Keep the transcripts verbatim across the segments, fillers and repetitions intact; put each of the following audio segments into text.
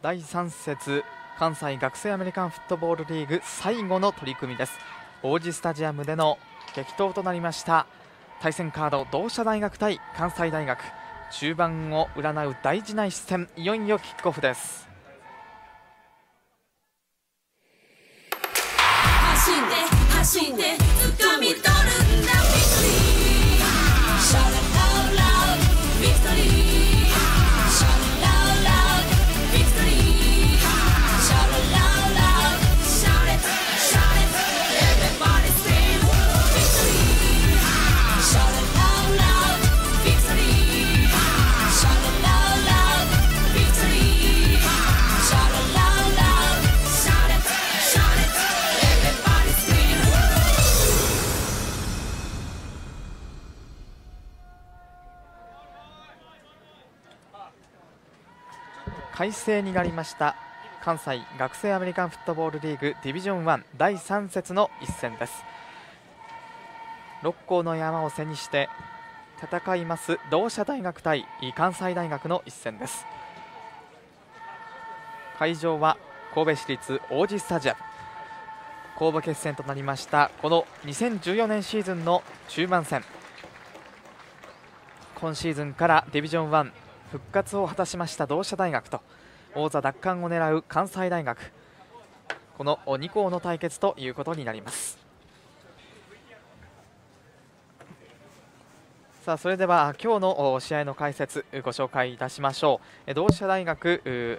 だいさん節関西学生アメリカンフットボールリーグ最後の取り組みです。王子スタジアムでの激闘となりました対戦カード、同志社大学対関西大学、中盤を占う大事な一戦、いよいよキックオフです。走って走って掴み取るんだ快晴になりました関西学生アメリカンフットボールリーグディビジョンワンだいさん節の一戦です。六甲の山を背にして戦います同志社大学対関西大学の一戦です。会場は神戸市立王子スタジアム。神戸決戦となりましたこのにせんじゅうよねんシーズンの中盤戦、今シーズンからディビジョンワン復活を果たしました同志社大学と王座奪還を狙う関西大学、このに校の対決ということになります。さあそれでは今日の試合の解説ご紹介いたしましょう。同志社大学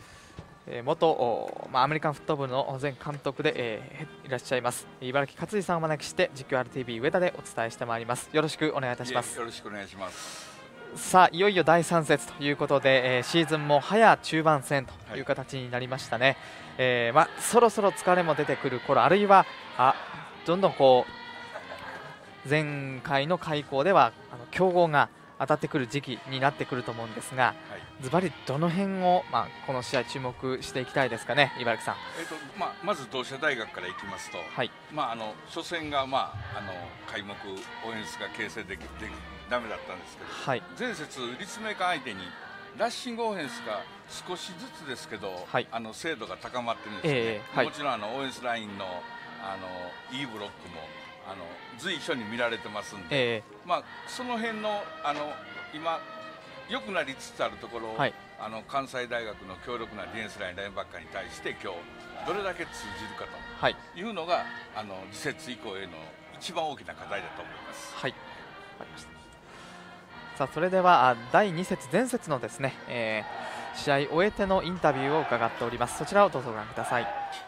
元、まあ、アメリカンフットボールの前監督で、えー、いらっしゃいます茨城勝二さんをお招きして実況 アールティービー 上田でお伝えしてまいります。よろしくお願いいたします。 よろしくお願いします。 さあいよいよだいさん節ということで、えー、シーズンも早中盤戦という形になりましたね。はい、えーまあ、そろそろ疲れも出てくる頃、あるいはあどんどんこう前回の開校ではあの強豪が当たってくる時期になってくると思うんですが、ズバリどの辺を、まあ、この試合注目していきたいですかね、茨城さん。 えーとまあ、まず同志社大学からいきますと、はい、まあ、あの初戦が、まあ、あの開幕オフェンスが形成できでダメだったんですけど、はい、前節立命館相手にラッシングオフェンスが少しずつですけど、はい、あの精度が高まってるんですね。えーはい、もちろんあのオフェンスラインのあのいいブロックもあの随所に見られてますんで、えーまあ、その辺のあの今良くなりつつあるところを、はい、あの関西大学の強力なディフェンスラインラインバッカーに対して今日どれだけ通じるかというのが、はい、あの次節以降への一番大きな課題だと思います。 はい、わかりました。さあそれではだいに節前節のですね、えー、試合を終えてのインタビューを伺っております。そちらをどうぞご覧ください。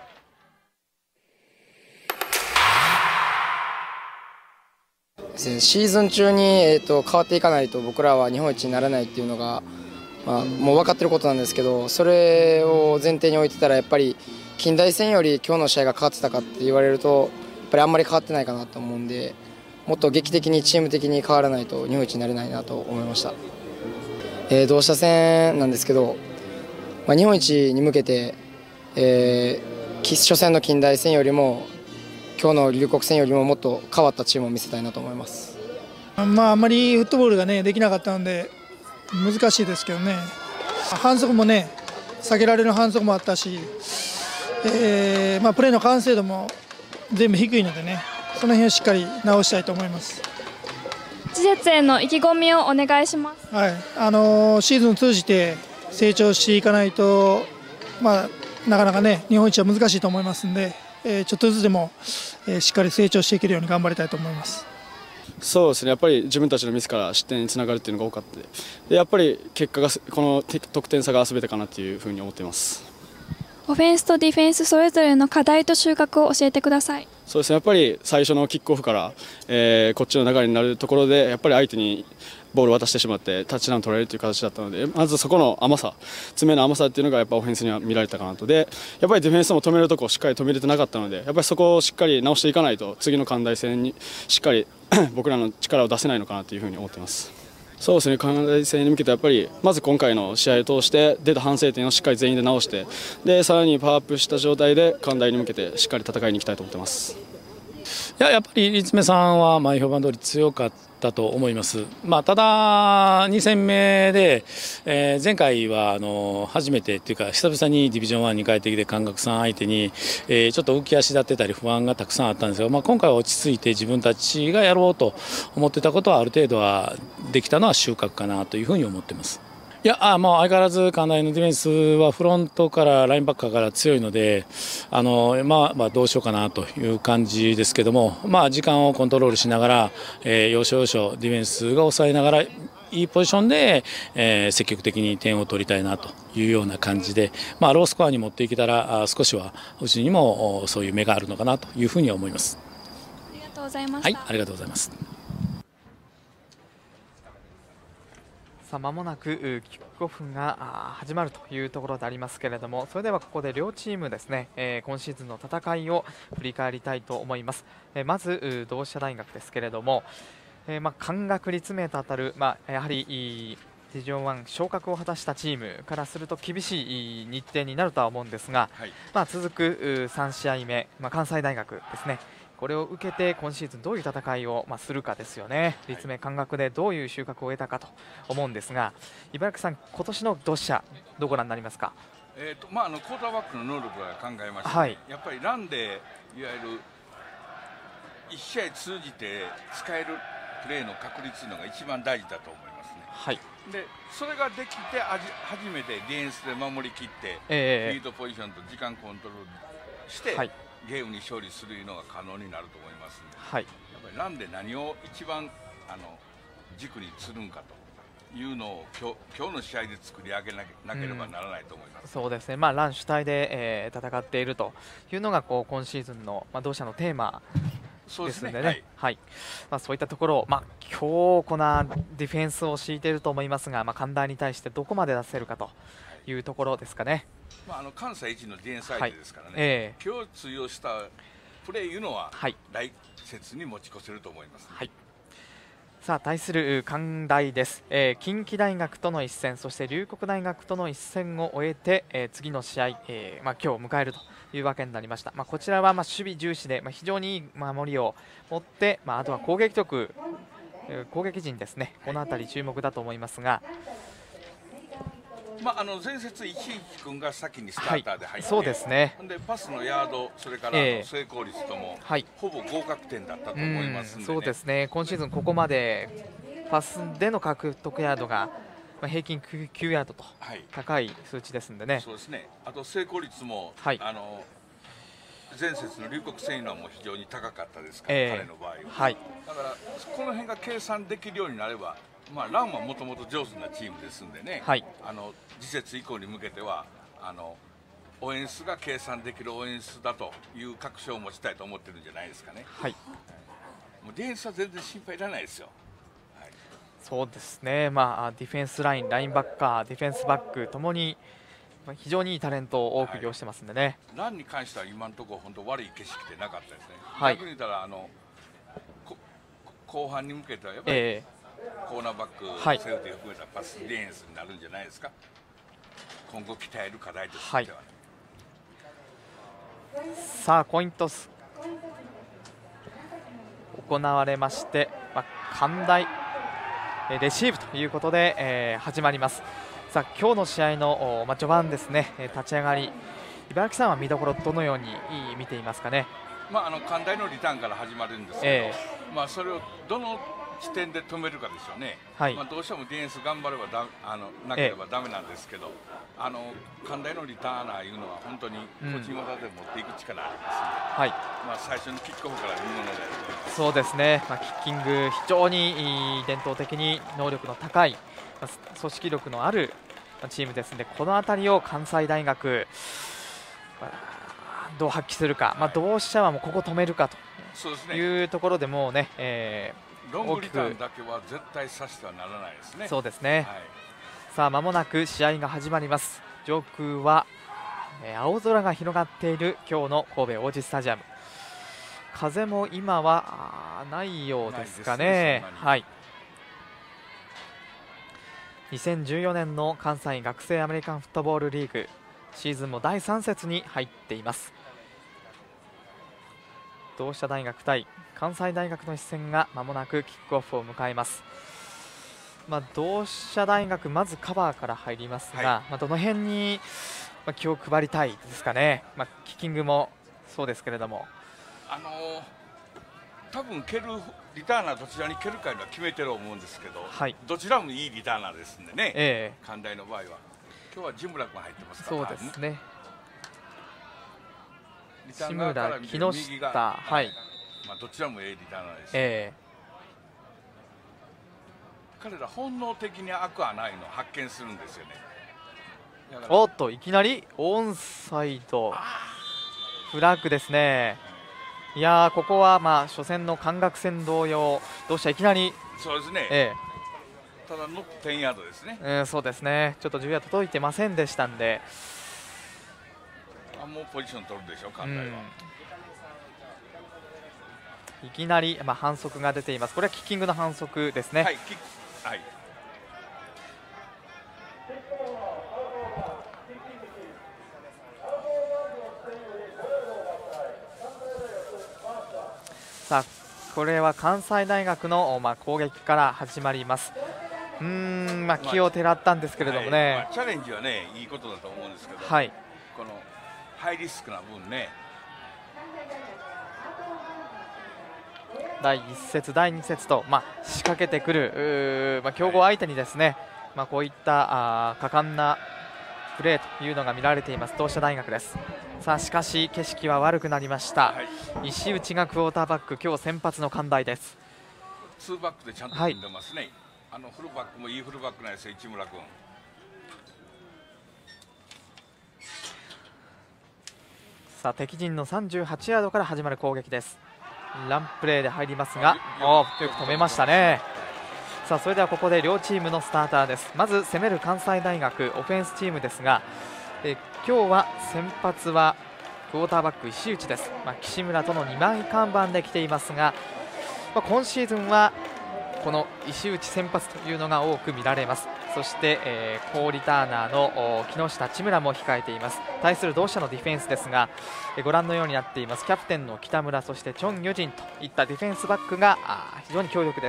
シーズン中に、えー、と変わっていかないと僕らは日本一にならないっていうのが、まあ、もう分かってることなんですけど、それを前提に置いてたらやっぱり近代戦より今日の試合が変わってたかって言われるとやっぱりあんまり変わってないかなと思うんで、もっと劇的にチーム的に変わらないと日本一になれないなと思いました。えー、同志社戦なんですけど、まあ、日本一に向けて、えー、初戦の近代戦よりも今日の龍谷戦よりももっと変わったチームを見せたいなと思います。 まあ、あんまりフットボールが、ね、できなかったので難しいですけどね、反則もね避けられる反則もあったし、えーまあ、プレーの完成度も全部低いのでね、その辺をしっかり直したいと思います。 次節への意気込みをお願いします。 はい、あのー、シーズンを通じて成長していかないと、まあ、なかなかね日本一は難しいと思いますので、えー、ちょっとずつでも、えー、しっかり成長していけるように頑張りたいと思います。 そうですね、やっぱり自分たちのミスから失点につながるっていうのが多かったで、やっぱり結果がこの得点差が全てかなというふうに思っています。 オフェンスとディフェンスそれぞれの課題と収穫を教えてください。 そうですね、やっぱり最初のキックオフから、えー、こっちの流れになるところでやっぱり相手にボールを渡してしまってタッチダウン取られるという形だったので、まずそこの甘さ、詰めの甘さっていうのがやっぱオフェンスには見られたかなと。でやっぱりディフェンスも止めるところをしっかり止めれてなかったので、やっぱりそこをしっかり直していかないと次の関大戦にしっかり僕らの力を出せないのかなというふうに思っています。そうですね、関大戦に向けてやっぱりまず今回の試合を通して出た反省点をしっかり全員で直して、でさらにパワーアップした状態で関大に向けてしっかり戦いに行きたいと思っています。 いや、やっぱり立命さんは前評判通り強かったたと思います。まあ、ただに戦目で、えー、前回はあの初めてというか久々にディビジョンワンに帰ってきて関学さん相手に、えー、ちょっと浮き足立ってたり不安がたくさんあったんですが、まあ、今回は落ち着いて自分たちがやろうと思ってたことはある程度はできたのは収穫かなというふうに思っています。いやあもう相変わらず関大のディフェンスはフロントからラインバッカーから強いのであの、まあ、まあどうしようかなという感じですけども、まあ、時間をコントロールしながら、えー、要所要所ディフェンスが抑えながらいいポジションで、えー、積極的に点を取りたいなというような感じで、まあ、ロースコアに持っていけたら少しはうちにもそういう目があるのかなというふうには思います。 ありがとうございました。 はい、ありがとうございます。 さあ間もなくキックオフが始まるというところでありますけれども、それではここで両チームですね、えー、今シーズンの戦いを振り返りたいと思います。えー、まず同志社大学ですけれども、えー、まあ関学立命と当たる、まあ、やはりディビジョンワン昇格を果たしたチームからすると厳しい日程になるとは思うんですが、はい、まあ続くさん試合目、まあ、関西大学ですね、これを受けて今シーズンどういう戦いをまあするかですよね。立命関学でどういう収穫を得たかと思うんですが、茨城さん、今年の同志社どうご覧になりますか。 えーとまあ、あのクォーターバックの能力は考えました、ね、はい、やっぱりランでいわゆるいち試合通じて使えるプレーの確率というのが一番大事だと思いますね。はい、でそれができて初めてディフェンスで守りきって、えー、フィールドポジションと時間コントロールして、はい、ゲームに勝利するのが可能になると思いますので、はい、やっぱりランで何を一番あの軸にするんかというのを今日、今日の試合で作り上げなければならないと思います。 うん、そうですね、まあ、ラン主体で、えー、戦っているというのがこう今シーズンの、まあ、同社のテーマですのでね、はいはい、まあ、そういったところを、まあ、強固なディフェンスを敷いていると思いますが、まあ、関大に対してどこまで出せるかというところですかね。 まあ、あの関西一のディフェンス相手ですからね、はい、えー、今日通用したプレーいうのは、はい、来節に持ち越せると思います、ね。はい、 さあ対する関大です、えー、近畿大学との一戦、そして龍谷大学との一戦を終えて、えー、次の試合、えーまあ、今日を迎えるというわけになりました。まあ、こちらはまあ守備重視で、まあ、非常にいい守りを持って、まあ、あとは攻撃力、えー、攻撃陣ですね、この辺り注目だと思いますが、 まあ、あの前節、一石君が先にスターターで入って、はい、 そうですね、 でパスのヤード、それから成功率とも、えーはい、ほぼ合格点だったと思いますので、ね、 そうですね、今シーズンここまでパスでの獲得ヤードが、まあ、平均きゅうヤードと高い数値ですのでね、はい、 そうですね、あと成功率も、はい、あの前節の龍谷戦はもう非常に高かったですから、えー、彼の場合は、はい、だからこの辺が計算できるようになれば、まあ、ランはもともと上手なチームですんでね、はい、あの次節以降に向けてはあのオフェンスが計算できるオフェンスだという確証を持ちたいと思ってるんじゃないですかね。はい、もうディフェンスは全然心配いらないですよ。はい、 そうですね、まあ、ディフェンスライン、ラインバッカー、ディフェンスバックともに非常にいいタレントを多く擁してますんでね、はい、 ランに関しては今のところ本当悪い景色ってなかったですね。はい、逆に言ったらあの後半に向けてはやっぱり、えーコーナーバック、はい、セーフティーを含めたパスディフェンスになるんじゃないですか。今後鍛える課題としては、ね、 はい、さあコイントス行われまして、まあ、関大レシーブということで、えー、始まります。さあ今日の試合の、まあ、序盤ですね、立ち上がり、茨城さんは見どころどのように見ていますかね。 まあ、あの関大のリターンから始まるんですけど、えーまあ、それをどの地点で止めるかでしょうね。はい、まあ、どうしてもディフェンス頑張ればだあのなければだめなんですけど、ええ、あの関大のリターナーいうのは本当に個人技で持っていく力ありますので、うん、はい、まあ、最初のキックオフから見ものであると思います。 そうですね、まあ、キッキング非常に伝統的に能力の高い、まあ、組織力のあるチームですので、この辺りを関西大学、まあ、どう発揮するか、まあ、同志社はもうここ止めるかというところでもうね、えーロングリターンだけは絶対さしてはならないですね。 そうですね、はい、さあ間もなく試合が始まります。上空は、えー、青空が広がっている今日の神戸王子スタジアム、風も今はないようですかね。はい、にせんじゅうよねんの関西学生アメリカンフットボールリーグシーズンもだいさん節に入っています。 同志社大学対関西大学の一戦がまもなくキックオフを迎えます。まあ、同志社大学まずカバーから入りますが、はい、まあ、どの辺に気を配りたいですかね。まあ、キッキングもそうですけれども、 あのー、多分蹴るリターナーどちらに蹴るかいうのは決めてると思うんですけど、はい、どちらもいいリターナーですんでね、えー、関大の場合は今日はジムラ君入ってますから。 そうですね、志村、木下、はい、 まあ、どちらもええリターナーです、 えー、彼ら本能的に悪はないのを発見するんですよね。 おっといきなりオンサイドフラッグですね。いやー、ここはまあ初戦の関学戦同様、同志社いきなり、 そうですね、 えー、ただのじゅうヤードですね、 えー、そうですね、ちょっとじゅうヤード届いてませんでしたんで、 あもうポジション取るでしょ、関大は、 うん、いきなり、まあ、反則が出ています。これはキッキングの反則ですね。 はい、はい、 さあこれは関西大学の、まあ、攻撃から始まります。うーん、まあ、気をてらったんですけれどもね、 はい、まあ、チャレンジはねいいことだと思うんですけど、 はい、 このハイリスクな分ね、 だいいっ節、だいに節と、まあ、仕掛けてくる、まあ、強豪相手にですね、はい、まあ、こういったあ果敢なプレーというのが見られています同志社大学です。さあしかし景色は悪くなりました、はい、石内がクォーターバック、今日先発の関大です。 ツーバックでちゃんと組んでますね、はい、あのフルバックもいいフルバックなんですよ、市村君。 さあ敵陣のさんじゅうはちヤードから始まる攻撃です。ランプレーで入りますが、おーよく止めましたね。さあそれではここで両チームのスターターです。まず攻める関西大学オフェンスチームですが、え今日は先発はクォーターバック石内です。まあ、岸村とのにまい看板で来ていますが、まあ、今シーズンはこの石内先発というのが多く見られます。そして、えー、好リターナーの木下、千村も控えています。対する同志社のディフェンスですが、えー、ご覧のようになっています。キャプテンの北村、そしてチョン・ユジンといったディフェンスバックが非常に強力です。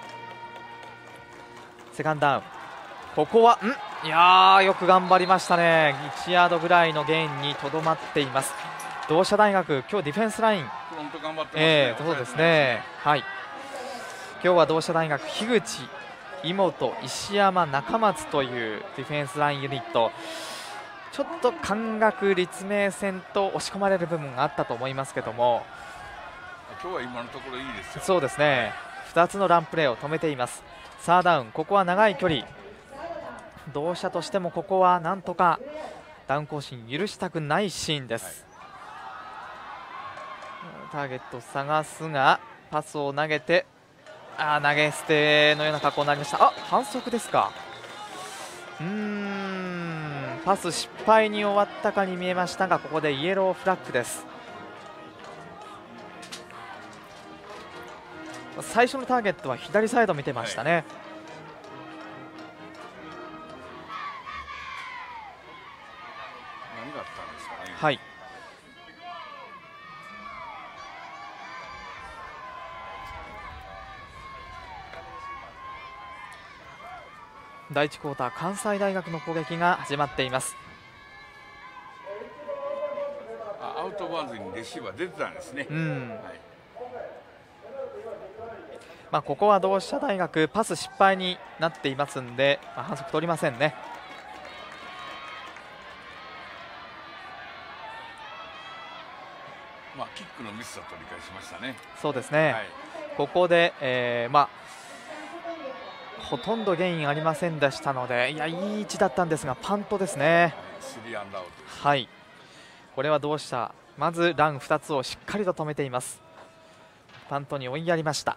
セカンドダウン、ここはんいやーよく頑張りましたね。いちヤードぐらいのゲインにとどまっています。同志社大学、今日ディフェンスラインフロント頑張ってますね。 えー、そうですね、はい、今日は同志社大学樋口、井本、石山、中松というディフェンスラインユニット、ちょっと関学立命戦と押し込まれる部分があったと思いますけども、 今日は今のところいいですよ。 そうですね、ふたつのランプレーを止めています。サーダウン、ここは長い距離、同志社としてもここはなんとかダウン更新許したくないシーンです、はい、ターゲット探すがパスを投げて、あ投げ捨てのような格好になりました。あ反則ですか。うーんパス失敗に終わったかに見えましたが、ここでイエローフラッグです。最初のターゲットは左サイド見てましたね、はい、 何があったんですかね。 はい、だいいちクォーター関西大学の攻撃が始まっています。 あアウトバウンドにレシーバー出てたんですね。 うん、はい、まあここは同志社大学パス失敗になっていますので、まあ、反則取りませんね。 まあキックのミスだと理解しましたね。 そうですね、はい、ここで、えー、まあほとんどゲインありませんでしたので、いやいい位置だったんですがパントですね。 スリーアンダーアウト。 はい、これは同志社まずランふたつをしっかりと止めています。パントに追いやりました。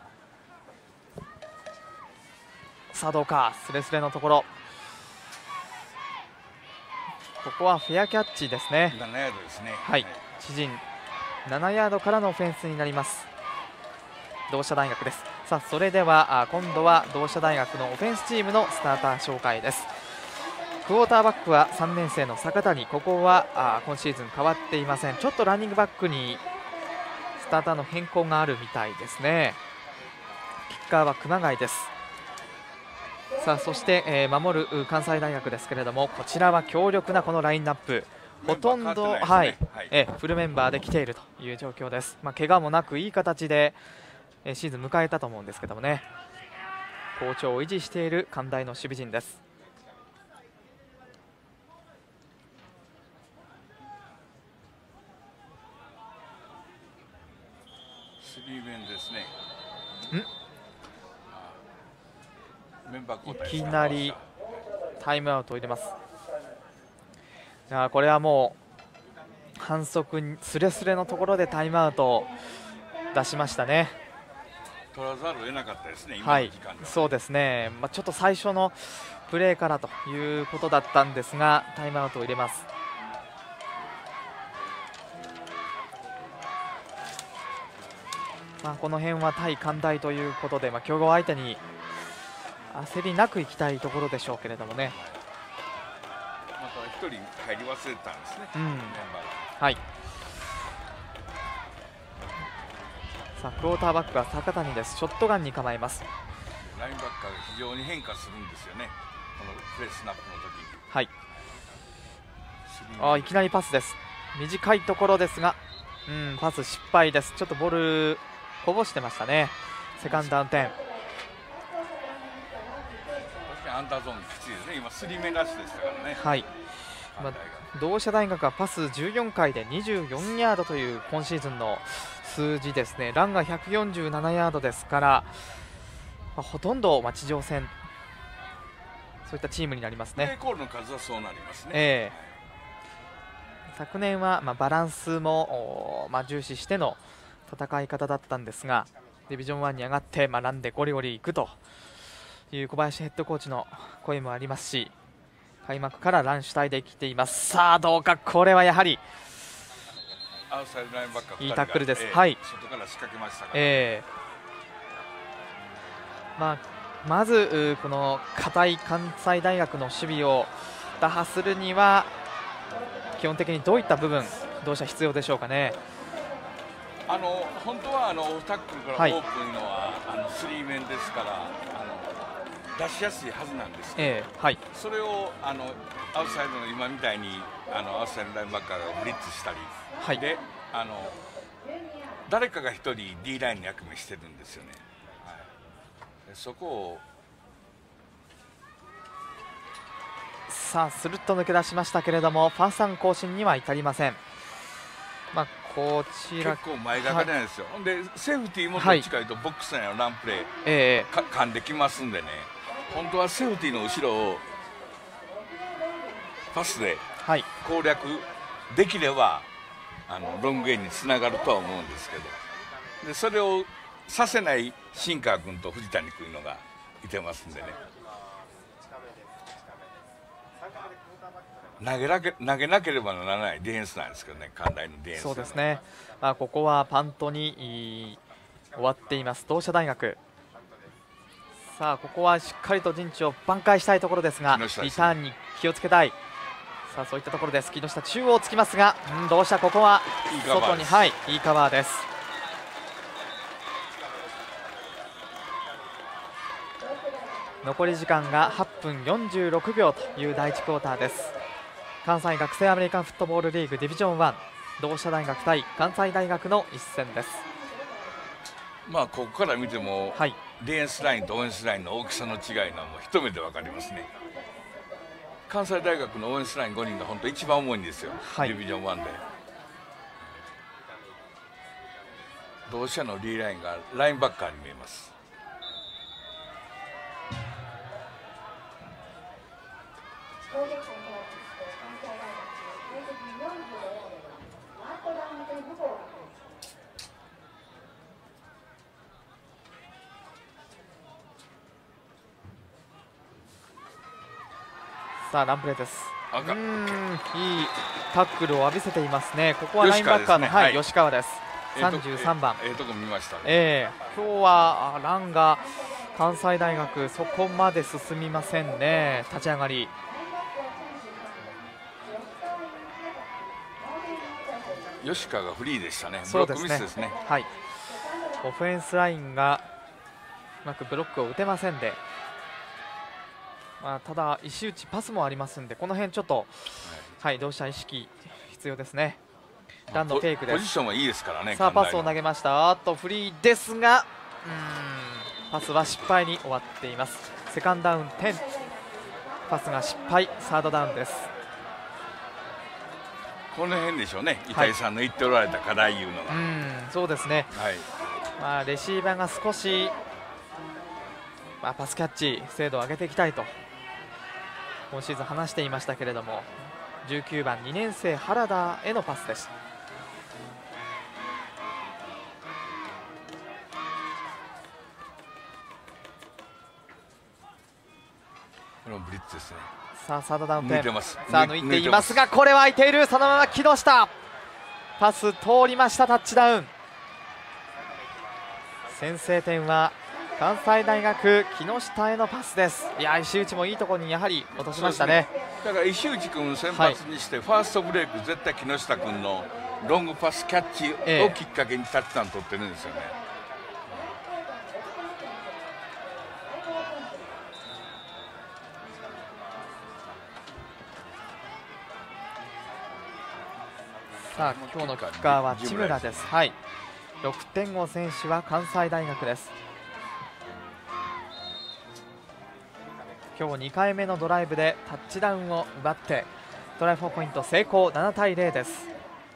さあどうか、スレスレのところ、ここはフェアキャッチですね。 ななヤードですね。 はい、知人ななヤードからのオフェンスになります。同志社大学です。さあそれでは今度は同志社大学のオフェンスチームのスターター紹介です。クォーターバックはさんねん生の坂谷、ここはあ今シーズン変わっていません。ちょっとランニングバックにスターターの変更があるみたいですね。キッカーは熊谷です。さあそして、えー、守る関西大学ですけれども、こちらは強力なこのラインナップ、ほとんど、ね、はい、はい、えフルメンバーで来ているという状況です。まあ、怪我もなくいい形で、えー、シーズン迎えたと思うんですけどもね、好調を維持している関大の守備陣です。 スリーメンですね。 いきなりタイムアウトを入れます。これはもう反則すれすれのところでタイムアウトを出しましたね。 取らざるを得なかったですね、 はい、そうですね、まあ、ちょっと最初のプレーからということだったんですが、タイムアウトを入れます。まあ、この辺は対関大ということで、まあ、強豪相手に焦りなくいきたいところでしょうけれどもね。 また一人入り忘れたんですね、 うん、はい。さあクォーターバックは坂谷です。ショットガンに構えます。 ラインバッカーが非常に変化するんですよね、このプレスナップの時に。 はい、あいきなりパスです。短いところですが、うん、パス失敗です。ちょっとボールこぼしてましたね。セカンドダウン点。 アンダーゾーンきついですね。今スリーメンラッシュでしたからね。 はい、まあ、同志社大学はパスじゅうよんかいでにじゅうよんヤードという今シーズンの数字ですね。ランがひゃくよんじゅうななヤードですから、まあ、ほとんど地上戦、そういったチームになりますね。 プレーコールの数はそうなりますね。 えー、昨年はまあバランスも、まあ、重視しての戦い方だったんですが、ディビジョンワンに上がって、まあ、ランでゴリゴリいくという小林ヘッドコーチの声もありますし、開幕からラン主体で来ています。さあどうか、これはやはりアウトサイドラインバッカーいいタックルです。 えー、 はい、 外から仕掛けましたから、 えーまあ、まずこの堅い関西大学の守備を打破するには基本的にどういった部分同社必要でしょうかね。 あの本当はあのオフタックルからオープンのは、はい、あのスリーメンですからあの出しやすいはずなんですけど、 えーはい、 それをあのアウトサイドの今みたいにあのアウトサイドラインバッカーがブリッジしたり、はい、であの誰かが一人 D ラインの役目してるんですよね。はい、そこをさあスルッと抜け出しましたけれども、ファーストダウン更新には至りません。まあ、こちら結構前がかりなんですよ。はい、でセーフティーもどっちかというとボックス内のランプレー、 えー、 か噛んできますんでね、本当はセーフティーの後ろをパスで攻略できれば、はい、あのロングゲインにつながるとは思うんですけど、でそれをさせない新川君と藤谷君のがいてますんでね、投げなけ投げなければならないディフェンスなんですけどね、関大のディフェンス。 そうですね、まあ、ここはパントに終わっています同志社大学。さあここはしっかりと陣地を挽回したいところですが、リターンに気をつけたい。さあそういったところです。木下中央つきますが、うん、同志社ここは外に、はい、いいカバーです。残り時間がはっぷんよんじゅうろくびょうというだいいちクォーターです。関西学生アメリカンフットボールリーグディビジョンワン、同志社大学対関西大学の一戦です。 まあここから見ても、はい、ディフェンスラインとオフェンスラインの大きさの違いがもう一目で分かりますね。関西大学のオフェンスラインごにんが本当一番重いんですよ、はい、ディビジョンワンで。同志社の D ラインがラインバッカーに見えます。 さあランプレーです。うんいいタックルを浴びせていますね。ここはラインバッカーの、はい、吉川です。さんじゅうさんばん。 ええとこ見ましたね。 えー、今日はランが関西大学そこまで進みませんね。立ち上がり。 吉川がフリーでしたね。ブロックミスですね。 はい。オフェンスラインがうまくブロックを打てませんで、まあ、ただ石内パスもありますんで、この辺ちょっと、はい、はい、同志社意識必要ですね。ランのテイクです。 ポジションはいいですからね。 さあパスを投げました。あとフリーですが、うーんパスは失敗に終わっています。セカンドダウンじゅう、パスが失敗、サードダウンです。 この辺でしょうね、板井さんの言っておられた課題いうのが。 はい、うんそうですね、はい、まあ、レシーバーが少し、まあ、パスキャッチ精度を上げていきたいと今シーズン話していましたけれども、じゅうきゅうばんにねん生原田へのパスです。 このブリッツですね。 さあサードダウンテン、 抜いてます。 さあ抜いていますが、これは空いている。そのまま木下パス通りました。タッチダウン。先制点は関西大学木下へのパスです。いや石内もいいところにやはり落としましたね。 だから石内君先発にして、はい、ファーストブレイク絶対木下君のロングパスキャッチをきっかけにタッチダウン取ってるんですよね。 さあ今日のキッカーは千村です。はい、ろくてんを選手は関西大学です。今日にかいめのドライブでタッチダウンを奪ってトライフォーポイント成功。ななたいゼロです。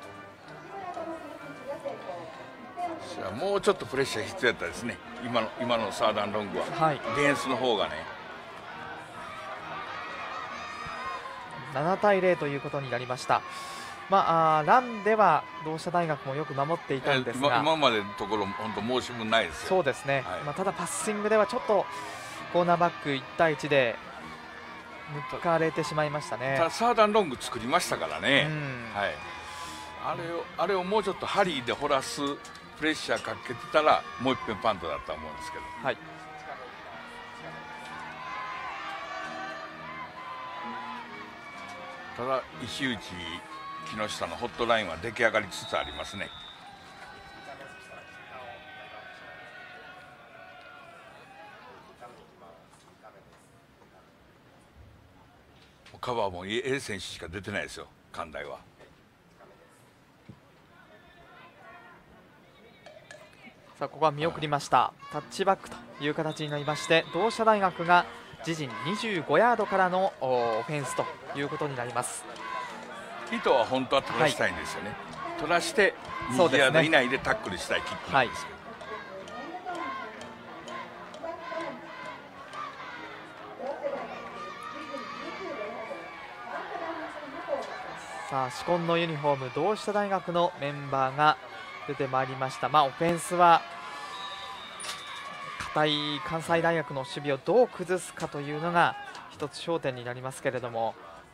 もうちょっとプレッシャー必要だったですね。今の今のサーダンロングは、はい、ディフェンスの方がね。 ななたいゼロということになりました。まあ、あランでは同志社大学もよく守っていたんですが、 今, 今までのところ本当申し分ないですよ。 そうですね、はい、まあ、ただパッシングではちょっとコーナーバックいちたいいちで抜かれてしまいましたね。 ただサーダンロング作りましたからね、はい、あれをあれをもうちょっとハリーで掘らすプレッシャーかけてたらもう一遍パントだったと思うんですけど、はい、ただ石内木下のホットラインは出来上がりつつありますね。カバーも A 選手しか出てないですよ、関大は。 さあここは見送りました。タッチバックという形になりまして、同志社大学が自陣にじゅうごヤードからのオフェンスということになります。 意図は本当は取らしたいんですよね、はい、取らしてにじゅうヤード以内でタックルしたいキックなんですけど、 さあ紫紺のユニフォーム同志社大学のメンバーが出てまいりました。まあ、オフェンスは堅い関西大学の守備をどう崩すかというのが一つ焦点になりますけれども、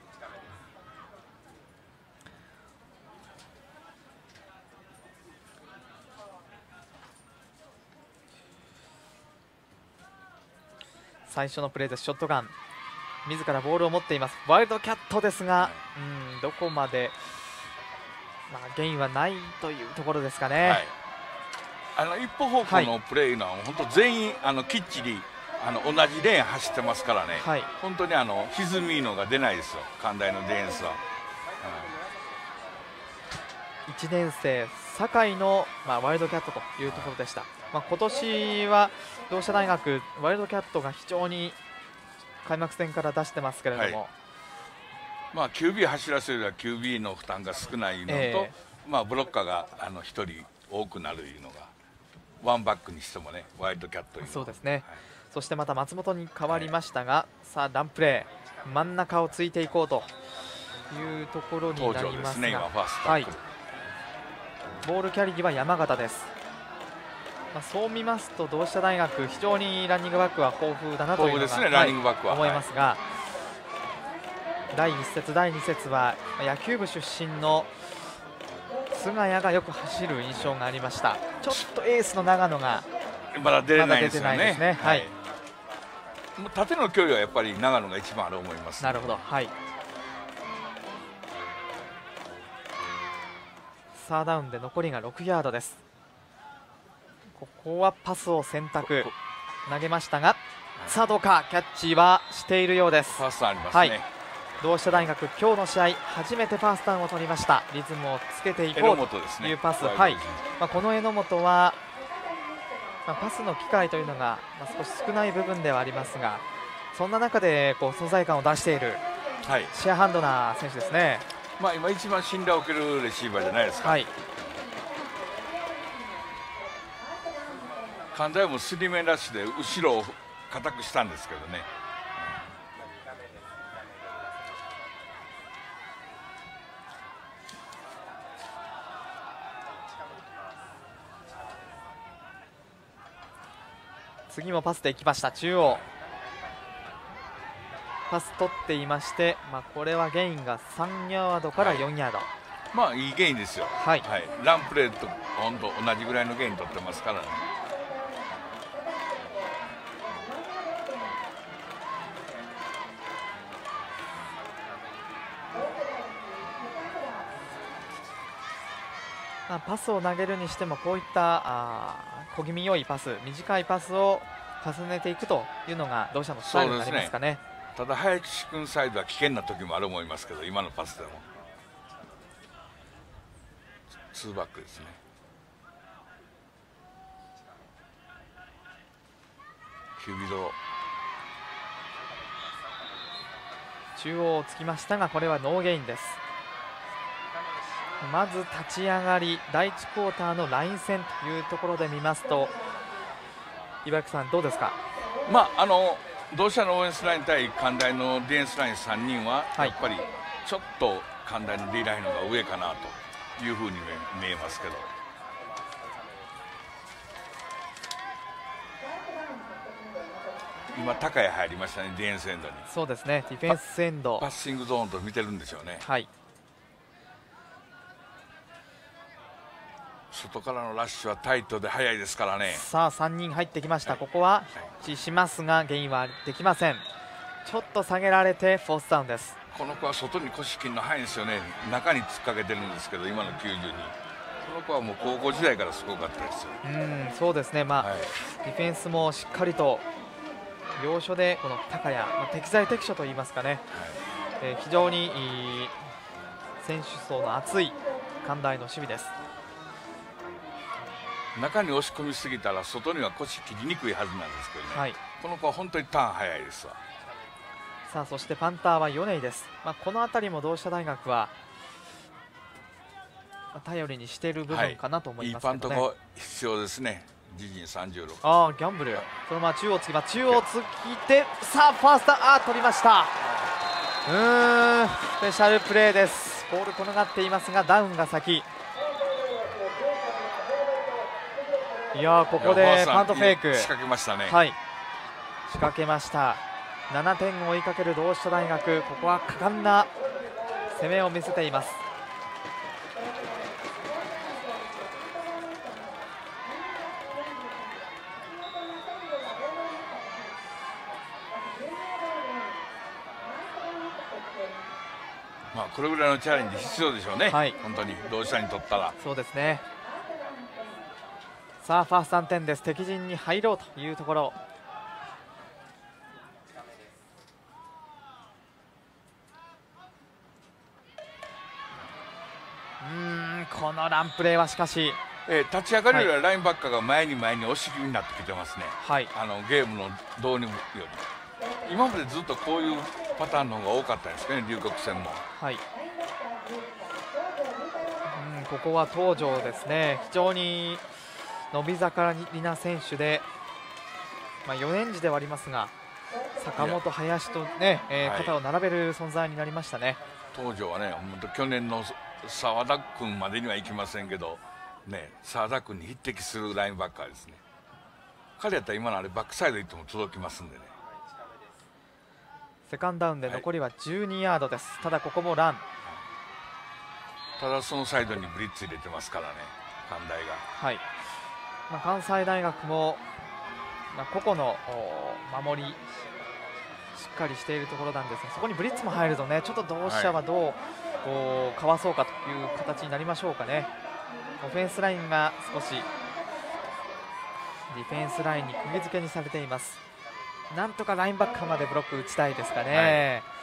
最初のプレーです。ショットガン自らボールを持っています。ワイルドキャットですが、うんどこまで、まあ、ゲインはないというところですかね。はい、 あの一歩方向のプレーのは、はい、本当全員あのきっちりあの同じレーン走ってますからね、はい、本当にあの歪みのが出ないですよ、関大のディフェンスは。 いちねん生酒井の、まあ、ワイルドキャットというところでした。はい、まあ、今年は同志社大学ワイルドキャットが非常に開幕戦から出してますけれども、はい、 まあ、キュービー 走らせるよりは キュービー の負担が少ないのと、えーまあ、ブロッカーがあのひとり多くなるいうのがワンバックにしてもね、ワイルドキャットいうのそうですね、はい、そしてまた松本に変わりましたが、はい、さあランプレー真ん中をついていこうというところになりますが、 ね、今ファーストタックル、はい、 ボールキャリーは山形です。まあ、そう見ますと同志社大学非常にランニングバックは豊富だなというのが、ね、ランニングバックは、はい、思いますが、はい、だいいっ節だいに節は野球部出身の菅谷がよく走る印象がありました。ちょっとエースの長野がまだ出れないですよね。 ですね、はい、 もう縦の距離はやっぱり長野が一番あると思います。 なるほど、はい、 サーダウンで残りがろくヤードです。ここはパスを選択、投げましたが、さあどうか、キャッチはしているようです。 ファーストありますね。はい、 同志社大学、今日の試合初めてファーストダウンを取りました。リズムをつけていこうというパス、はい、まあ、この榎本は、まあ、パスの機会というのが、まあ、少し少ない部分ではありますが、そんな中でこう存在感を出している、はい、シェアハンドな選手ですね。 まあ、今一番信頼を受けるレシーバーじゃないですか。はい、神田もスリーメンラッシュで後ろを固くしたんですけどね。 次もパスでいきました。中央パス取っていまして、まあ、これはゲインがさんヤードからよんヤード、はい、 まあいいゲインですよ。はい、はい、ランプレーと本当同じぐらいのゲイン取ってますからね。 まあ、パスを投げるにしてもこういったあ小気味良いパス、短いパスを重ねていくというのが同社のスタイルになりますかね。 ただ林君サイドは危険な時もあると思いますけど、今のパスでもツーバックですね。キュービド中央をつきましたが、これはノーゲインです。まず立ち上がり、だいいちクォーターのライン戦というところで見ますと、岩城さんどうですか。 まああの同社のオフェンスライン対関大のディフェンスラインさんにんはやっぱりちょっと関大の D ラインの方が上かなというふうに見えますけど、今高谷入りましたね、ディフェンスエンドに。 そうですね、ディフェンスエンドパッシングゾーンと見てるんでしょうね。 はい、 外からのラッシュはタイトで速いですからね。 さあさんにん入ってきました。はい、ここはしますがゲインはできません。ちょっと下げられてフォースダウンです。 この子は外に腰切るの速いんですよね。中に突っ掛けてるんですけど、今のきゅうじゅうに、この子はもう高校時代からすごかったですよ。 うんそうですね、まあ、はい、ディフェンスもしっかりと要所でこの高谷、まあ、適材適所といいますかね、はい、えー、非常にいい選手層の厚い関大の守備です。 中に押し込みすぎたら外には腰切りにくいはずなんですけどね、はい、この子は本当にターン速いですわ。 さあそしてパンターは米井です。まあ、この辺りも同志社大学は頼りにしている部分かなと思いますけどね。 はい、いいパントが必要ですね。自陣さんじゅうろく、 ああギャンブル、そのまま中央つきます。中央つきて、さあファースト、ああ取りました。うーんスペシャルプレーです。ボール転がっていますがダウンが先。いやーここでパントフェイク仕掛けましたね。 はい、仕掛けました。ななてんを追いかける同志社大学、ここは果敢な攻めを見せています。 まあこれぐらいのチャレンジ必要でしょうね。はい、本当に同志社にとったら。 そうですね。さあファーストさんてんです。敵陣に入ろうというところ。うーんこのランプレーはしかし、 えー、立ち上がりよりはラインバッカーが前に前に押し気味になってきてますね。はい、あのゲームの導入より今までずっとこういうパターンの方が多かったですね、龍谷戦も。はい、 うんここは東條ですね。非常に伸び盛りな選手で、まあ、よねん次ではありますが坂本、林と、ねえーはい、肩を並べる存在になりましたね。 東條はね、本当去年の澤田君までにはいきませんけど、ね、澤田君に匹敵するラインバッカーですね。彼やったら今のあれバックサイド行っても届きますんでね。 セカンドダウンで残りはじゅうにヤードです。はい、ただここもラン、 ただそのサイドにブリッツ入れてますからね、関大が。 はい、まあ、関西大学も、まあ、個々の守りしっかりしているところなんですが、そこにブリッツも入るとね、ちょっと同志社はどう、はい、かわそうかという形になりましょうかね。 オフェンスラインが少しディフェンスラインに釘付けにされています。なんとかラインバッカーまでブロック打ちたいですかね。はい、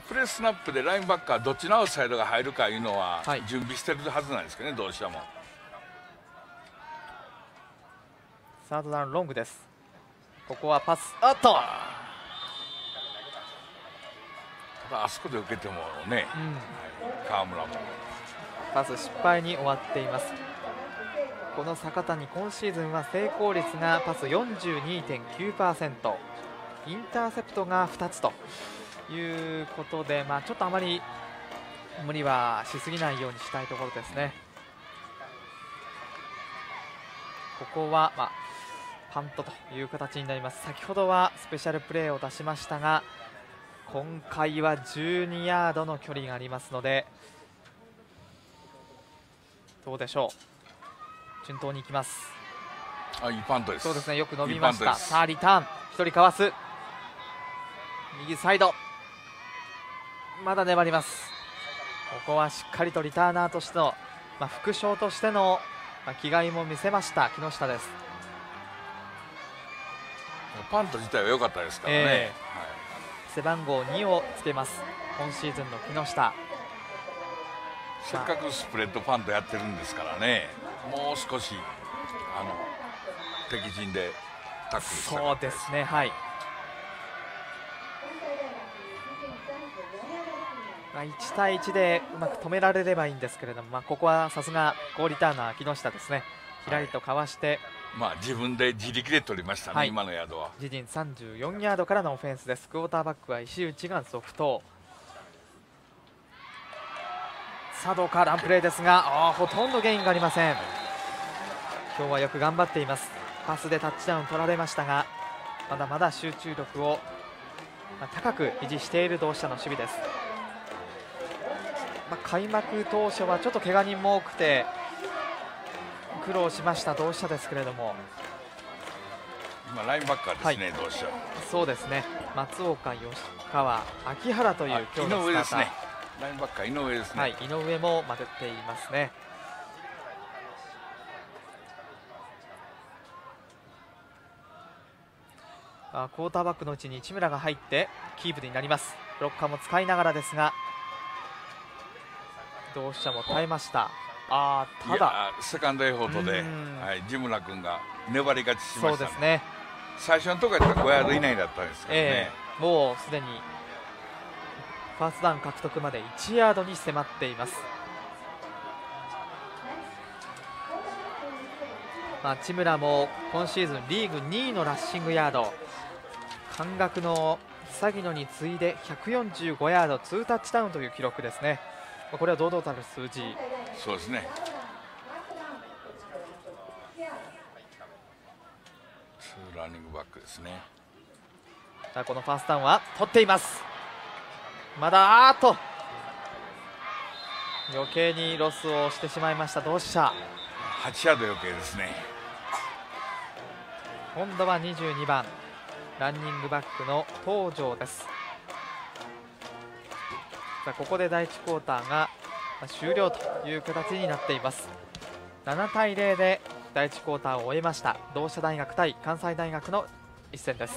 プレススナップでラインバッカーどっちのアウトサイドが入るかいうのは準備してるはずなんですけどね、どうしても。 サードダウンロングです。ここはパス、あっとあそこで受けてもね、うんはい、川村もパス失敗に終わっています。この坂谷、今シーズンは成功率がパス よんじゅうにてんきゅうパーセント、 インターセプトがふたつということで、まあ、ちょっとあまり無理はしすぎないようにしたいところですね。ここは、まあ、パントという形になります。先ほどはスペシャルプレーを出しましたが、今回はじゅうにヤードの距離がありますので、どうでしょう。順当にいきます。 あ、いいパントです。 そうですね、よく伸びました。いいさあリターン、ひとりかわす、右サイド、まだ粘ります。ここはしっかりとリターナーとしての、まあ、副将としての、まあ、気概も見せました木下です。 パント自体は良かったですからね、えーはい、 背番号にをつけます今シーズンの木下。 せっかくスプレッドパントやってるんですからね、もう少しあの敵陣でタックルしたかったです。 そうですね、はい。まあ、いち対いちでうまく止められればいいんですけれども、まあ、ここはさすがゴーリターナー木下ですね。ひらりとかわして、はい、 まあ、自分で自力で取りましたね、はい、今のヤードは自陣さんじゅうよんヤードからのオフェンスです。クォーターバックは石内が続投。さあどうか、ランプレーですが、あほとんどゲインがありません。今日はよく頑張っています。パスでタッチダウン取られましたが、まだまだ集中力を高く維持している同志社の守備です。まあ、開幕当初はちょっと怪我人も多くて苦労しました同志社ですけれども、 今ラインバッカーですね、はい、同志社。 そうですね、松岡、吉川、秋原という今日のスターターですね。 ラインバッカー井上ですね、 はい、井上も混ぜていますね。あクォーターバックのうちに市村が入ってキープになります。ブロッカーも使いながらですが、同志社も耐えました。あただセカンドエフォートで、はい、地村君が粘り勝ちしましたね。 そうですね、 最初のところやったらごヤード以内だったんですけどね、 えー、もうすでにファーストダウン獲得までいちヤードに迫っています。まあ、千村も今シーズンリーグにいのラッシングヤード、関学の詐野に次いでひゃくよんじゅうごヤードにタッチダウンという記録ですね。これは堂々たる数字。 そうですね、ツーランニングバックですね。 さあこのファーストダウンは取っています。まだあーっと余計にロスをしてしまいました同志社。 はちヤード余計ですね。 今度はにじゅうにばんランニングバックの東條です。さあここでだいいちクォーターが終了という形になっています。ななたいゼロでだいいちクォーターを終えました。同志社大学対関西大学の一戦です。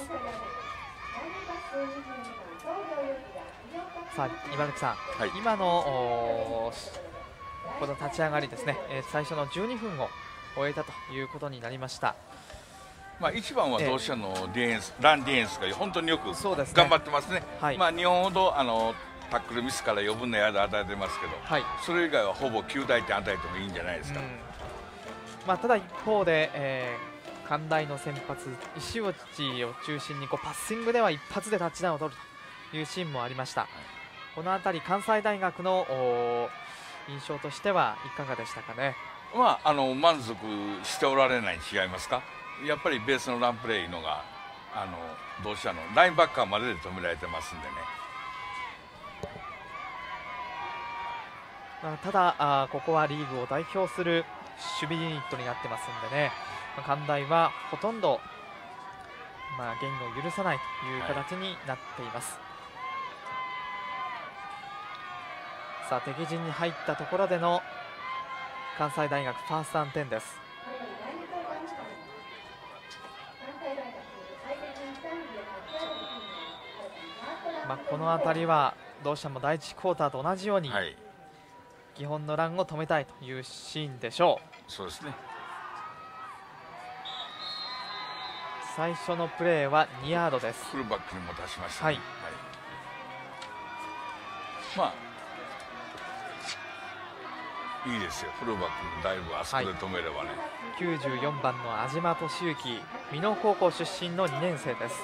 さあ今貫さん、はい、今のこの立ち上がりですね、えー、最初のじゅうにふんを終えたということになりました。 まあ、一番は同志社のディフェンス、えー、ランディフェンスが本当によく頑張ってますね。はい、まあにほんほどあのタックルミスから余分なヤード与えてますけど、はい、それ以外はほぼきゅうだいてん与えてもいいんじゃないですか。 まあ、ただ一方で、えー、関大の先発石内を中心にこうパッシングでは一発でタッチダウンを取るというシーンもありました。はい、この辺り関西大学の印象としてはいかがでしたかね。 まあ、あの満足しておられないに違いますか。やっぱりベースのランプレーいうのがあの同志社のラインバッカーまでで止められてますんでね。 ただあここはリーグを代表する守備ユニットになってますんでね、関大はほとんど、まあ、ゲインを許さないという形になっています。はさあ敵陣に入ったところでの関西大学ファーストアンテンです。まあ、この辺りはどうしてもだいいちクォーターと同じように、はい、基本のランを止めたいというシーンでしょう。そうですね。 最初のプレーはにヤードです。 フルバックにも出しました、ね。はい。はい、まあいいですよ。フルバックもだいぶあそこで止めればね。はい、 きゅうじゅうよんばんの安島俊之、美濃高校出身のにねん生です。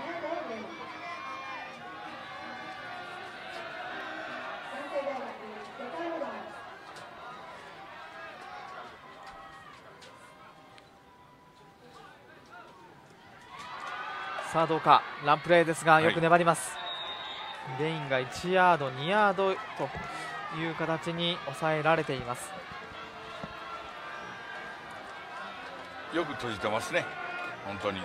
さあどうか、ランプレーですがよく粘ります。はい、ゲインがいちヤードにヤードという形に抑えられています。 よく閉じてますね、本当に。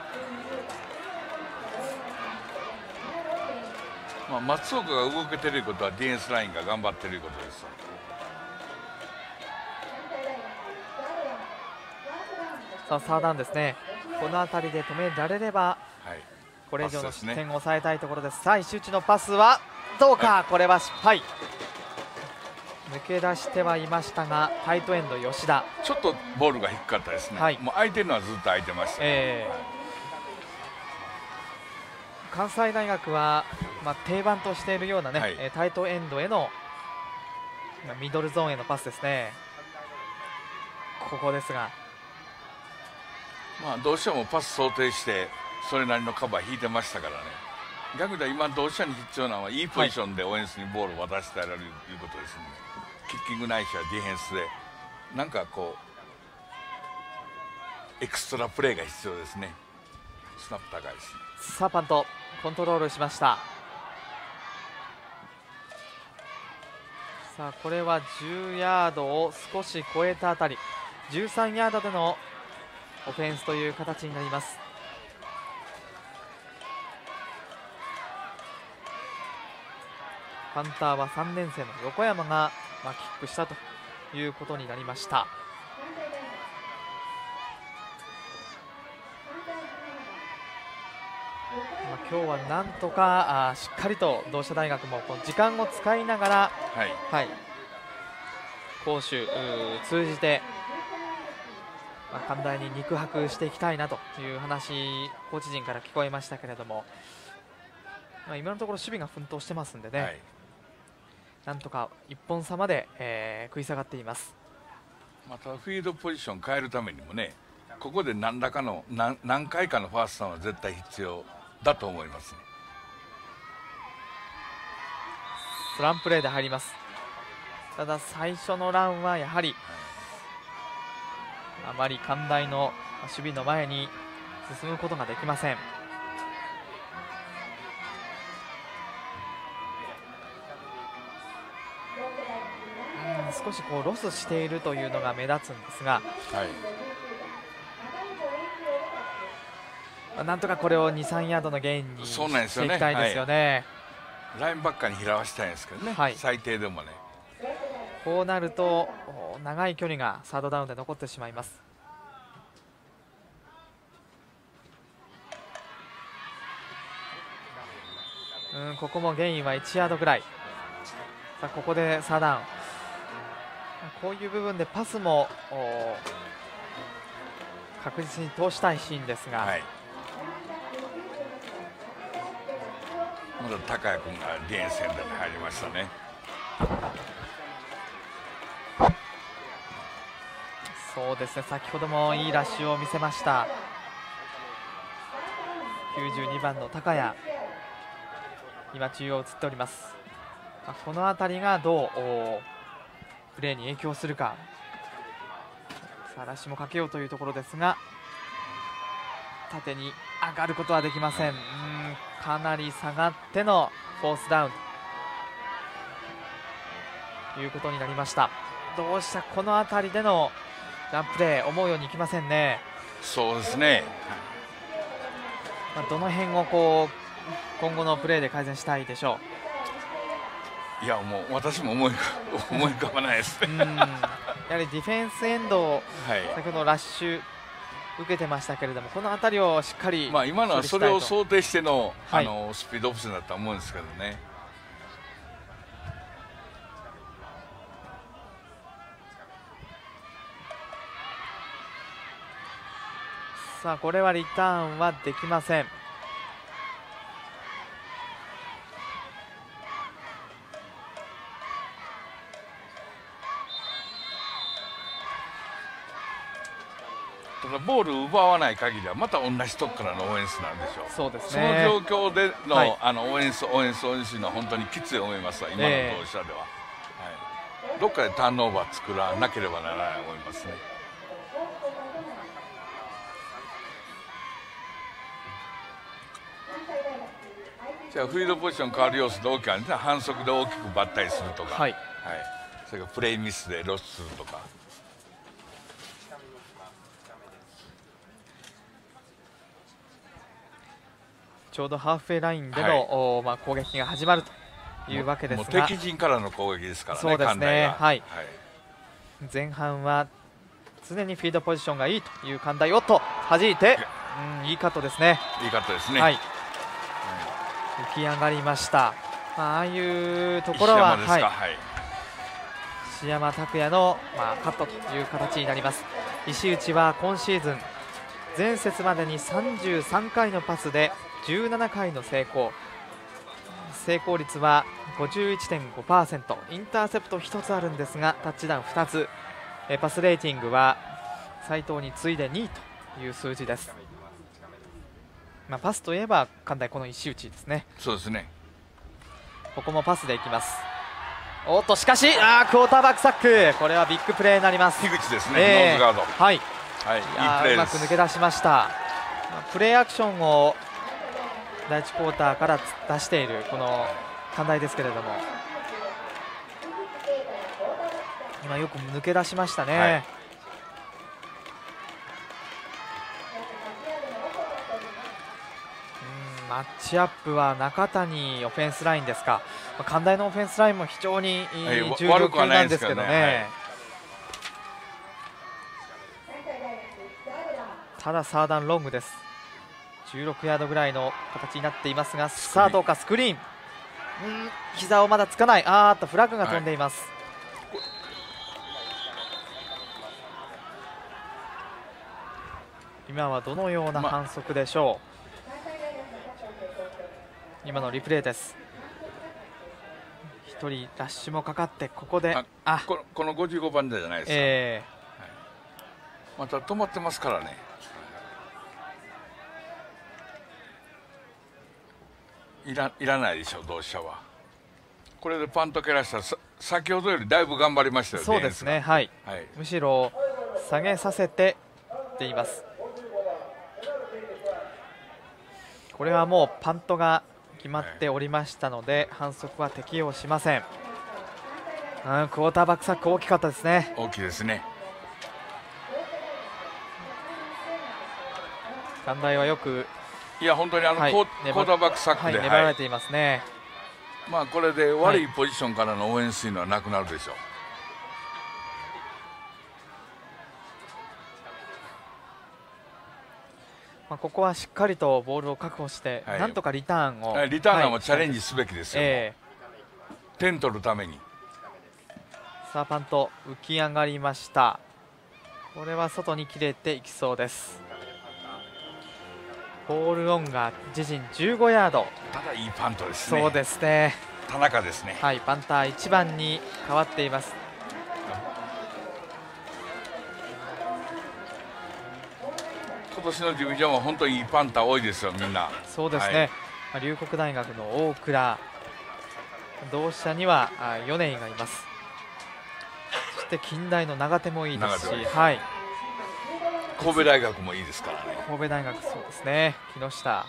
まあ、松岡が動けてることはディフェンスラインが頑張ってることです。 さあサーダウンですね。この辺りで止められれば、はい、これ以上の失点を抑えたいところです。さあ石内のパスはどうか、はい、これは失敗。抜け出してはいましたがタイトエンド吉田、 ちょっとボールが低かったですね。はい、もう空いてるのはずっと空いてました、ね。えー、関西大学は、まあ、定番としているようなね、はい、タイトエンドへのミドルゾーンへのパスですね。ここですが、 まあ、どうしてもパス想定してそれなりのカバー引いてましたからね。逆で今同志社に必要なのはいいポジションでオフェンスにボールを渡してあげるということですね。キッキングないしはディフェンスでなんかこうエクストラプレーが必要ですね。スナップ高いですね。 さあパントコントロールしました。さあこれはじゅうヤードを少し超えたあたり、じゅうさんヤードでのオフェンスという形になります。パンターはさんねん生の横山が、まあ、キックしたということになりました。まあ、今日はなんとかあしっかりと同志社大学もこの時間を使いながら、はいはい、攻守通じて、まあ、寛大に肉薄していきたいなという話コーチ陣から聞こえましたけれども、まあ、今のところ守備が奮闘してますんでね、はい、なんとかいっぽん差まで、えー、食い下がっています。 またフィールドポジション変えるためにもね、ここで何らかの 何, 何回かのファーストは絶対必要だと思いますね。 スランプレーで入ります。ただ最初のランはやはり、はい、あまり寛大の守備の前に進むことができません。うん、少しこうロスしているというのが目立つんですが、はい、なんとかこれをに、さんヤードのゲインにしていきたいですよね。 はい、ラインバッカーに拾わしたいんですけどね、はい、最低でもね。 こうなると長い距離がサードダウンで残ってしまいます。うん、ここもゲインはいちヤードぐらい。さあここでサードダウン、こういう部分でパスも確実に通したいシーンですが、はい、 まだ高谷君がディフェンスセンターに入りましたね。 そうですね、先ほどもいいラッシュを見せました。きゅうじゅうにばんの高谷、今中央映っております。この辺りがどうプレーに影響するか。さあラッシュもかけようというところですが、縦に上がることはできません。うん、かなり下がってのフォースダウンということになりました。どうしたこの辺りでのランプレー、思うようにいきませんね。 そうですね、 まあ、どの辺をこう今後のプレーで改善したいでしょいやもう私も思い思い浮かばないですね。 やはりディフェンスエンドを、はい、先ほどラッシュ受けてましたけれども、この辺りをしっかり、 まあ今のはそれを想定しての、はい、あのスピードオプションだと思うんですけどね。 さあこれはリターンはできません。 ただボールを奪わない限りはまた同じとこからのオフェンスなんでしょう。 そうですね。 その状況での、はい、あのオフェンスオフェンスオフェンスの本当にきつい思いますわ、今の同社では、えーはい、どっかでターンオーバー作らなければならないと思いますね。じゃあフィールドポジション変わる要素で大きくあるんですね。反則で大きくバッタリするとか、はいはい、それからプレーミスでロスするとか。 ちょうどハーフウェイラインでの、はい、まあ、攻撃が始まるというわけですが、 もう敵陣からの攻撃ですからね。 そうですね、はいはい、前半は常にフィールドポジションがいいという寛大。おっと弾いて、うん、いいカットですね。 いいカットですね、 はい、浮き上がりました。まあ、ああいうところは石山、はいはい、石山拓也の、まあ、カットという形になります。石内は今シーズン前節までにさんじゅうさんかいのパスでじゅうななかいの成功、成功率は ごじゅういちてんごパーセント、インターセプトひとつあるんですがタッチダウンふたつ、えパスレーティングは斉藤に次いでにいという数字です。まあ、パスといえば関大この石内ですね。 そうですね。 ここもパスでいきます。おっとしかしあークォーターバックサック、これはビッグプレーになります。 樋口ですね、えー、ノーズガード、 はい、 はい、いいプレーです。 うまく抜け出しました。プレーアクションを第一クォーターから出しているこの関大ですけれども、今よく抜け出しましたね、はい、うんマッチアップは中谷オフェンスラインですか。関大のオフェンスラインも非常に重量級なんですけどね、ただサーダンロングです。じゅうろくヤードぐらいの形になっていますが、さあどうか。スクリーン、うん膝をまだつかない。あーっとフラッグが飛んでいます、はい、今はどのような反則でしょう、ま、今のリプレイです。ひとりラッシュもかかって、ここでああこの、このごじゅうごばん台じゃないですか、えーはい、また止まってますからね。いら, いらないでしょう、同志社は。これでパンと蹴らしたら先ほどよりだいぶ頑張りましたよ。 そうですね、はい、はい、むしろ下げさせてっています。これはもうパントが決まっておりましたので、はい、反則は適用しません。うん、クォーターバックサック大きかったですね。 大きいですね。 関大はよくいや本当にあの、はい、クォーターバックサックで、 はい、粘られていますね。 まあこれで悪いポジションからの応援というのはなくなるでしょう。 まあここはしっかりとボールを確保して、はい、なんとかリターンを、 はい、リターンもチャレンジすべきですよ、えー、点取るために。 さあパント浮き上がりました。これは外に切れていきそうです。ボールオンが自陣じゅうごヤード。 ただいいパントですね。 そうですね。 田中ですね。 はい、パンターいちばんに変わっています。 今年のディビジョンは本当にいいパンター多いですよ、みんな。 そうですね。はい、龍谷大学の大倉、同志社には米井がいます。そして近大の長手もいいですし、はい。 神戸大学もいいですからね。 神戸大学、そうですね。木下。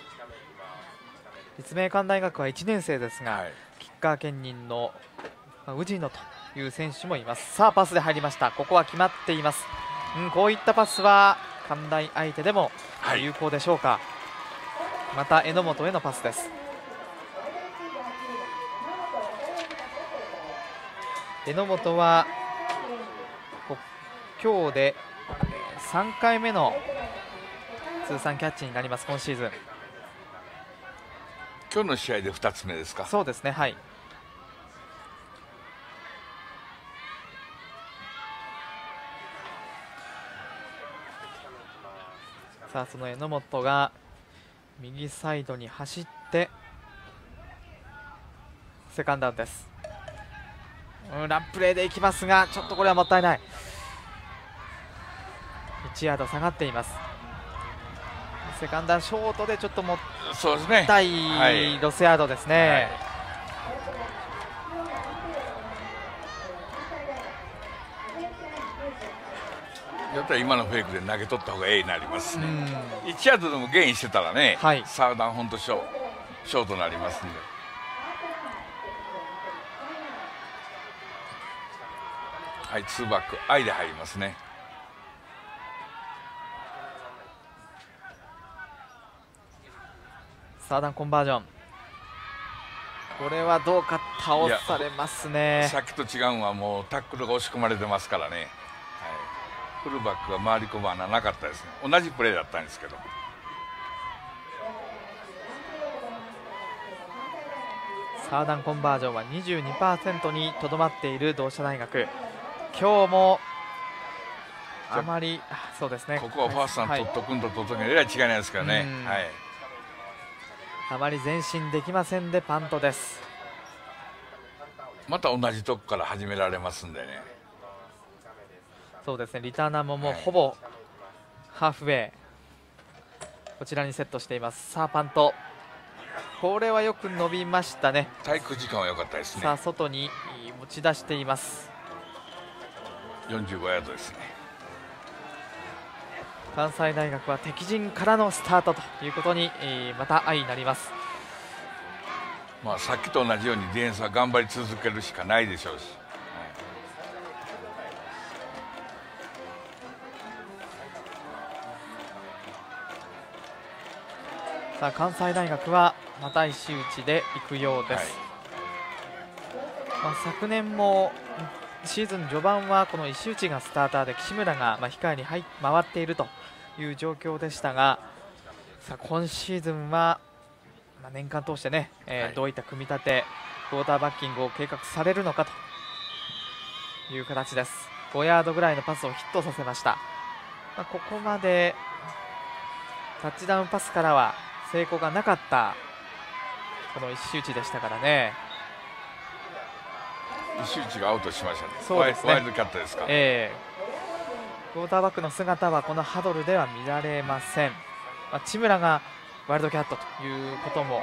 立命館大学はいちねん生ですが、はい、キッカー兼任の宇治野という選手もいます。さあパスで入りました。ここは決まっています。うん、こういったパスは関大相手でも有効でしょうか。はい、また榎本へのパスです。 榎本は今日でさんかいめの通算キャッチになります今シーズン。 今日の試合でふたつめですか。 そうですね、はい。さあその榎本が右サイドに走ってセカンドダウンです。うん、ランプレーでいきますがちょっとこれはもったいない。いちヤード下がっています。セカンドダウンショートでちょっともったいロスヤードですね。はいはいだったら今のフェイクで投げ取った方がええになりますね。いちヤードでもゲインしてたらね、はい、サードダウン本当ショショートになりますんで。はい、ツーバックアイで入りますね。 サーダンコンバージョン、これはどうか倒されますね。 さっきと違うのはもうタックルが押し込まれてますからね、はい、フルバックが回り込む穴なかったですね。同じプレーだったんですけど。 サーダンコンバージョンは にじゅうにパーセント にとどまっている同志社大学。今日もあまりそうですね、 ここはファーストさん取っとくんと取っとくんえらい違いないですからね、はい、 あまり前進できませんでパントです。 また同じとこから始められますんでね。 そうですね、リターナーももうほぼハーフウェイこちらにセットしています。さあパント、これはよく伸びましたね。 滞空時間は良かったですね。 さあ外に持ち出しています。 よんじゅうごヤードですね。 関西大学は敵陣からのスタートということにまた相なります。 まあさっきと同じようにディフェンスは頑張り続けるしかないでしょうし、 さあ関西大学はまた石打ちでいくようです。はい、まあ、昨年もシーズン序盤はこの石内がスターターで岸村がまあ控えに入回っているという状況でしたが、さあ今シーズンはまあ年間通してね、えーはい、どういった組み立てクォーターバッキングを計画されるのかという形です。ごヤードぐらいのパスをヒットさせました。まあ、ここまでタッチダウンパスからは成功がなかったこの石内でしたからね。 石内がアウトしましたね。 そうですね、 ワイルドキャットですか。 えー、クォーターバックの姿はこのハドルでは見られません。まあ、千村がワイルドキャットということも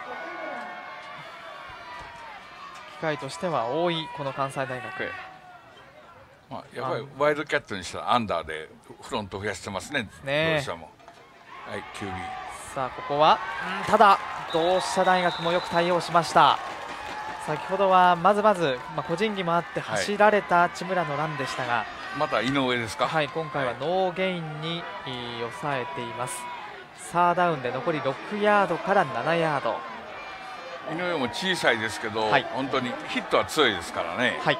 機会としては多いこの関西大学。 まあ、やっぱりワイルドキャットにしたらアンダーでフロント増やしてますね。ね、同志社も。はい、キュービー。 さあここは、うん、ただ同志社大学もよく対応しました。先ほどはまずまず、まあ、個人技もあって走られた千村のランでしたが、はい、 また井上ですか。 はい、今回はノーゲインに抑えています。サーダウンで残りろくヤードからななヤード。 井上も小さいですけど、はい、本当にヒットは強いですからね。 はい、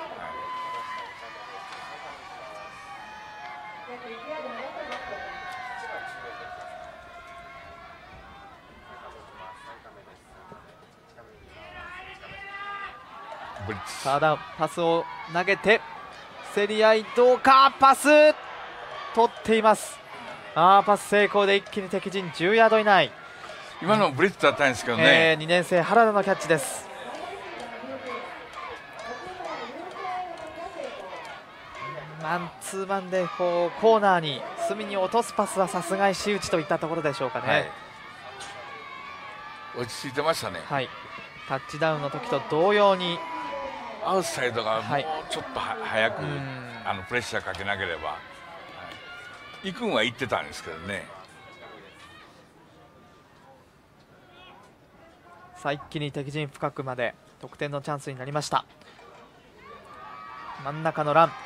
サーダウンパスを投げて競り合いどうか、パス取っています。あーパス成功で一気に敵陣じゅうヤード以内。 今のブリッツだったんですけどね、 えー、にねん生原田のキャッチです。マンツーマンでこうコーナーに隅に落とすパスはさすが石内といったところでしょうかね。はい、 落ち着いてましたね。 はい、タッチダウンの時と同様にアウトサイドがもうちょっとは、はい、早くあのプレッシャーかけなければ、はい、行くんは行ってたんですけどね。 さあ一気に敵陣深くまで得点のチャンスになりました。真ん中のラン、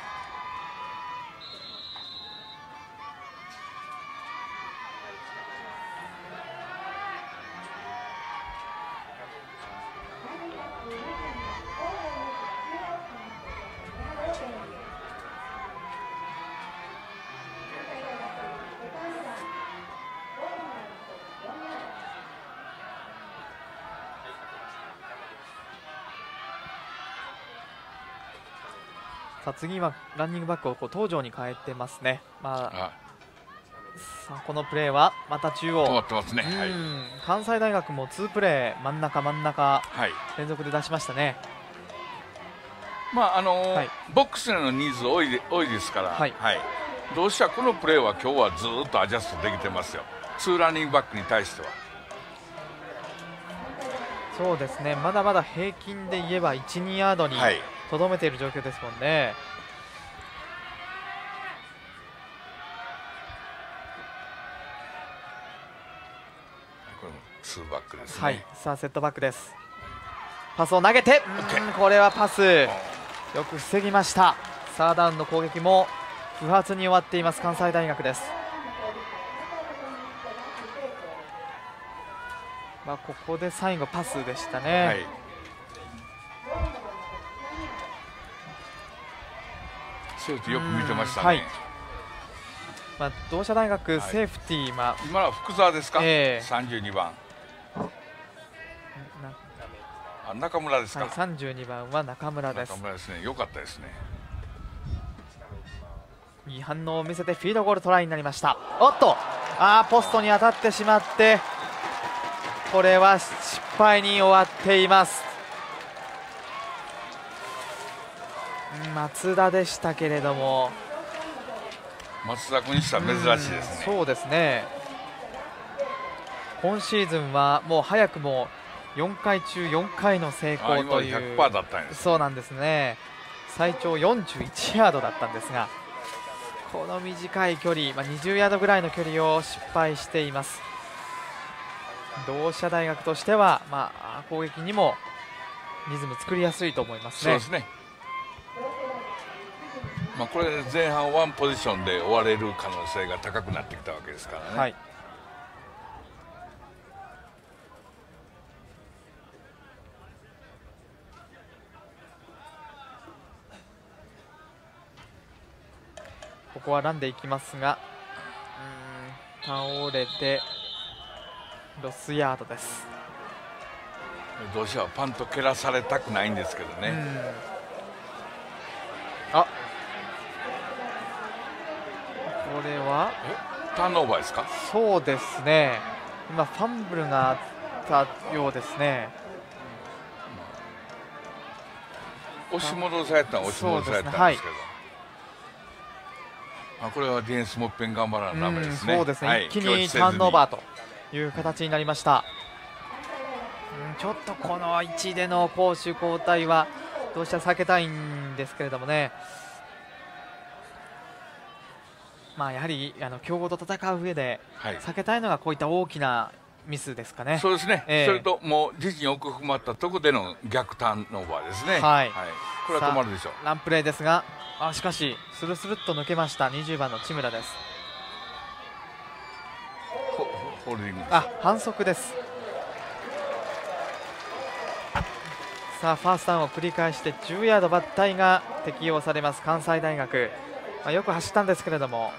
さあ次はランニングバックをこう東條に変えてますね。まあ、さあこのプレーはまた中央止まってますね、はい、 関西大学もツープレー真ん中真ん中、 はい、 連続で出しましたね。 まああのーはい、ボックスへのニーズ多いで多いですから、はいはい、どうしたらこのプレーは今日はずっとアジャストできてますよ、ツーランニングバックに対しては。 そうですね、まだまだ平均で言えばいち、にヤードにとどめている状況ですもんね。 これもツーバックですね。 はい、さあセットバックです。パスを投げて、これはパスよく防ぎました。サーダウンの攻撃も不発に終わっています関西大学です。まあここで最後パスでしたね。はい、 セーフティーよく見てましたね。 はい、まあ、同志社大学、はい、セーフティー、まあ、 今のは福澤ですか、えー、さんじゅうにばんあ中村ですか、はい、 さんじゅうにばんは中村です。 中村ですね、良かったですね。 いい反応を見せてフィードゴールトライになりました。おっと、あーポストに当たってしまって、これは失敗に終わっています。松田でしたけれども、 松田君にしては珍しいですね。 そうですね、今シーズンはもう早くもよんかいちゅうよんかいの成功という、 ひゃくパーセントだったんです、ね、 そうなんですね。最長よんじゅういちヤードだったんですが、この短い距離、まあ、にじゅうヤードぐらいの距離を失敗しています。同志社大学としては、まあ、攻撃にもリズム作りやすいと思いますね。 そうですね、まあ、これで前半ワンポジションで終われる可能性が高くなってきたわけですからね。はい、 ここはランでいきますが、うーん倒れてロスヤードです。 どうしよう、パンと蹴らされたくないんですけどね。 あ、これはターンオーバーですか。 そうですね、今ファンブルがあったようですね。 押し戻されたのは押し戻されたんですけど、あ、これはディフェンスもっぺん頑張らなダメですね。 そうですね、はい、一気にターンオーバーという形になりました。うん、ちょっとこの位置での攻守交代はどうしても避けたいんですけれどもね、まあ、やはりあの強豪と戦う上で避けたいのがこういった大きなミスですかね。 そうですね、えー、それともう自陣奥踏まったところでの逆ターンオーバーですね。はい、はい、これは止まるでしょう。 ランプレーですが、あ、しかしスルスルっと抜けました。にじゅうばんの千村です。 ホールディングです。 あ、反則です。さあファーストダウンを繰り返してじゅうヤード抜体が適用されます関西大学。まあ、よく走ったんですけれども、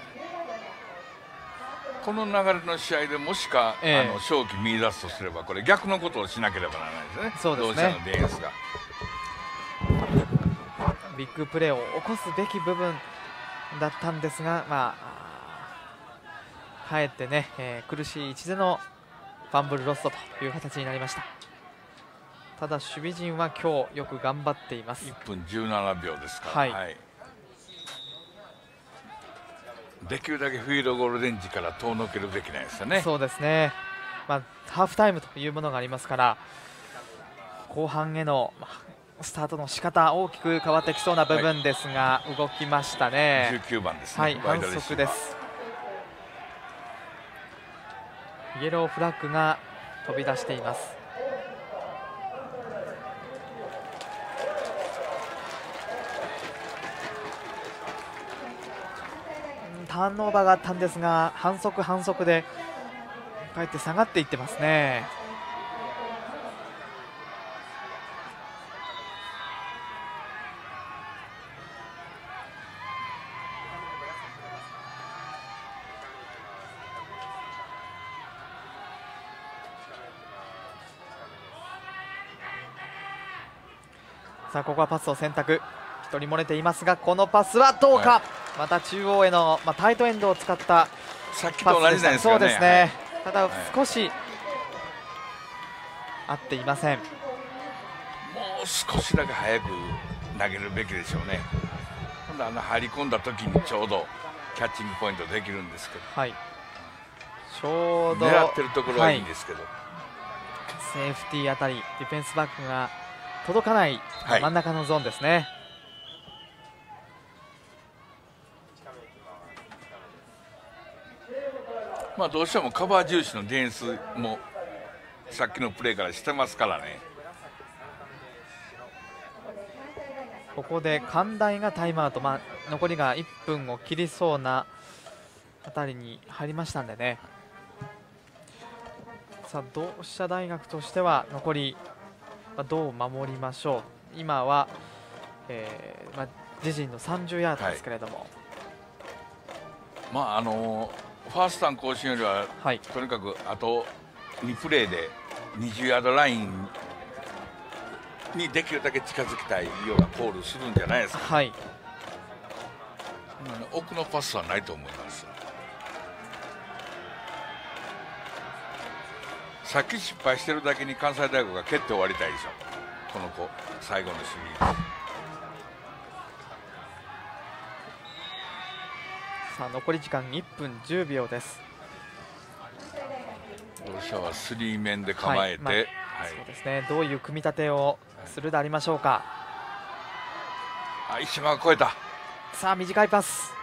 この流れの試合でもしか、えー、あの勝機見出すとすれば、これ逆のことをしなければならないですね。 そうですね、 同志社のディフェンスがビッグプレーを起こすべき部分だったんですが、まあ、かえってね、えー、苦しい位置でのファンブルロストという形になりました。ただ守備陣は今日よく頑張っています。 いっぷんじゅうななびょうですから、はいはい、できるだけフィールドゴールレンジから遠のけるべきなんですよね。 そうですね、まあ、ハーフタイムというものがありますから、後半への、まあ、スタートの仕方大きく変わってきそうな部分ですが、はい、動きましたね。 じゅうきゅうばんですね、 はい、反則です。イエローフラッグが飛び出しています。ターンオーバーがあったんですが、反則反則でかえって下がっていってますね。さあここはパスを選択。 ひとり漏れていますが、このパスはどうか、はい、また中央への、まあ、タイトエンドを使ったさっきと同じですそうですね、はい、ただ少し、はい、合っていません。 もう少しだけ早く投げるべきでしょうね。今度あの入り込んだ時にちょうどキャッチングポイントできるんですけど、 はい、ちょうど狙ってるところはいいんですけど、はい、 セーフティーあたりディフェンスバックが届かない真ん中のゾーンですね。はい、 まあどうしてもカバー重視のディフェンスもさっきのプレーからしてますからね。 ここで関大がタイムアウト、まあ、残りがいっぷんを切りそうなあたりに入りましたんでね。さあ同志社大学としては残り、まあ、どう守りましょう。今は、えーまあ、自陣のさんじゅうヤードですけれども、はい、 まああのファーストターン更新よりは、はい、とにかくあとにプレーでにじゅうヤードラインにできるだけ近づきたいようなコールするんじゃないですか、ね。はい、奥のパスはないと思います。さっき失敗してるだけに関西大学が蹴って終わりたいでしょ、この子最後の守備。 さあ残り時間いっぷんじゅうびょうです。 同志社はスリー面で構えて、はい、 まあ、そうですね、どういう組み立てをするでありましょうか。 あ、石間が越えた。 さあ短いパス、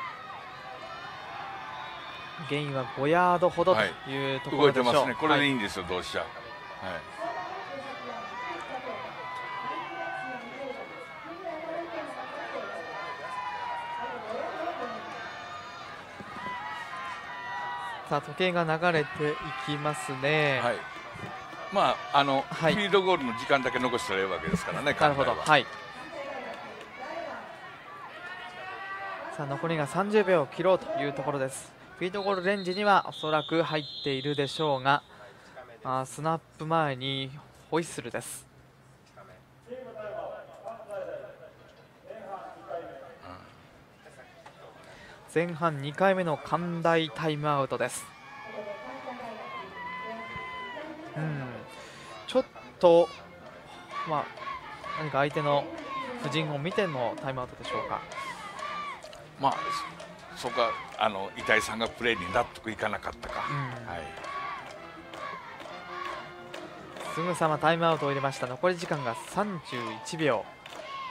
ゲインはごヤードほどというところでしょう。 動いてますね、これでいいんですよ、はい、同志社。はい、 さあ時計が流れていきますね。 はい、まああの、はい、フィールドゴールの時間だけ残したらいいわけですからね。 なるほど、はい。さあ残りがさんじゅうびょうを切ろうというところです。フィールドゴールレンジにはおそらく入っているでしょうが、あスナップ前にホイッスルです。前半にかいめの関大タイムアウトです。うん、ちょっと、まあ、何か相手の布陣を見てのタイムアウトでしょうか。 まあ、そこはあの板井さんがプレーに納得いかなかったか、うん、はい、 すぐさまタイムアウトを入れました。残り時間がさんじゅういちびょう。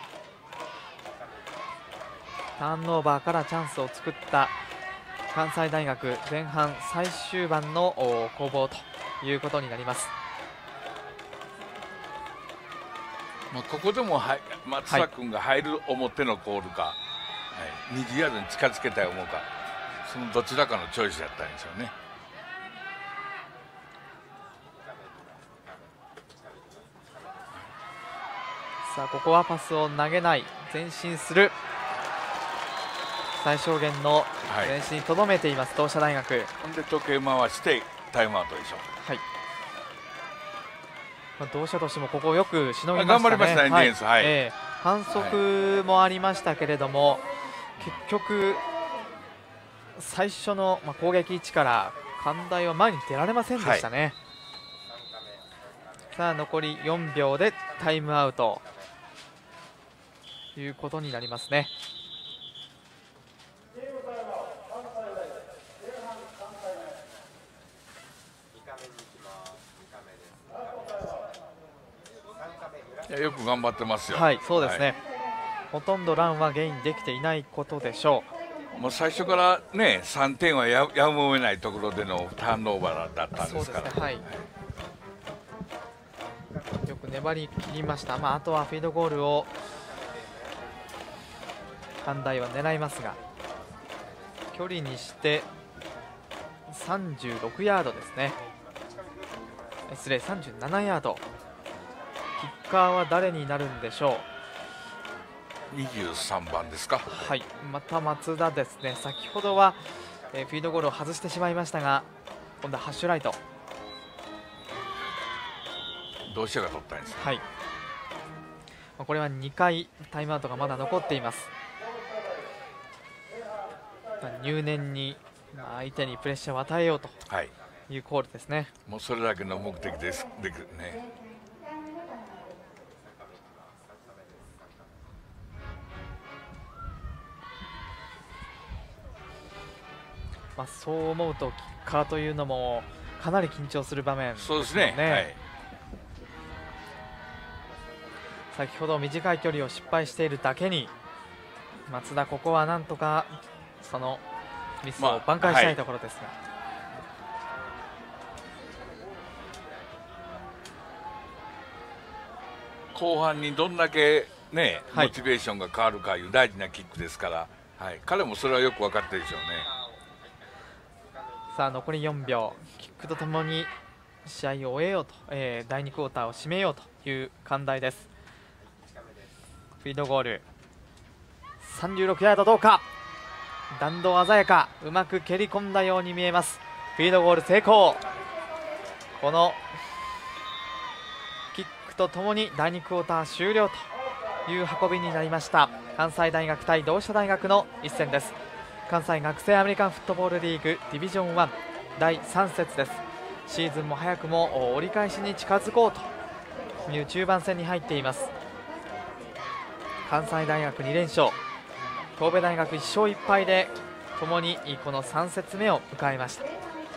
ターンオーバーからチャンスを作った関西大学、前半最終盤の攻防ということになります。 まあここでもは松田君が入る表のコールか、はい、にじゅうヤードに近づけたい思うか、そのどちらかのチョイスだったんですよね。 さあここはパスを投げない、前進する、最小限の前進にとどめています、はい、同志社大学。 ほんで時計回してタイムアウトでしょ。 はい、まあ、同志社としてもここをよくしのぎましたね。 頑張りましたね、はい、ディフェンス、はい、 えー、反則もありましたけれども、はい、結局最初の、まあ、攻撃位置から関大は前に出られませんでしたね。はい、さあ残りよんびょうでタイムアウトということになりますね。 いやよく頑張ってますよ。 はい、そうですね、はい、ほとんどランはゲインできていないことでしょう。もう最初からねさんてんはややむを得ないところでのターンオーバーだったんですから。そうですね、はいはい、 よく粘り切りました。まあ、あとはフィードゴールを関大は狙いますが、距離にしてさんじゅうろくヤードですね。失礼、さんじゅうななヤード。キッカーは誰になるんでしょう。にじゅうさんばんですか。 はい、また松田ですね。先ほどは、えー、フィードゴールを外してしまいましたが、今度はハッシュライト。 同志社が取ったんです、ね。 はい。 これはにかいタイムアウトがまだ残っています。入念に相手にプレッシャーを与えようというコールですね。 はい、もうそれだけの目的ですでね。 まあ、そう思うとキッカーというのもかなり緊張する場面ですよね。 そうですね、はい、 先ほど短い距離を失敗しているだけに松田、ここはなんとかそのミスを挽回したいところですが、まあはい、後半にどんだけ、ね、モチベーションが変わるかいう大事なキックですから、はい、彼もそれはよく分かってるでしょうね。 さあ残りよんびょう、キックとともに試合を終えようと、えー、だいにクォーターを締めようという寛大です。フィードゴールさんじゅうろくヤードどうか、弾道鮮やか、うまく蹴り込んだように見えます。フィードゴール成功。このキックとともにだいにクォーター終了という運びになりました。関西大学対同志社大学の一戦です。関西学生アメリカンフットボールリーグディビジョンワンだいさん節です。シーズンも早くも折り返しに近づこうという中盤戦に入っています。関西大学にれんしょう、神戸大学いっしょういっぱいでともにこのさん節目を迎えました。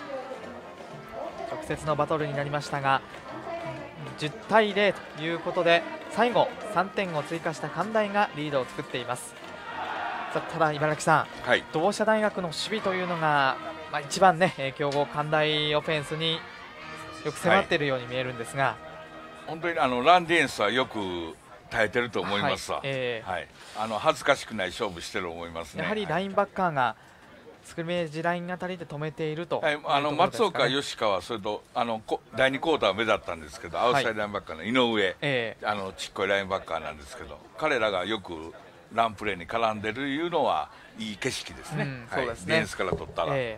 直接のバトルになりましたがじゅうたいゼロということで最後さんてんを追加した関大がリードを作っています。ただ茨城さん、はい、同志社大学の守備というのが、まあ、一番ね強豪関大オフェンスによく迫っているように見えるんですが、はい、 本当にあのランディエンスはよく耐えてると思いますわ、はいえーはい、あの恥ずかしくない勝負してると思いますね。 やはりラインバッカーがスクリメージラインあたりで止めていると、 はい、あの松岡、吉川、それとあのだいにクォーターは目立ったんですけど、アウトサイドラインバッカーの井上、はいえー、あのちっこいラインバッカーなんですけど、彼らがよくランプレーに絡んでるいうのはいい景色ですね。うん、そうですね、はい、ディフェンスから取ったら、え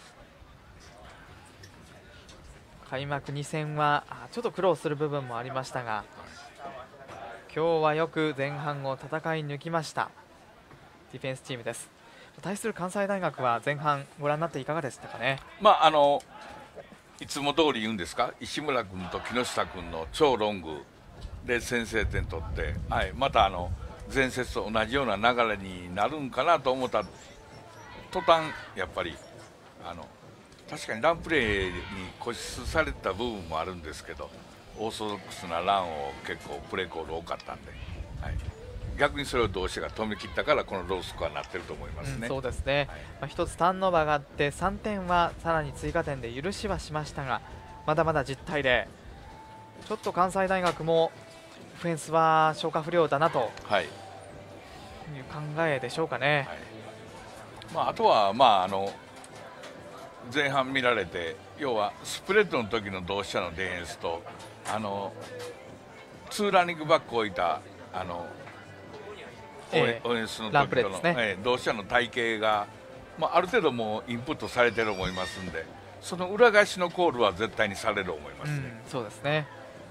ー、開幕に戦はちょっと苦労する部分もありましたが、今日はよく前半を戦い抜きましたディフェンスチームです。対する関西大学は前半ご覧になっていかがでしたかね。 まああのいつも通り言うんですか、石村君と木下君の超ロングで先制点取って、はい、またあの前節と同じような流れになるんかなと思った途端、やっぱりあの確かにランプレーに固執された部分もあるんですけど、オーソドックスなランを結構プレーコール多かったんで、はい、逆にそれを同志が止めきったからこのロースコアになってると思いますね。 うん、そうですね、はい、まあ、一つターンオーバーがあってさんてんはさらに追加点で許しはしましたが、まだまだじゅうたいゼロ、ちょっと関西大学もオフェンスは消化不良だなと、はい、いう考えでしょうかね。はい、 まあ、あとは、まあ、あの前半見られて、要はスプレッドの時の同志社のディフェンスとあのツーランニングバックを置いたあのオフェンスの時との、ねえー、同志社の体型が、まあ、ある程度もうインプットされてると思いますんで、その裏返しのコールは絶対にされると思いますね。 うん、そうですね。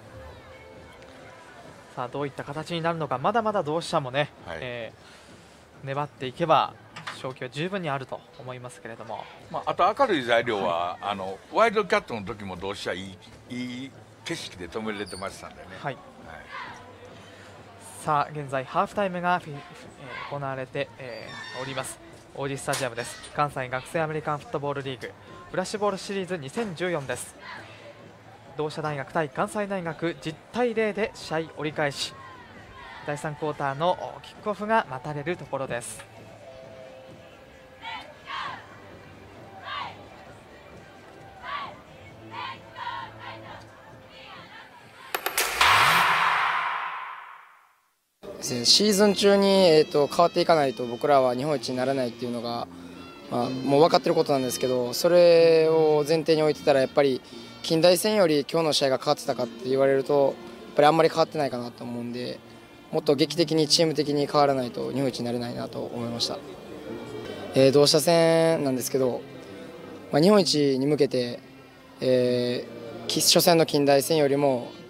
さあどういった形になるのか、まだまだ同志社もね、はい、えー、粘っていけば勝機は十分にあると思いますけれども、 まあ、あと明るい材料は、はい、あのワイルドキャットの時も同志社いい、いい景色で止めれてましたんでね。はい、はい、 さあ現在ハーフタイムが、えー、行われて、えー、おります王子スタジアムです。関西学生アメリカンフットボールリーグフラッシュボールシリーズにせんじゅうよんです。同志社大学対関西大学じゅうたいゼロで試合折り返し、だいさんクォーターのキックオフが待たれるところです。 シーズン中に、えー、と変わっていかないと僕らは日本一にならないっていうのが、まあ、もう分かってることなんですけど、それを前提に置いてたらやっぱり近代戦より今日の試合が変わってたかって言われるとやっぱりあんまり変わってないかなと思うんで、もっと劇的にチーム的に変わらないと日本一になれないなと思いました。えー、同志社戦なんですけど、まあ、日本一に向けて、えー、初戦の近代戦よりも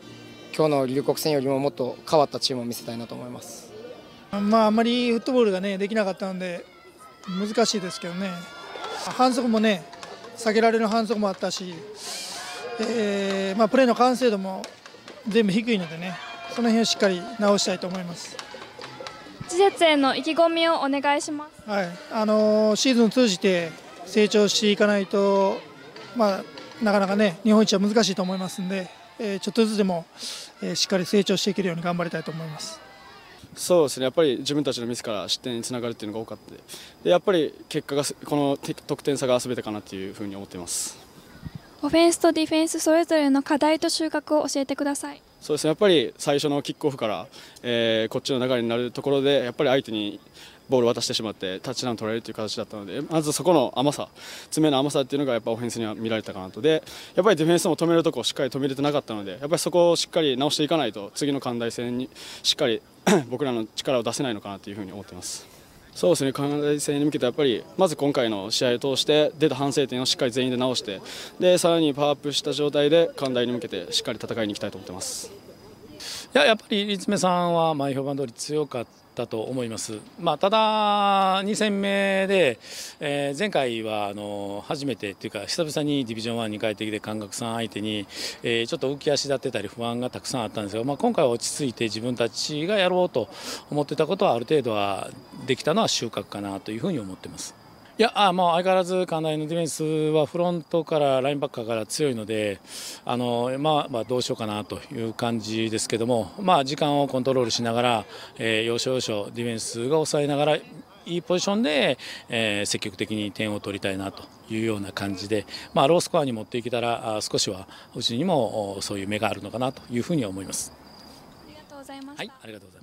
今日の龍谷戦よりももっと変わったチームを見せたいなと思います。 まあ、あんまりフットボールが、ね、できなかったので難しいですけどね、反則もね避けられる反則もあったし、えーまあ、プレーの完成度も全部低いのでね、その辺をしっかり直したいと思います。 次節への意気込みをお願いします。 はい、あのー、シーズンを通じて成長していかないと、まあ、なかなかね日本一は難しいと思いますので、えー、ちょっとずつでも、えー、しっかり成長していけるように頑張りたいと思います。 そうですね、やっぱり自分たちのミスから失点につながるっていうのが多かったで、やっぱり結果がこの得点差が全てかなというふうに思っています。 オフェンスとディフェンスそれぞれの課題と収穫を教えてください。 そうですね、やっぱり最初のキックオフから、えー、こっちの流れになるところでやっぱり相手にボールを渡してしまってタッチダウン取られるという形だったので、まずそこの甘さ、詰めの甘さっていうのがやっぱオフェンスには見られたかなと。でやっぱりディフェンスも止めるところをしっかり止めれてなかったので、やっぱりそこをしっかり直していかないと次の関大戦にしっかり僕らの力を出せないのかなというふうに思っています。そうですね、関大戦に向けてやっぱりまず今回の試合を通して出た反省点をしっかり全員で直して、でさらにパワーアップした状態で関大に向けてしっかり戦いに行きたいと思ってます。 いや、やっぱり立命さんは前評判通り強かったと思います。まあ、ただに戦目で、えー、前回はあの初めてというか久々にディビジョンワンに帰ってきて関学さん相手に、えー、ちょっと浮き足立ってたり不安がたくさんあったんですが、まあ、今回は落ち着いて自分たちがやろうと思ってたことはある程度はできたのは収穫かなというふうに思っています。いやあ、まあ、相変わらず関大のディフェンスはフロントからラインバッカーから強いので、あの、まあまあ、どうしようかなという感じですけども、まあ、時間をコントロールしながら、えー、要所要所ディフェンスが抑えながらいいポジションで、えー、積極的に点を取りたいなというような感じで、まあ、ロースコアに持っていけたら少しはうちにもそういう目があるのかなというふうには思います。 ありがとうございました。 はい、ありがとうございます。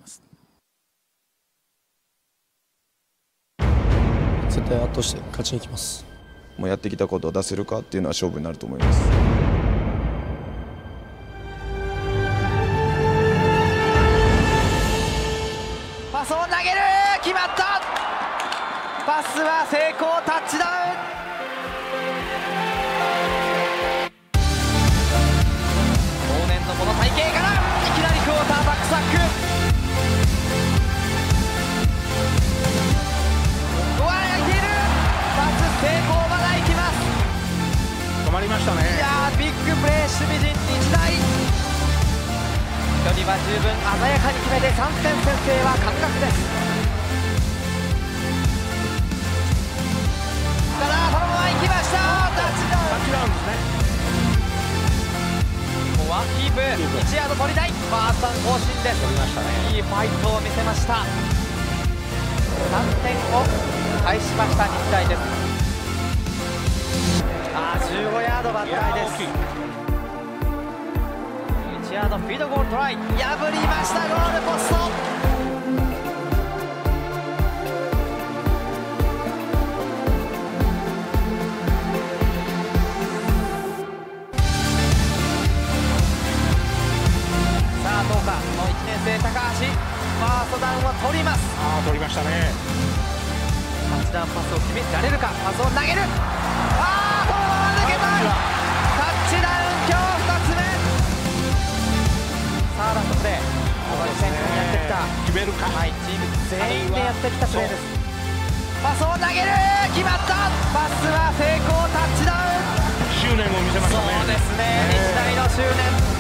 絶対圧倒して勝ちに行きます。 もうやってきたことを出せるかっていうのは勝負になると思います。 パスを投げる、決まった。パスは成功、タッチダウン。往年のこの体型からいきなりクォーターバックサック。成功まだ行きます。 止まりましたね。 いやー、ビッグプレー、守備陣日大。距離は十分鮮やかに決めてさんてん先制は関学です。ただそのまま行きました。タッチダウン。 タッチダウンですね。 ここはキープ、いちヤード取りたい。ファースト更新です。 取りましたね。 いいファイトを見せました。さんてんを返しました日大です。あー、じゅうごヤードバッターです。いちヤードフィードゴールトライ、破りました。ゴールポスト。さあどうか、このいちねん生高橋、ファーストダウンを取ります。 ああ、取りましたね。 タッチダウンパスを決められるか。パスを投げる。あー、そのまま抜けた。タッチダウン、今日ふたつめ。さあラストプレー、この予選にやってきた、 決めるか。 はい、チーム全員でやってきたプレーです。パスを投げる、決まった。パスは成功、タッチダウン。 執念を見せましたね。 そうですね、日大の執念。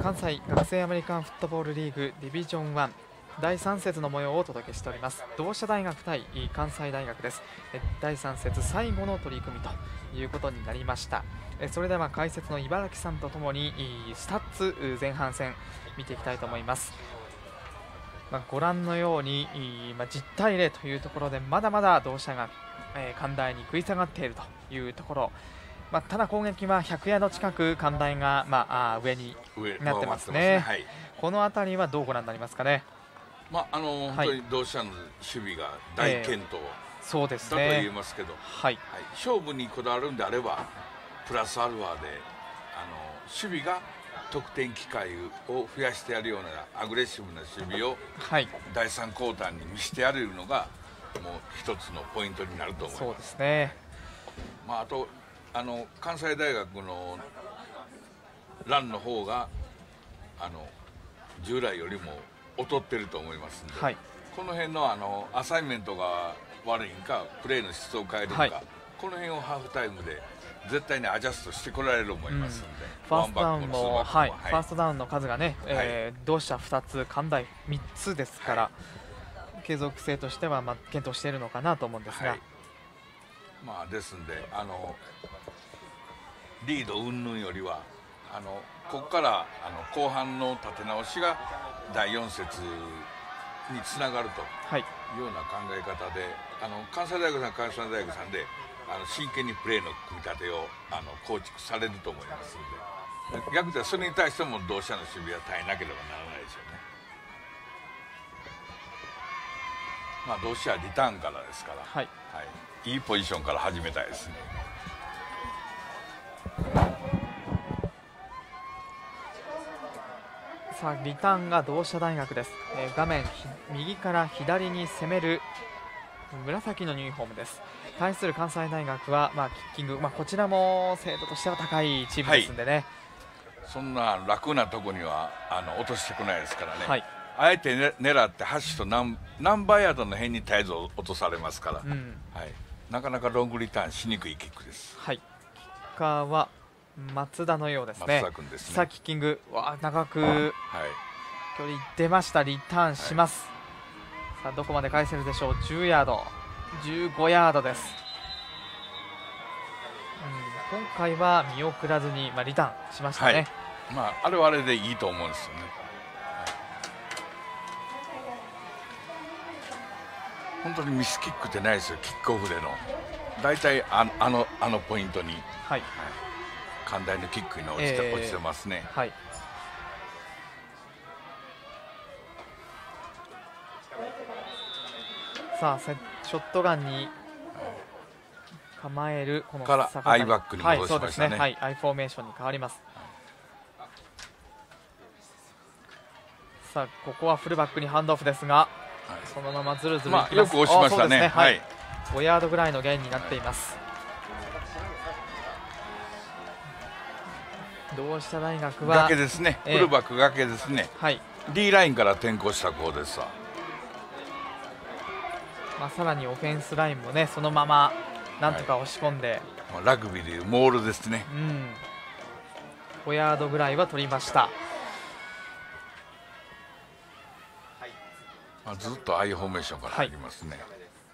関西学生アメリカンフットボールリーグディビジョンワンだいさん節の模様をお届けしております。同志社大学対関西大学です。だいさん節最後の取り組みということになりました。それでは解説の茨城さんとともにスタッツ前半戦見ていきたいと思います。まあ、ご覧のように、まあ、じゅうたいゼロというところでまだまだ同志社が、えー、関大に食い下がっているというところ、まあ、ただ攻撃はひゃくヤード近く関大が、まあ、あ上になってますね。はい、この辺りはどうご覧になりますかね。 まああのはい、本当に同志社の守備が大健闘、えー、そうですね、だと言いますけど、はいはい、勝負にこだわるんであればプラスアルファであの守備が得点機会を増やしてやるようなアグレッシブな守備を、はい、だいさんクォーターに見せてやれるのがもう一つのポイントになると思います。 そうですね、 まあ、あとあの関西大学のランの方があの従来よりも劣ってると思いますので、はい、この辺のあのアサイメントが悪いんかプレーの質を変えるのか、はい、この辺をハーフタイムで絶対にアジャストしてこられると思いますので、 うん、ファーストダウンも、はい、ファーストダウンの数がね、えー、同志社ふたつ関大みっつですから、はい、継続性としてはまあ検討しているのかなと思うんですが、はい、 まあ、ですのであのリード云々よりはあのここからあの後半の立て直しがだいよん節につながるというような考え方で、あの関西大学さん関西大学さんであの真剣にプレーの組み立てをあの構築されると思いますので、逆にそれに対しても同志社の守備は耐えなければならないですよね。まあ、同志社はリターンからですから、はいはい、いいポジションから始めたいですね。 さあリターンが同志社大学です。えー、画面右から左に攻める紫のユニフォームです。対する関西大学は、まあ、キッキング、まあ、こちらも精度としては高いチームですんでね、はい、 そんな楽なとこにはあの落としてこないですからね、はい、あえて、ね、狙って端とナンナンバーヤードの辺に絶えず落とされますから、うん、はい、なかなかロングリターンしにくいキックです。 はい、キッカーは松田のようですね。 松田君ですね。 さあキッキングわ長く、はい、距離出ました。リターンします、はい、さあどこまで返せるでしょう。じゅうヤードじゅうごヤードです、うん、今回は見送らずに、まあ、リターンしましたね、はい、 まあ、あれはあれでいいと思うんですよね、はい、本当にミスキックってないですよ。キックオフでの大体ああのあのポイントに、はい、関大のキックに落ちて、えー、落ちてますね、はい、 さあショットガンに構えるこのからアイバックに戻しましたね。 はい、アイフォーメーションに変わります。さあここはフルバックにハンドオフですが、はい、そのままずるずるいきます。 まあ、よく押しましたね。ね、はい、 ごヤードぐらいのゲインになっています。はい、同志社大学は崖ですね、えー、フルバック崖ですね、はい、D ラインから転向した子ですわ。 まあ、さらにオフェンスラインもねそのままなんとか押し込んで、 はい、ラグビーでいうモールですね、 うん、ごヤードぐらいは取りました、 はい、まあ、ずっとアイフォーメーションから入りますね、はい、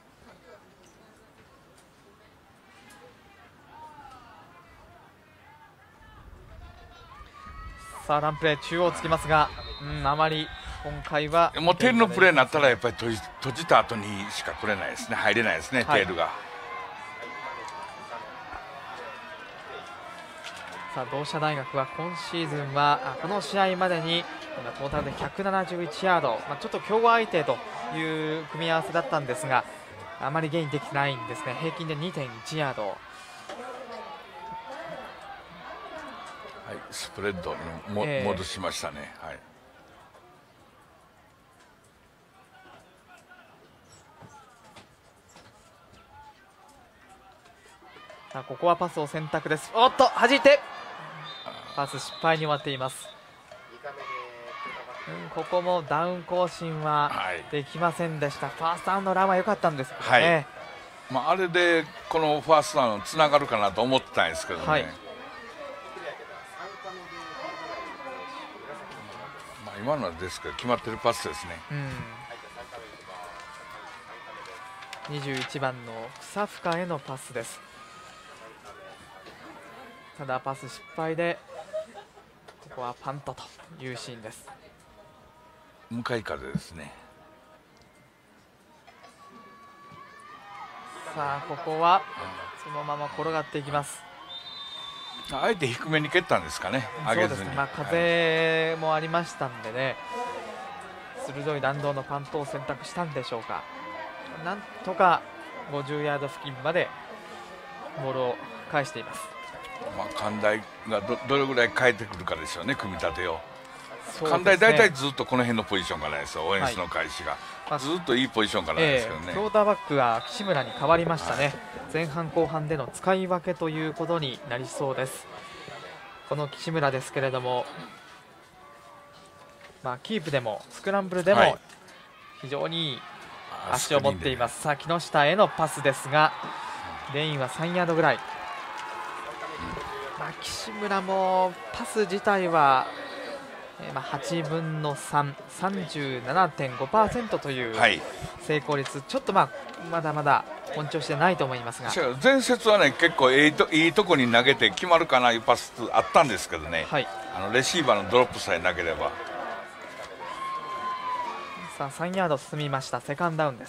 さあランプレー中央つきますが、うん、あまり今回はもうテールのプレーになったらやっぱり閉じ、閉じた後にしか来れないですね。入れないですね、はい、テールが。 さあ同志社大学は今シーズンはこの試合までに今トータルでひゃくななじゅういちヤード、まあ、ちょっと強豪相手という組み合わせだったんですがあまりゲインできてないんですね。平均で にてんいちヤード、はい、 スプレッドにも、えー、戻しましたね、はい、 さあここはパスを選択です。おっと弾いてパス失敗に終わっています、うん、ここもダウン更新はできませんでした、はい、ファーストダウンのランは良かったんですけどね、はい、 まあ、あれでこのファーストダウンつながるかなと思ってたんですけどね、はい、 今のはですけど決まってるパスですね。 うん、にじゅういちばんの草深へのパスです。ただパス失敗でここはパントというシーンです。 向かい風ですね。 さあここはそのまま転がっていきます。 あえて低めに蹴ったんですかね、上げずに。そうですね、 まあ、風もありましたんでね、はい、鋭い弾道のパントを選択したんでしょうか。なんとかごじゅうヤード付近までボールを返しています。 まあ、関大が ど, どれぐらい変えてくるかですよね、組み立てを。関大大体ずっとこの辺のポジションからですよ、オフェンスの開始が、はい、ずっといいポジションからですけどね。 えー、クォーターバックが岸村に変わりましたね、はい、前半後半での使い分けということになりそうです。この岸村ですけれども、まあ、キープでもスクランブルでも非常にいい足を持っています。さあ木下へのパスですがレインはさんヤードぐらい、まあ、岸村もパス自体はえー、まあはちぶんのさん、さんじゅうななてんごパーセント という成功率、はい、ちょっと、まあ、まだまだ本調子でないと思いますが、 前節はね結構いいといいとこに投げて決まるかないうパスあったんですけどね、はい、あのレシーバーのドロップさえなければ。 さあさんヤード進みました。セカンドダウンです。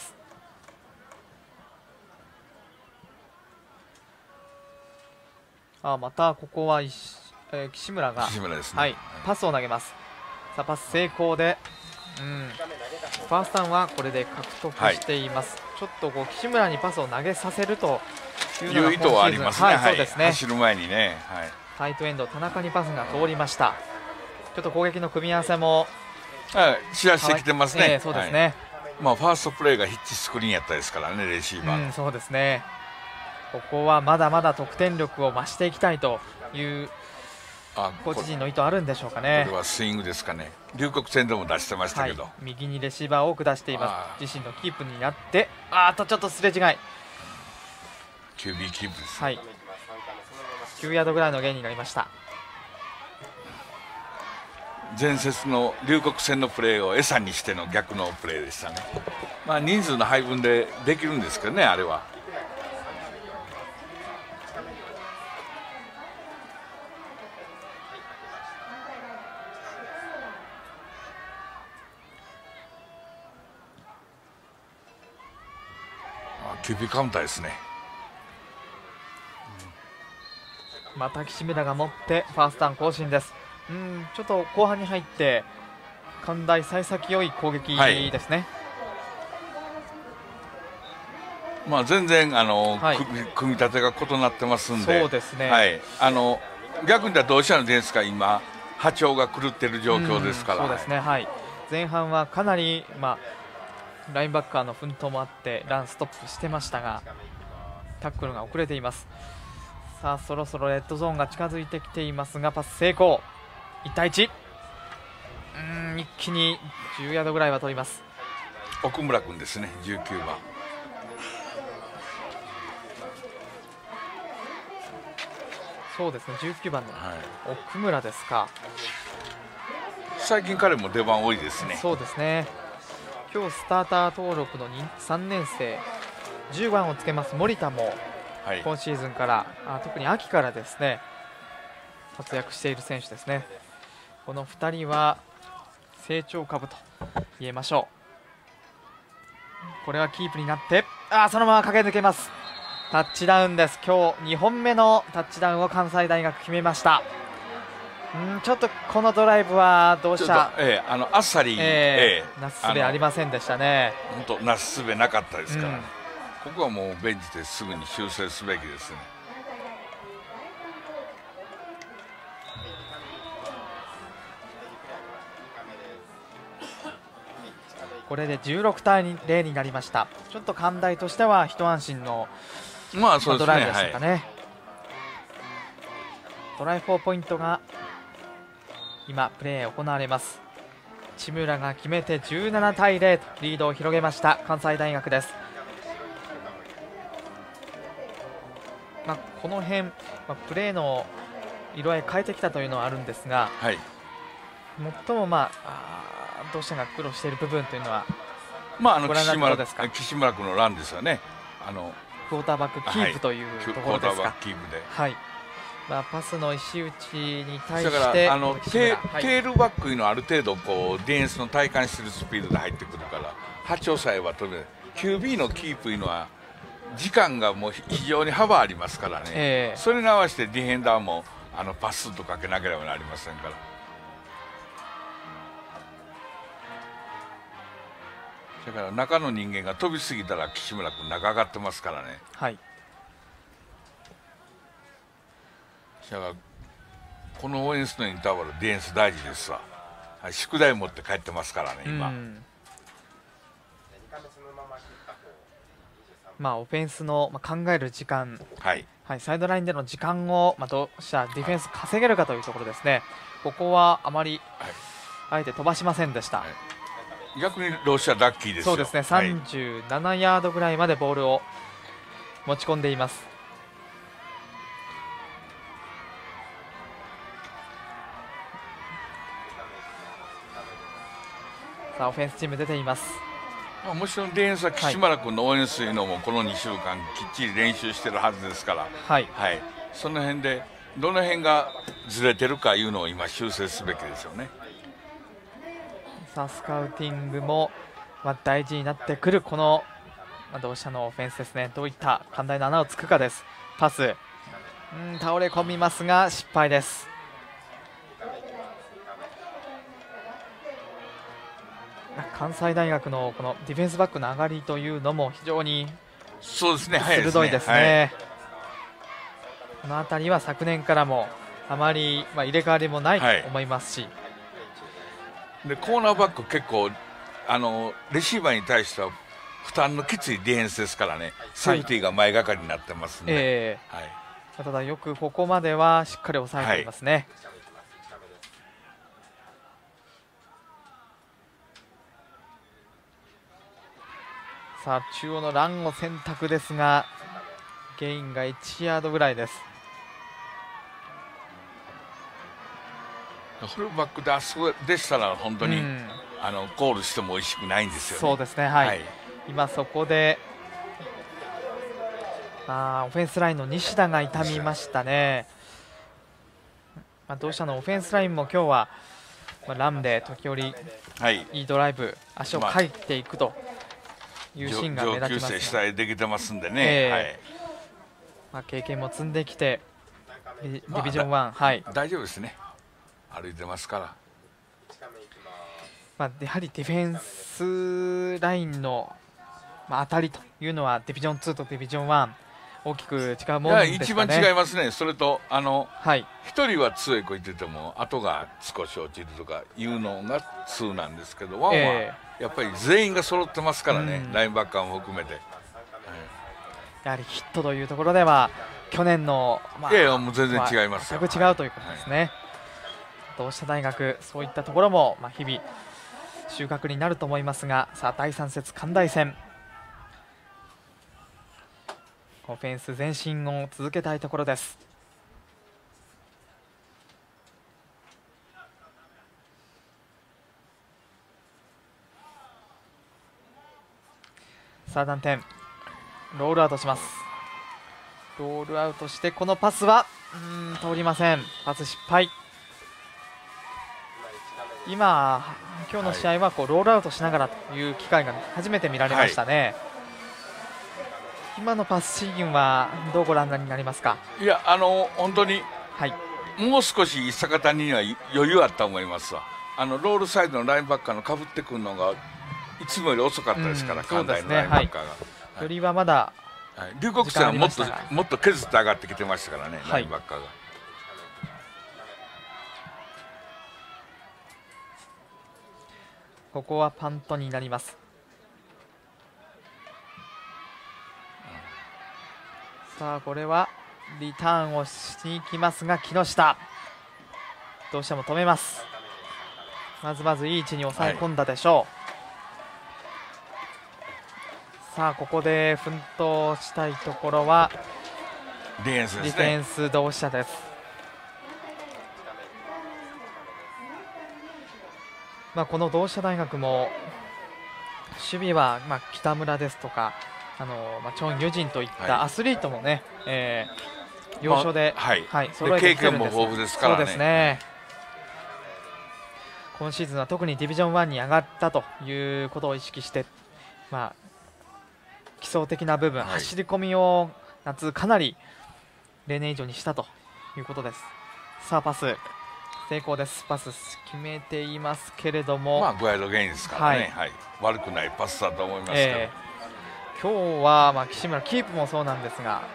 あまたここはえー、岸村が岸村ですね、 はい、パスを投げます。さあパス成功で、うん、ファーストダウンはこれで獲得しています。はい、ちょっとこう岸村にパスを投げさせるというのがいう意図はありますね。はい、 そうですね。 走る前にね、はい、 タイトエンド田中にパスが通りました。ちょっと攻撃の組み合わせも、 はい、試合してきてますね。はい、 えー、そうですね。はい、 まあファーストプレーがヒッチスクリーンやったですからね、レシーバー、 うん、そうですね。ここはまだまだ得点力を増していきたいというコーチ陣の意図あるんでしょうかね。 これはスイングですかね。龍谷戦でも出してましたけど、はい、 右にレシーバーを多く出しています。自身のキープになってあーとちょっとすれ違い、 キュービー キープです、 はい、きゅうヤードぐらいのゲインになりました。 前節の龍谷戦のプレーを餌にしての逆のプレーでしたね。まあ人数の配分でできるんですけどね、あれは。キュービーカウンターですね。 また岸村が持ってファーストダウン更新です。うん、ちょっと後半に入って関大幸先良い攻撃ですね。はい、 まあ全然あの、はい、組み立てが異なってますんで、 そうですね。 はい、あの逆に言ったら同志社のディフェンスが今波長が狂っている状況ですから。 そうですね。はい。前半はかなりまあラインバッカーの奮闘もあってランストップしてましたがタックルが遅れています。さあそろそろレッドゾーンが近づいてきていますがパス成功、いち対いち、うーん一気にじゅうヤードぐらいは取ります。 奥村君ですね、じゅうきゅうばん。 そうですね、じゅうきゅうばんの奥村ですか。はい、 最近彼も出番多いですね。 そうですね。今日スターター登録のさんねん生じゅうばんをつけます森田も今シーズンから、はい、あ特に秋からですね活躍している選手ですね。このふたりは成長株と言えましょう。これはキープになってあそのまま駆け抜けます。タッチダウンです。今日にほんめのタッチダウンを関西大学決めました。うんちょっとこのドライブはどうした、 えー、あのあっさり、 えー、なすすべありませんでしたね。 本当なすすべなかったですから、うん、ここはもうベンチですぐに修正すべきですね。 これでじゅうろくたいゼロになりました。ちょっと関大としては一安心の、 まあそうですね、 ドライブでしたかね。はい、トライフォーポイントが今プレー行われます。千村が決めてじゅうななたいゼロとリードを広げました関西大学です。まあ、この辺、まあ、プレーの色合い変えてきたというのはあるんですが、はい、 最も、まあ、あ同志社が苦労している部分というのは、 まあ、あの岸村岸村君のランですよね。あのクォーターバックキープというところですか。 クォーターバックキープで、 はい、まあ、パスの石打ちに対だしてからあのテ、はい、テールバックのある程度こうディフェンスの体感しているスピードで入ってくるからはち抑えはとりあえず キュービー のキープいうのは時間がもう非常に幅ありますからね、えー、それに合わせてディフェンダーもあのパスとかけなければなりませんから。だから中の人間が飛びすぎたら岸村君中上がってますからね。 はい。 だからこのオフェンスのインターバルディフェンス大事ですわ。はい、宿題持って帰ってますからね今。 まあオフェンスの、まあ、考える時間、 はいはい、サイドラインでの時間を、まあ、どうしたディフェンス稼げるかというところですね。ここはあまり、はい、あえて飛ばしませんでした。はい、 逆にロシアラッキーですよ。 そうですね、さんじゅうななヤードぐらいまでボールを持ち込んでいます。さあオフェンスチーム出ています。 まあ、もちろんディフェンスは岸村君の応援するのもこのにしゅうかんきっちり練習してるはずですから、 はい、 はい、その辺でどの辺がずれてるかいうのを今修正すべきですよね。 さあスカウティングも、まあ、大事になってくるこの、まあ、同志社のオフェンスですね。どういった寛大な穴をつくかです。パスうん倒れ込みますが失敗です。関西大学のこのディフェンスバックの上がりというのも非常にそうですね鋭いですね。この辺りは昨年からもあまり、まあ、入れ替わりもないと思いますし、はい、 でコーナーバック結構あのレシーバーに対しては負担のきついディフェンスですからね、セーフティーが前がかりになってますので、はいえーはい、 ただよくここまではしっかり抑えていますね。はい、さあ中央のランを選択ですがゲインがいちヤードぐらいです。 フルバックであそこでしたら本当に、うん、あのゴールしても美味しくないんですよね。 そうですね、はいはい、今そこであオフェンスラインの西田が痛みましたね。まあ、同志社のオフェンスラインも今日は、まあ、ランで時折、はい、いいドライブ足をかいていくというシーンが目立ちます、ね、 上級生主体できてますんでね、 えーはいまあ、経験も積んできてディビジョンワン、まあはい、 大丈夫ですね、歩いてますから。 まあ、やはりディフェンスラインの、まあ、当たりというのはディビジョンツーとディビジョンワン大きく違うものですかね。いや一番違いますね。それとあの、はい、ひとりはツーへこいってても後が少し落ちるとかいうのがツーなんですけど、ワンはやっぱり全員が揃ってますからね、えー、ラインバッカーも含めて、はい、 やはりヒットというところでは去年の、 まあ、いやいやもう全然違いますよ。 全く違うということですね。はい、同志社大学そういったところも、まあ、日々収穫になると思いますが、さあだいさん節関大戦オフェンス前進を続けたいところです。さあ断点ロールアウトします。ロールアウトしてこのパスはうん通りません。パス失敗。今今日の試合はこうロールアウトしながらという機会が初めて見られましたね。はい、今のパスシーンはどうご覧になりますか。 いやあの本当に、はい、もう少し坂谷には余裕あったと思いますわ。あのロールサイドのラインバッカーのかぶってくるのがいつもより遅かったですから、関大のラインバッカーが、 はい、よりはまだ、 はい、龍谷生はもっともっと削って上がってきてましたからね、ラインバッカーが。 ここはパントになります。さあこれはリターンをしに行きますが木下どうしても止めます。まずまずいい位置に抑え込んだでしょう。はい、さあここで奮闘したいところはディフェンスですね。 ディフェンス同志社です。 まあ、この同志社大学も守備はまあ北村ですとか、あのまあチョン・ユジンといったアスリートもね、はい、えー、要所で、 まあ、はい、 はい、揃えてきてるんです。 経験も豊富ですからね。 そうですね。今シーズンは特にディビジョンワンに上がったということを意識して、まあ、基礎的な部分、はい、走り込みを夏かなり例年以上にしたということです。さあパス成功です。パス決めていますけれども、 まあグライドゲインですからね、はいはい、悪くないパスだと思いますけど、えー、今日はまあ岸村キープもそうなんですが、はい、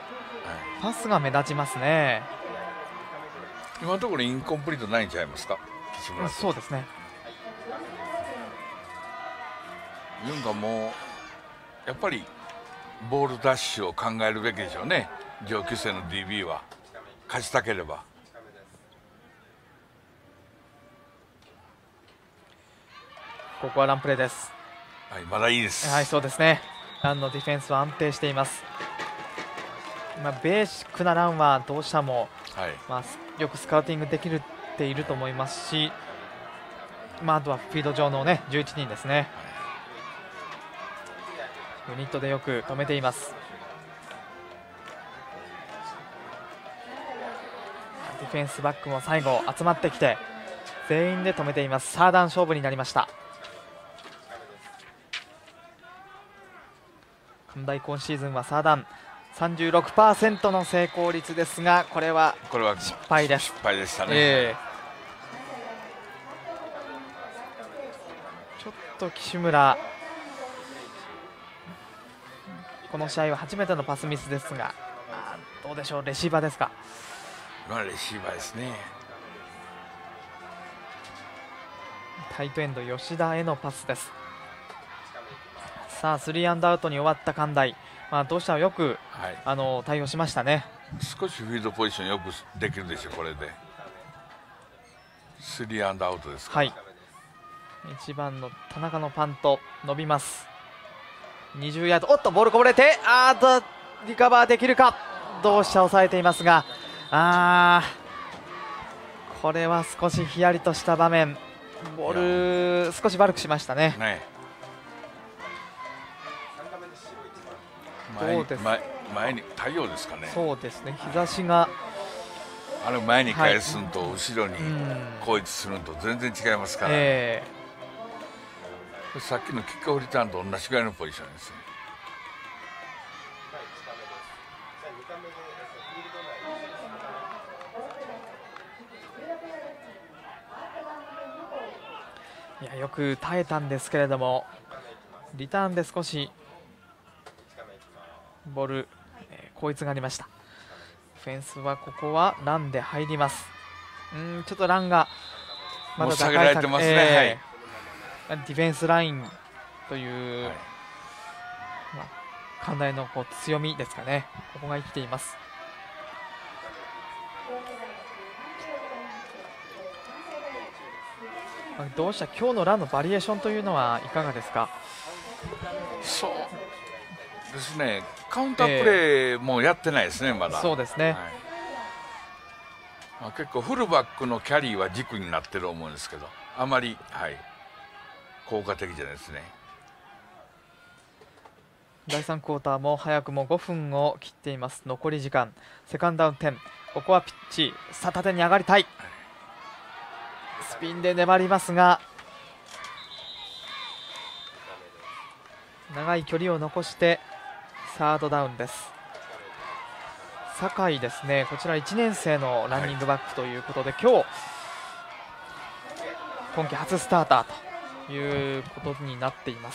パスが目立ちますね。 今のところインコンプリートないんちゃいますか、岸村。 そうですね。 ユンガもやっぱりボールダッシュを考えるべきでしょうね。上級生の ディービー は勝ちたければ。 ここはランプレーです。 はい、まだいいです。 はい、そうですね。ランのディフェンスは安定しています。まあ、ベーシックなランはどうしたも、はい、まあ、よくスカウティングできていると思いますし、まあ、あとはフィード上の、ね、じゅういちにんですね。はい、ユニットでよく止めています。ディフェンスバックも最後集まってきて全員で止めています。サーダン勝負になりました。関大今シーズンはサーダン さんじゅうろくパーセント の成功率ですが、これは失敗です。 失敗でしたね、 えー、ちょっと岸村、この試合は初めてのパスミスですが、どうでしょう、レシーバーですか。 まあレシーバーですね。 タイトエンド吉田へのパスです。さあスリーアンドアウトに終わった関大、まあ、どうしてもよく、はい、あの対応しましたね。 少しフィールドポジションよくできるでしょう。これでスリーアンドアウトですか。 はい、いちばんの田中のパント伸びます。にじゅうヤード、おっとボールこぼれて、あーとリカバーできるか。同志社抑えていますが、あーこれは少しヒヤリとした場面、ボール少し悪くしましたね。ね、 前に前前に太陽ですかね。 そうですね、日差しがあれ前に返すのと後ろに後逸するのと全然違いますから、ね、えー、さっきのキックオフリターンと同じぐらいのポジションですね。 いやよく耐えたんですけれども、リターンで少しボール、えー、後逸がありました。フェンスはここはランで入ります。うんちょっとランがまだ下げられてますね、えーはい、ディフェンスラインという、はい、まあ、関大のこう強みですかね、ここが生きています。どうした今日のランのバリエーションというのはいかがですか。 そうですね、カウンタープレーもやってないですね、まだ。 そうですね、はい、 まあ、結構フルバックのキャリーは軸になってると思うんですけど、あまり、はい、効果的じゃないですね。 だいさんクォーターも早くもごふんを切っています。残り時間、セカンドダウンじゅう、ここはピッチさあ縦に上がりたい、スピンで粘りますが長い距離を残してサードダウンです。酒井ですね、こちらいちねん生のランニングバックということで、はい、今日今季初スターターということになっています。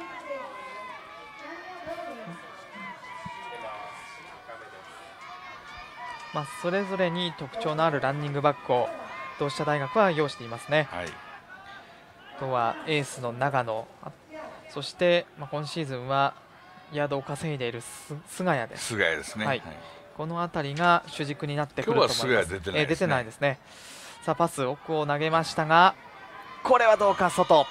まあ、それぞれに特徴のあるランニングバックを同志社大学は擁していますね。はい、あとはエースの長野、そして、まあ、今シーズンはヤードを稼いでいる菅谷です。 菅谷ですね、はいはい、 この辺りが主軸になってくると思います。 今日は菅谷出てないですね。えー、出てないですね。 さあパス奥を投げましたが、これはどうか、外。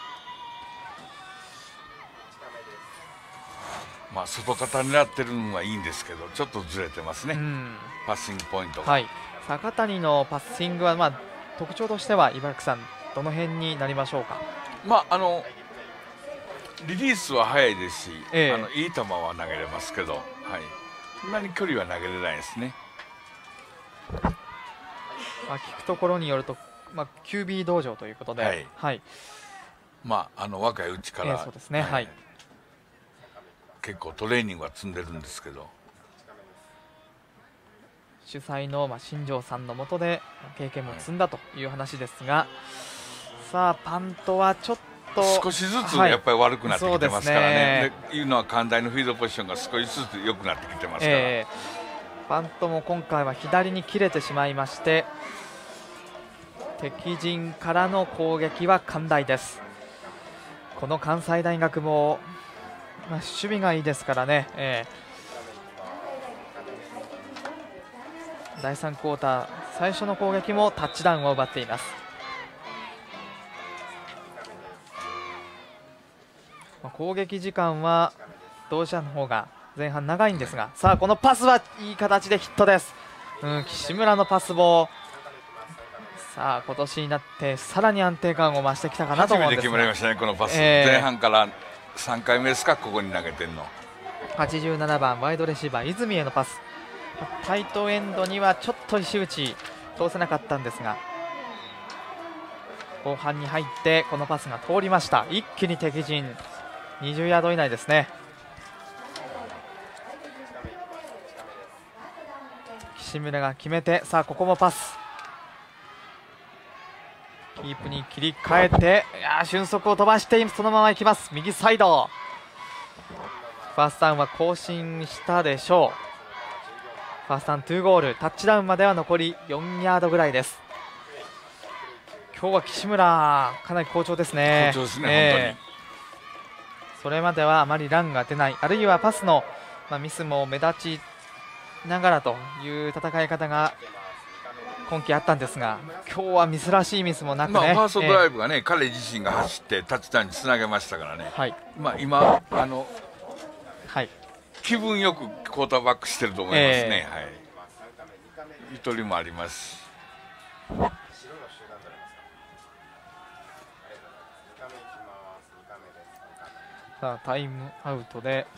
まあ外肩狙ってるのはいいんですけど、ちょっとずれてますね、うん、パッシングポイントが。 はい、坂谷のパッシングは、まあ、特徴としては茨城さんどの辺になりましょうか。 まああのリリースは速いですし、 えー、 あのいい球は投げれますけど、はい、そんなに距離は投げれないですね。 まあ、聞くところによると、まあ、キュービー 道場ということで、はいはい、 まあ、あの若いうちから、 えーそうですね、はいはい、 結構トレーニングは積んでるんですけど、 主催の、まあ、新庄さんの下で経験も積んだという話ですが、はい、さあパントはちょっと少しずつやっぱり悪くなってきてますからね。と、はい、いうのは関大のフィールドポジションが少しずつ良くなってきてますから、えー、パントも今回は左に切れてしまいまして、敵陣からの攻撃は関大です。この関西大学も、まあ、守備がいいですからね、えー、だいさんクォーター最初の攻撃もタッチダウンを奪っています。攻撃時間は同志社の方が前半長いんですが、さあこのパスはいい形でヒットです。うん、岸村のパスもさあ今年になってさらに安定感を増してきたかなと思うんですが、初めて決まりましたねこのパス、えー、 前半からさんかいめですか、ここに投げてるの。 はちじゅうななばんワイドレシーバー泉へのパス、タイトエンドにはちょっと石内通せなかったんですが、後半に入ってこのパスが通りました。一気に敵陣にじゅうヤード以内ですね。岸村が決めて、さあここもパス、キープに切り替えて、いや俊足を飛ばしてそのままいきます。右サイド、ファーストダウンは更新したでしょう。ファーストダウンツーゴール、タッチダウンまでは残りよんヤードぐらいです。今日は岸村かなり好調ですね。 好調ですね、えー、本当に。 それまではあまりランが出ない、あるいはパスの、まあ、ミスも目立ちながらという戦い方が今季あったんですが、今日はミスらしいミスもなくね、まあ、ファーストドライブがね、えー、彼自身が走ってタッチダウンにつなげましたからね、はい、まあ、今あの、はい、気分よくクォーターバックしてると思いますね、えーはい、ゆとりもあります。 さあタイムアウトで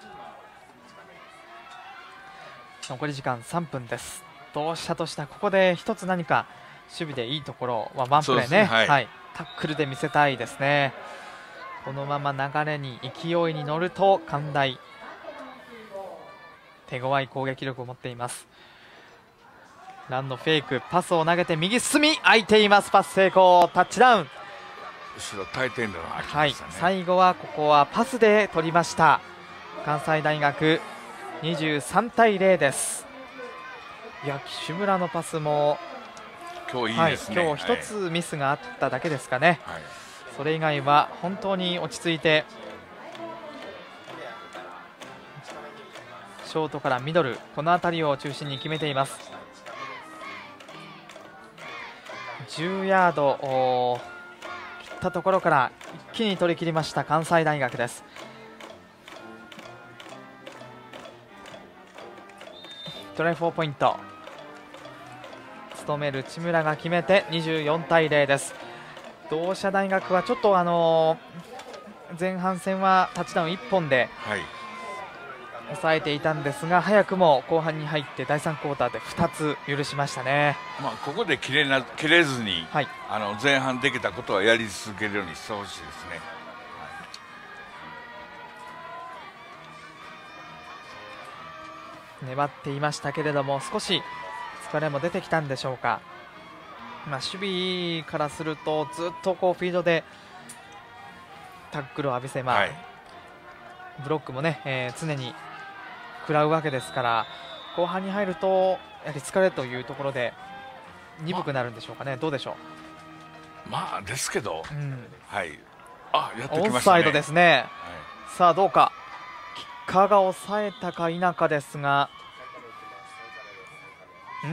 残り時間さんぷんです。同志社としてはここで一つ何か守備でいいところはワンプレーね、ね、はいはい、タックルで見せたいですね。このまま流れに勢いに乗ると関大手強い攻撃力を持っています。ランのフェイク、パスを投げて右隅空いています。パス成功、タッチダウン。 後ろタイトエンドが空きましたね、 はい、最後はここはパスで取りました。関西大学にじゅうさんたいゼロです。いや岸村のパスも今日いいですね、 はい、今日一つミスがあっただけですかね、はい、それ以外は本当に落ち着いてショートからミドル、この辺りを中心に決めています。じゅうヤード切ったところから一気に取り切りました関西大学です。トライフォーポイント務める千村が決めてにじゅうよんたいゼロです。同志社大学はちょっとあの前半戦はタッチダウンいっぽんで抑えていたんですが、早くも後半に入ってだいさんクォーターでふたつ許しましたね。 まあここで切れな切れずに、はい、あの前半できたことはやり続けるようにしてほしいですね。 粘っていましたけれども少し疲れも出てきたんでしょうか。まあ、守備からするとずっとこうフィードでタックルを浴びせ、まあはい、ブロックもね、えー、常に食らうわけですから、後半に入るとやはり疲れというところで鈍くなるんでしょうかね、まあ、どうでしょう。まあですけど、うん、はい、あやってきましたね。 オンサイドですね、はい、さあどうか、キッカーが抑えたか否かですが、うん、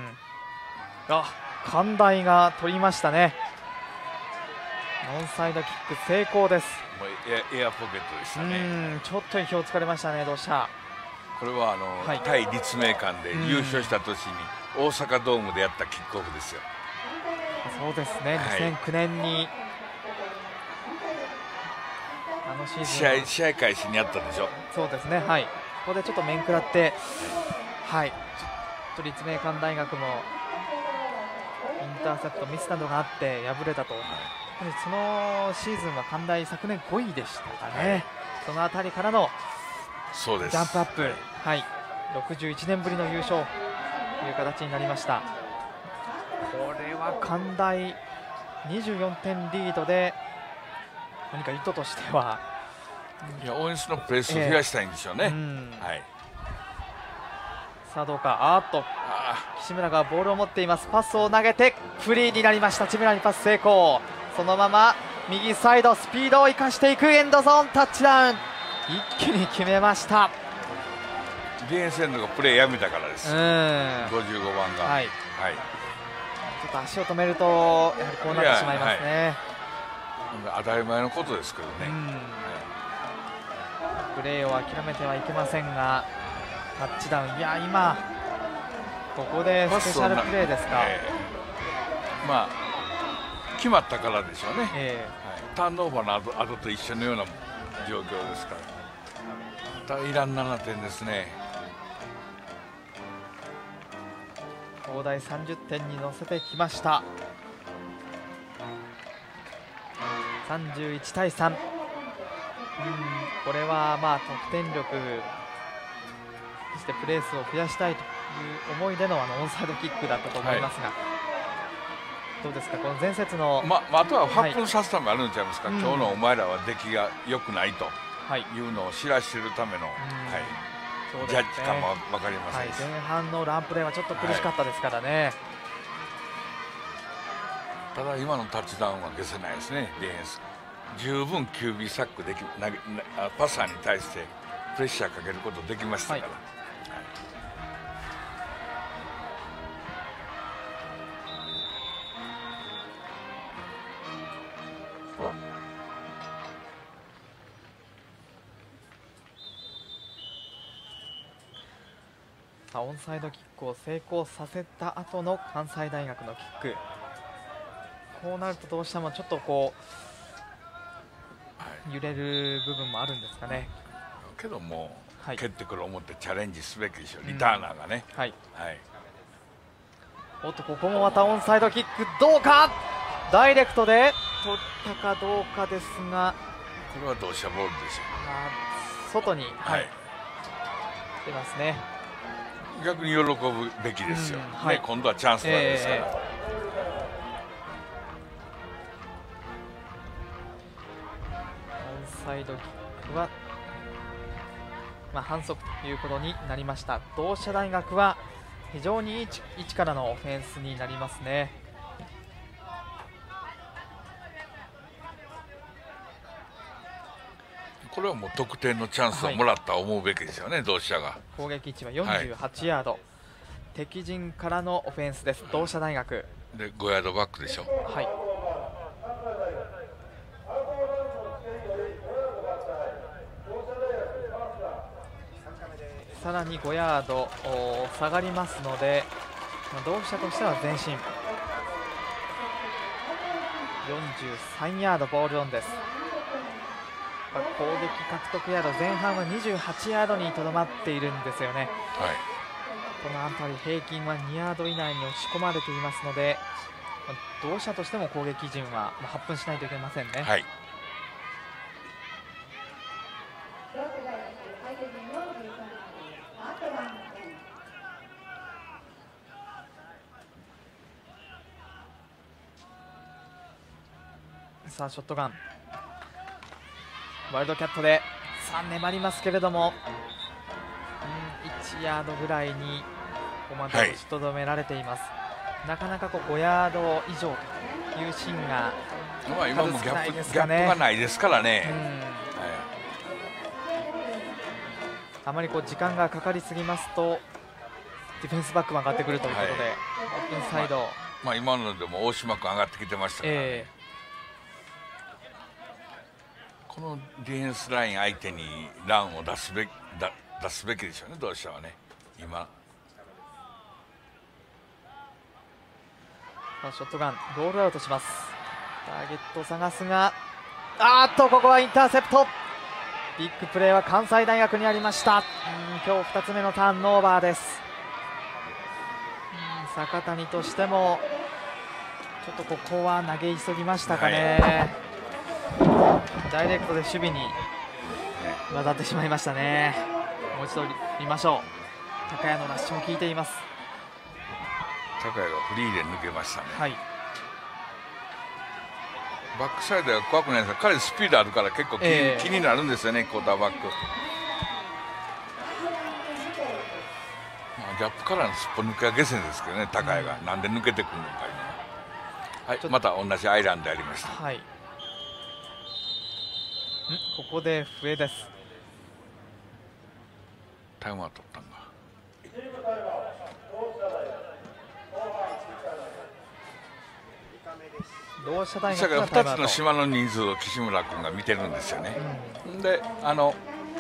あ関大が取りましたね。ノンサイドキック成功です。 もうエア、エアポケットでしたね。 うんちょっと意表をつかれましたね、どうした。 これはあの、はい、対立命館で優勝した年に大阪ドームでやったキックオフですよ。 そうですね、はい、にせんきゅうねんにあのシーズン試合試合開始にやったでしょ。 そうですね、はい、ここでちょっと面食らって、はい、ちょっと立命館大学もインターセプトミスなどがあって敗れたと、特にそのシーズンは関大昨年ごいでしたかね、はい、そのあたりからのそうですジャンプアップ、はい、ろくじゅういちねんぶりの優勝という形になりました。これは関大にじゅうよんてんリードで何か意図としては、 いやオフェンスのプレスを増やしたいんでしょうね、えーうんはい、 さあどうか、あーっと岸村がボールを持っています。パスを投げてフリーになりました。千村にパス成功。そのまま右サイドスピードを生かしていくエンドゾーンタッチダウン、一気に決めました。 ディフェンスエンドがプレーやめたからです。ごじゅうごばんが、はいはい、 ちょっと足を止めるとやはりこうなってしまいますね。 はい、当たり前のことですけどね、はい、 プレーを諦めてはいけませんがタッチダウン、いや今ここでスペシャルプレーですか、えー、まあ決まったからでしょうね、えーはい、ターンオーバーの後、後と一緒のような状況ですから、イランななてんですね。 東大さんじゅってんに乗せてきました。さんじゅういちたいさん、うん、これはまあ得点力、そしてプレー数を増やしたいという思いでのあのオンサイドキックだったと思いますが、はい、どうですか、この前節の、 まあ、あとは発奮させたのがあるんちゃいますか、はい、今日のお前らは出来が良くないというのを知らせるための、はい、ジャッジかも分かりません、 はい、前半のランプレーはちょっと苦しかったですからね、はい、 ただ今のタッチダウンは消せないですね。ディフェンス十分 キュービー サックでき投げパサーに対してプレッシャーかけることできましたから、はいさあオンサイドキックを成功させた後の関西大学のキック、こうなるとどうしてもちょっとこう揺れる部分もあるんですかね。 けども、はい、蹴ってくる思ってチャレンジすべきでしょう、リターナーがね、うん、はい、はい、 おっとここもまたオンサイドキックどうか、ダイレクトで取ったかどうかですが、 これは同射ボールでしょう、外に、はい、出ますね。 逆に喜ぶべきですよ、うんはい、ね、今度はチャンスなんですから、えー、オンサイドキックは、まあ、反則ということになりました。同志社大学は非常にいい位置からのオフェンスになりますね。 これはもう得点のチャンスをもらった思うべきですよね、はい、同志社が。 攻撃位置はよんじゅうはちヤード、はい、敵陣からのオフェンスです、同志社大学でごヤードバックでしょう。はい、 さらにごヤード下がりますので、同志社としては前進。よんじゅうさんヤードボールオンです。攻撃獲得ヤード前半はにじゅうはちヤードにとどまっているんですよね、はい、この辺り平均はにヤード以内に押し込まれていますので、同志社としても攻撃陣は発奮しないといけませんね。はい、さあショットガンワイルドキャットでさあ粘りますけれども、うん、いちヤードぐらいにここまで押しとどめられています、はい、なかなかこうごヤード以上というシーンがまあ今もギャップ、ギャップがないですからね、うん、はい、 あまりこう時間がかかりすぎますとディフェンスバックも上がってくるということで、はい、インサイド、まあ、 まあ今のでも大島君上がってきてましたからね、えーこのディフェンスライン相手にランを出すべきだ出すべきでしょうね、同志社はね。今ショットガンロールアウトします。ターゲットを探すが、あーっとここはインターセプト、 ビッグプレーは関西大学にありました。うん、今日ふたつめのターンオーバーです。うん、坂谷としてもちょっとここは投げ急ぎましたかね、はい、ダイレクトで守備に渡ってしまいましたね。もう一度見ましょう。高谷のラッシュも効いています。 高谷がフリーで抜けましたね。 はい、 バックサイドは怖くないですが、彼スピードあるから結構気,、えー、気になるんですよね、クォーターバック。まあ、ギャップからのすっぽ抜けは下線ですけどね、高谷が、うん、なんで抜けてくるのかいうのは、はい、また同じアイランドでありました。 はい、んここで笛です。 タイムは取ったんだ。 同志社大学がふたつの島の人数を岸村君が見てるんですよね、うん、であの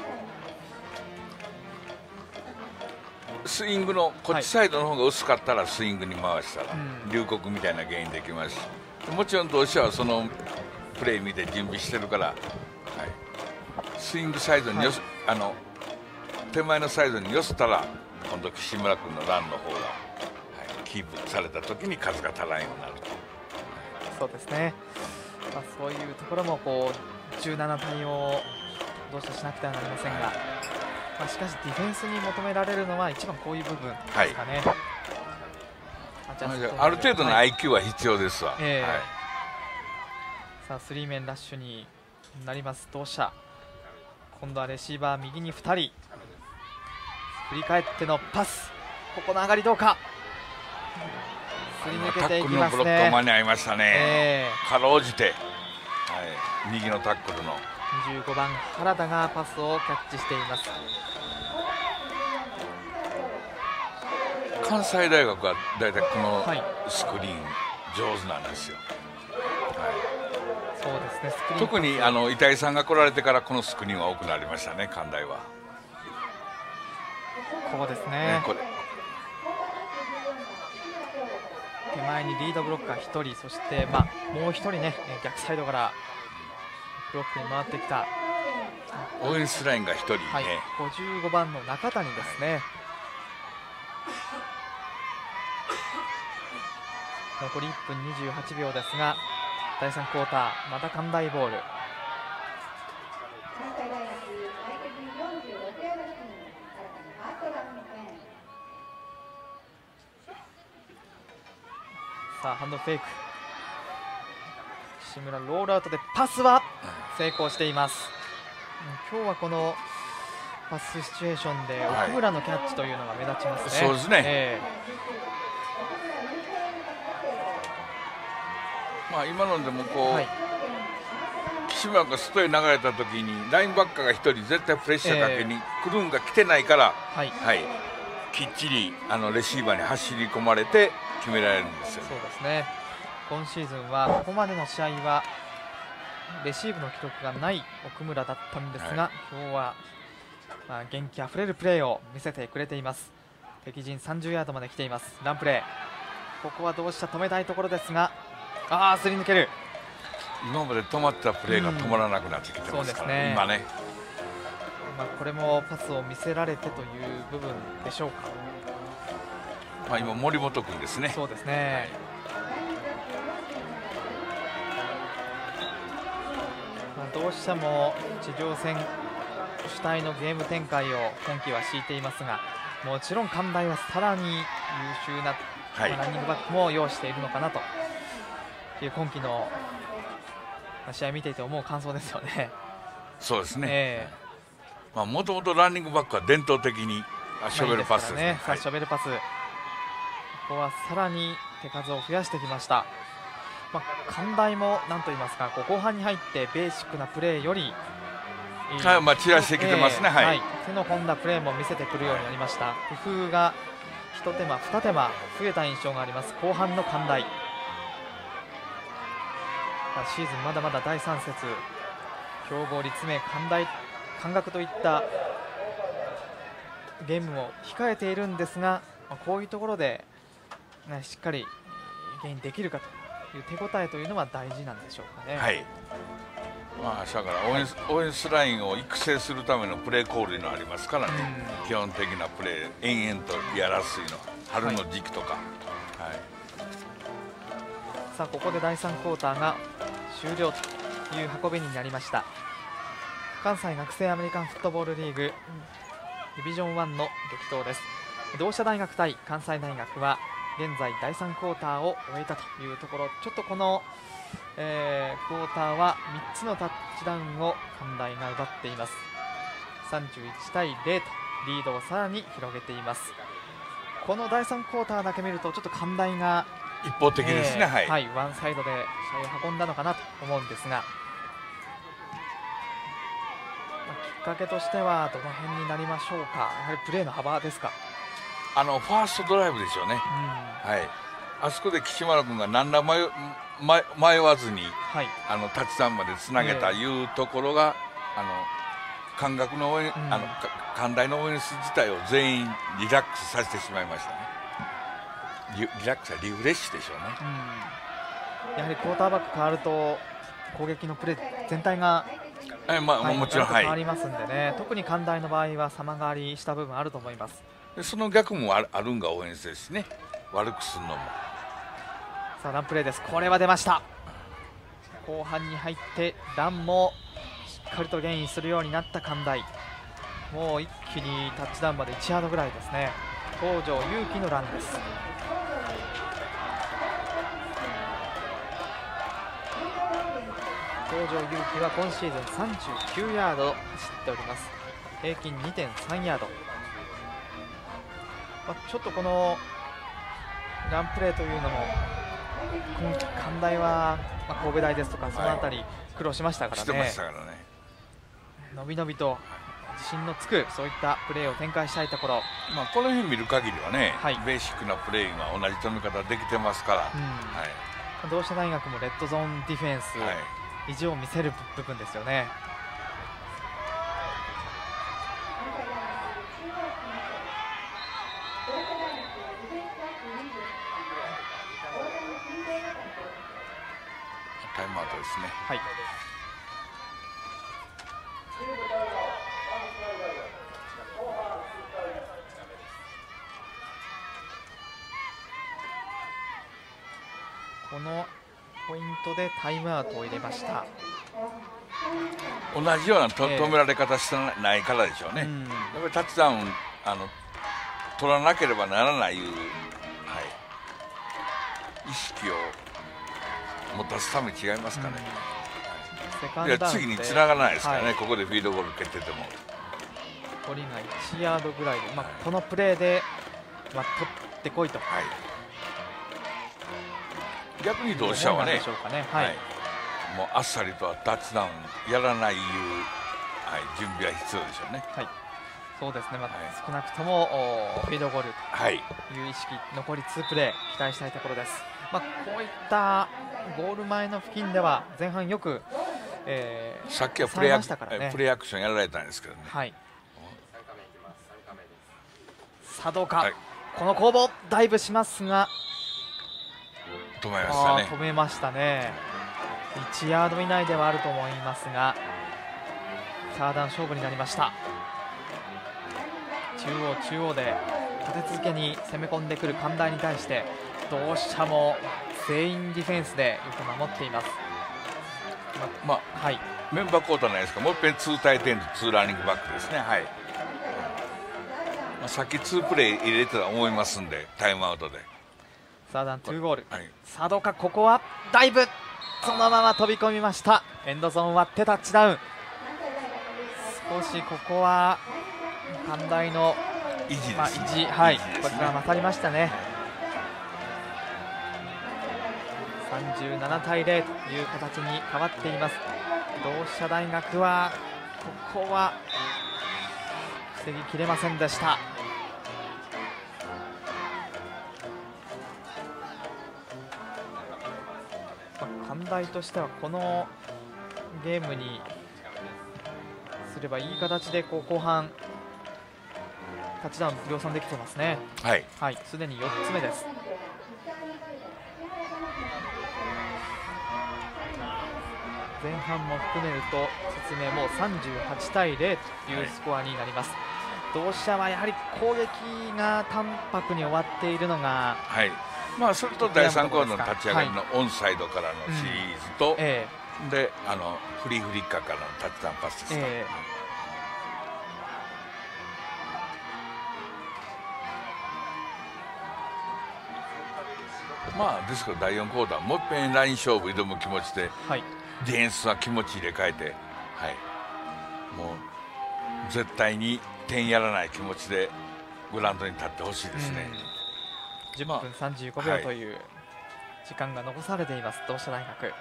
スイングのこっちサイドの方が薄かったらスイングに回したら、はい、龍谷みたいなゲインできますし、もちろん同志社はそのプレー見て準備してるから、はい、スイングサイドによす、はい、あの手前のサイドに寄せたら今度岸村君のランの方が、はい、キープされた時に数が足らんようになると。 そうですね、まあ、そういうところもこう柔軟な対応をどうしてしなくてはなりませんが、はい、まあ、しかしディフェンスに求められるのは一番こういう部分ですかね、はい、 ある程度の アイキュー は必要ですわ、 はい、えーはい、さあスリーメンラッシュになります同志社。今度はレシーバー右にふたり、振り返ってのパス、ここの上がりどうか。すり抜けていきますね。タックルのブロック間に合いましたね、えー、かろうじて、はい、右のタックルのにじゅうごばん原田がパスをキャッチしています。 関西大学はだいたいこのスクリーン上手なんですよ、はい、 そうですね、スクリーン特にあの板井さんが来られてからこのスクリーンは多くなりましたね、関大は。 ここですね、 ね、これ手前にリードブロッカーひとり、そして、まあ、もうひとりね、逆サイドからブロックに回ってきたオフェンスラインがひとりね、はい、 ごじゅうごばんの中谷ですね、はい、残りいっぷんにじゅうはちびょうですが、だいさんクォーターまた関大ボール。さあハンドフェイク、岸村ロールアウトでパスは成功しています、うん、今日はこのパスシチュエーションで奥村のキャッチというのが目立ちますね、 はい、そうですね、 えー、まあ今のでもこう、はい、岸村が外へ流れたときにラインバッカーがひとり絶対プレッシャーかけにクルーンが来てないから、えー、はい、はい、きっちりあのレシーバーに走り込まれて決められるんですよ。 そうですね、今シーズンはここまでの試合はレシーブの記録がない奥村だったんですが、はい、今日は、まあ、元気あふれるプレーを見せてくれています。敵陣さんじゅうヤードまで来ています。ランプレー、ここはどうした止めたいところですが、ああすり抜ける。 今まで止まったプレーが止まらなくなってきてますから、ね、今ね、 まあ、これもパスを見せられてという部分でしょうか。 まあ今森本君ですね。 そうですね、まあ、どうしても地上戦主体のゲーム展開を今季は敷いていますが、もちろん関大はさらに優秀な、はい、まあ、ランニングバックも要しているのかなという今季の試合を見ていて思う感想ですよね。 そうですね、えー、まあもともとランニングバックは伝統的にショベルパスですね。 さあショベルパス、ここはさらに手数を増やしてきました。まあ、関大もなんと言いますか、こう後半に入ってベーシックなプレーより、 はい、まあ散らしてきてますね、 えーはいはい、手の込んだプレーも見せてくるようになりました。工夫が一手間二手間増えた印象があります後半の関大。まあ、シーズンまだまだだいさん節、強豪立命関大関学といったゲームを控えているんですが、まあ、こういうところで、ね、しっかりゲインできるかという手応えというのは大事なんでしょうかね。 はい、 まあ、だからオフェンス、オフェンスラインを育成するためのプレーコールのありますからね、うん、基本的なプレー、延々とやらすいの、春の時期とか。はいはい、 さあここでだいさんクォーターが終了という運びになりました。関西学生アメリカンフットボールリーグディビジョンワンの激闘です。同志社大学対関西大学は現在だいさんクォーターを終えたというところ、ちょっとこのえー、クォーターはみっつのタッチダウンを関大が奪っています。さんじゅういちたいゼロとリードをさらに広げています。このだいさんクォーターだけ見るとちょっと関大が一方的ですね、 えー、はい、はい、ワンサイドで試合を運んだのかなと思うんですが、まあ、きっかけとしてはどの辺になりましょうか。やはりプレーの幅ですか。 あのファーストドライブでしょうね、うん、はい、あそこで岸丸君が何ら迷迷わずに、はい、あのタッチダウンまでつなげたいうところが、えー、あの感覚の応援、うん、あの関大のオフェンス自体を全員リラックスさせてしまいましたね。リ, リラックスはリフレッシュでしょうね、 うん、やはりクォーターバック変わると攻撃のプレー全体が、 えーまあはい、もちろん変わりますんでね、はい、特に関大の場合は様変わりした部分あると思います。 でその逆もあ る, あるんがオフェンスですね、悪くするのも。 さあランプレーです。これは出ました。後半に入ってランもしっかりとゲインするようになった関大、もう一気にタッチダウンまでいちヤードぐらいですね。東條勇気のランです。東條勇気は今シーズンさんじゅうきゅうヤード走っております。平均 にてんさんヤード、まあ、ちょっとこのランプレーというのも今季関大は、まあ、神戸大ですとかそのあたり苦労しましたからね、はい、してましたからね。のびのびと自信のつくそういったプレーを展開したいところ、 まあ、この辺見る限りはね、はい、ベーシックなプレーが同じ止め方できてますから、うん、はい、 同志社大学もレッドゾーンディフェンス、はい、意地を見せる部分ですよね。 タイムアウトですね。 はい。このポイントでタイムアウトを入れました。 同じようなと、えー、止められ方してないからでしょうね。うん、やっぱりタッチダウンあの取らなければならないいう、はい、意識を持たすために違いますかね。うん、いや次につながらないですからね、はい、ここでフィードゴール蹴ってても。 残りがいちヤードぐらいで、まあ、このプレーで、まあ、取ってこいと。はい、 逆に同志社はね、 ね、はいはい、 もうあっさりとはタッチダウンやらないいう、はい、準備は必要でしょうね。 はい、そうですね、まあ、はい、少なくともフィードゴールという意識、はい、残りにプレー期待したいところです。まあ、こういったゴール前の付近では前半よく、えー、 さっきはプレーアク、ね、プレーアクションやられたんですけどね。 はい、さあどうか、はい、この攻防ダイブしますが止めましたね。 止めましたね。いちヤード以内ではあると思いますがサーダン勝負になりました。中央中央で立て続けに攻め込んでくる関大に対して同志社も全員ディフェンスでよく守っています。 ま、まあ、はい、メンバー交代ないですか。もう一遍ツータイテンドツーランニングバックですね。はい、まあ、さっきツープレー入れてたと思いますんでタイムアウトでサーダンツーゴール、はい、さあどうか、ここはダイブそのまま飛び込みました。エンドゾーン割ってタッチダウン。少しここは関大の意地ですね、 まあ、意地、はい、こちらは勝りましたね。さんじゅうななたいゼロという形に変わっています。同志社大学はここは防ぎきれませんでした。関大としてはこのゲームにすればいい形でこう後半タッチダウン量産できてますね。 はい、 はい、すでによっつめです。 前半も含めると説明もうさんじゅうはちたいゼロというスコアになります。同志社はやはり攻撃が淡白に終わっているのが、 はい、まあそれとだいさんクオーターの立ち上がりのオンサイドからのシリーズと、はい、うんえー、であのフリーフリッカーからのタッチダウンパスですか、えー、まあですからだいよんクオーターもう一遍ライン勝負挑む気持ちで、はい、ディフェンスは気持ち入れ替えて、はい、もう絶対に点やらない気持ちでグラウンドに立ってほしいですね。 じゅっぷんさんじゅうごびょうという時間が残されています、同志社大学。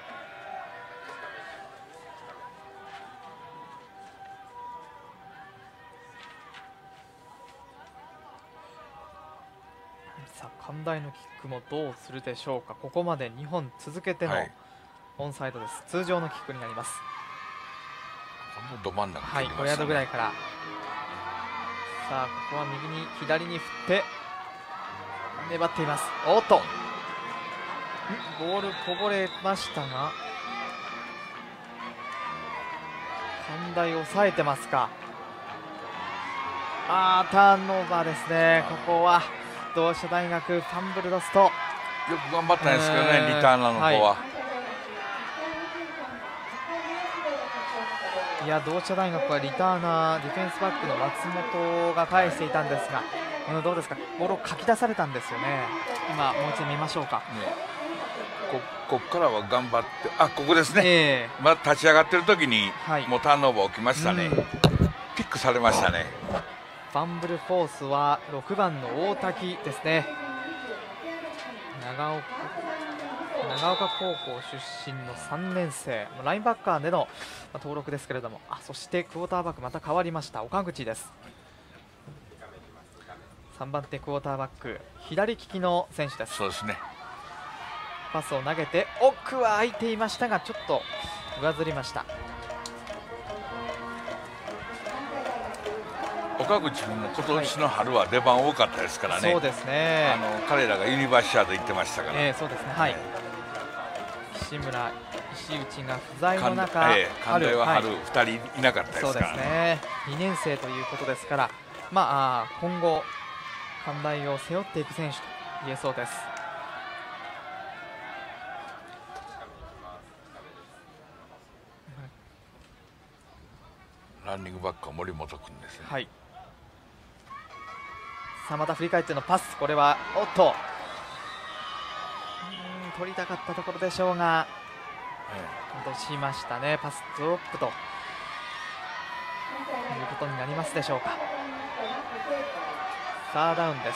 さあ関大のキックもどうするでしょうか。ここまでにほん続けてのオンサイドです、はい、通常のキックになります。 ど真ん中、 はい、ごヤードぐらいから。さあここは右に左に振って粘っています。おっとボールこぼれましたが関大抑えてますか。あーターンオーバーですね。ここは同志社大学ファンブルロスト。よく頑張ったんですけどね、リターナーの方は、はい、 いや同志社大学はリターナーディフェンスバックの松本が返していたんですが、うん、どうですか、ボールをかき出されたんですよね。今もう一度見ましょうか、ね、 こここからは頑張って、あここですね、えー、まだ立ち上がってる時に、はい、もうターンオーバー起きましたね、うん、ピックされましたね。 ファンブルフォースはろくばんの大滝ですね。長岡長岡高校出身のさんねんせい、ラインバッカーでの登録ですけれども、あそしてクォーターバックまた変わりました、岡口です。さんばん手クォーターバック、左利きの選手です。 そうですね。 パスを投げて奥は空いていましたがちょっと上ずりました。 岡口君も今年の春は出番多かったですからね、はい、 そうですね、 あの彼らがユニバーシアード行ってましたから、 えー、そうですね、はい、石村、石内が不在の中、 えー、関大は春、はい、ふたりいなかったですからね、 そうですね、にねんせいということですから、まあ、今後、関大を背負っていく選手と言えそうです。 ランニングバックは森本君ですね。 はい、さあまた振り返ってのパス、これはおっとうん取りたかったところでしょうが、戻しましたね。パスドロップということになりますでしょうか。サーダウンです。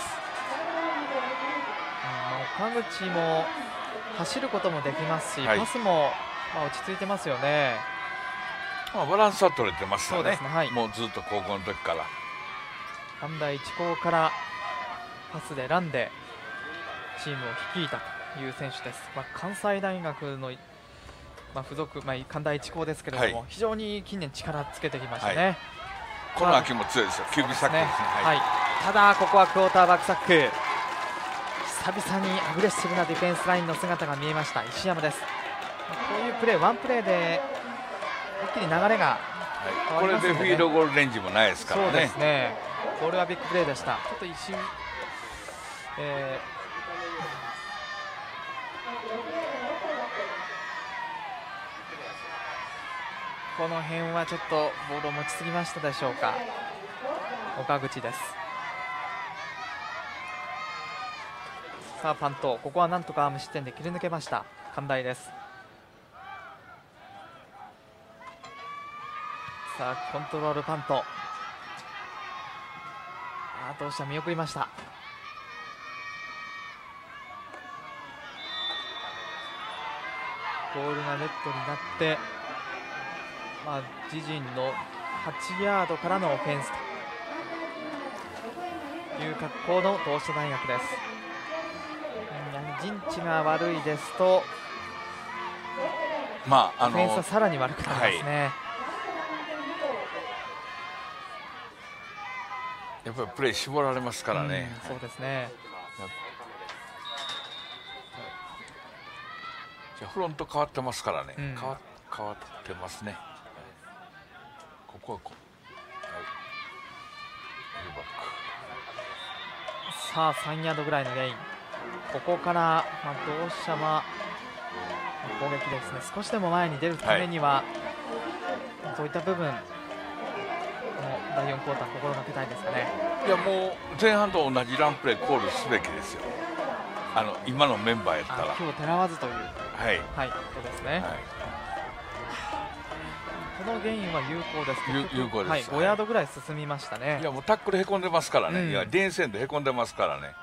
うん、岡口も走ることもできますし、はい、パスもまあ落ち着いてますよね。 まあバランスは取れてますよね。 そうですね、はい、 もうずっと高校の時から。 関大一高からパスでランでチームを率いたという選手です。まあ、関西大学の、まあ、付属、まあ、関大一高ですけれども、はい、非常に近年力つけてきましたね。はい、 この秋も強いですよ、キュービサックですね。 はい、ただここはクォーターバックサック、久々にアグレッシブなディフェンスラインの姿が見えました石山です。まあ、こういうプレー、ワンプレーで一気に流れが変わりますので、ね、 これでフィールドゴールレンジもないですからね。 そうですね、これはビッグプレーでした。ちょっと一瞬、えー、この辺はちょっとボールを持ちすぎましたでしょうか。岡口です。さあパント、ここはなんとか無失点で切り抜けました関大です。さあコントロールパント、あどうした、見送りました。ボールがネットになって、まあ、自陣のはちヤードからのオフェンスという格好の同志社大学です。陣地が悪いですと、 まあ、あのオフェンスはさらに悪くなりますね。はい、 やっぱりプレー絞られますからね。 うん、そうですね。 じゃフロント変わってますからね。うん、変わ変わってますね。ここはこう、 さあさんヤードぐらいのゲイン、ここから、まあ、同志社は攻撃ですね、少しでも前に出るためには、はい、そういった部分、だいよんクォーター心がけたいですかね。 いやもう前半と同じランプレーコールすべきですよ、あの今のメンバーやったら。 今日てらわずという、 はい、 はい、ことですね。はい、このゲインは有効です。 有効です、 はい、ごヤードぐらい進みましたね。 いやもうタックルへこんでますからね、うん、いや電線でへこんでますからね。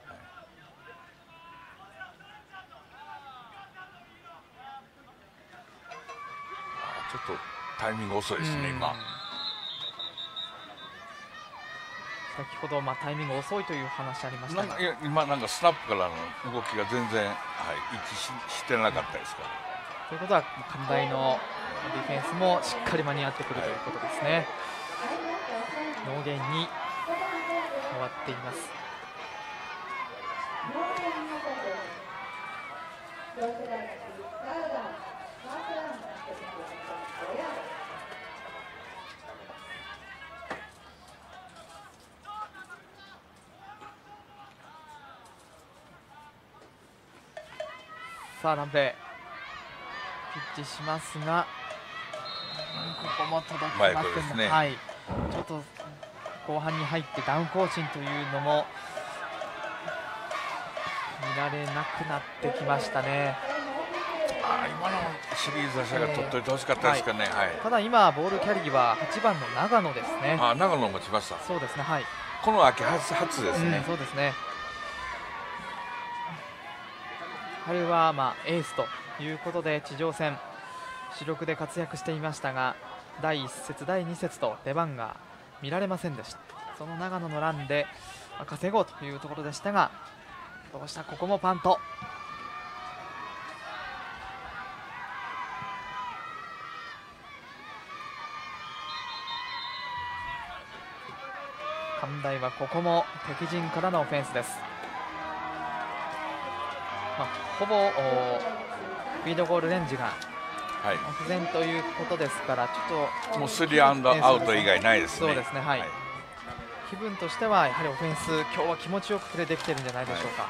ちょっとタイミング遅いですね、今。 先ほど、まあ、タイミング遅いという話ありましたが、 いや今、なんかスナップからの動きが全然、はい、一致 し, してなかったですから。 ということは、関大のディフェンスもしっかり間に合ってくるということですね。はい、ノーゲインに終わっています。さあランプレーピッチしますが、ここも届きませんね。はい、ちょっと後半に入ってダウンコーチンというのも見られなくなってきましたね。 あ今のシリーズ打者が取っといてほしかったですかね。えーはい、 ただ今ボールキャリーははちばんの長野ですね。 あ長野持ちました。 そうですね、はい、 この秋初初ですね、 うん、そうですね。彼はまあエースということで地上戦主力で活躍していましたが、だいいっ節だいに節と出番が見られませんでした。その長野のランで稼ごうというところでしたが、どうした、ここもパント。関大はここも敵陣からのオフェンスです。まあ、ほぼフィードゴールレンジが目前ということですから、ちょっともうスリーアンドアウト以外ないですね。 そうですね、はい、はい、気分としてはやはりオフェンス今日は気持ちよくプレーできているんじゃないでしょうか。はい、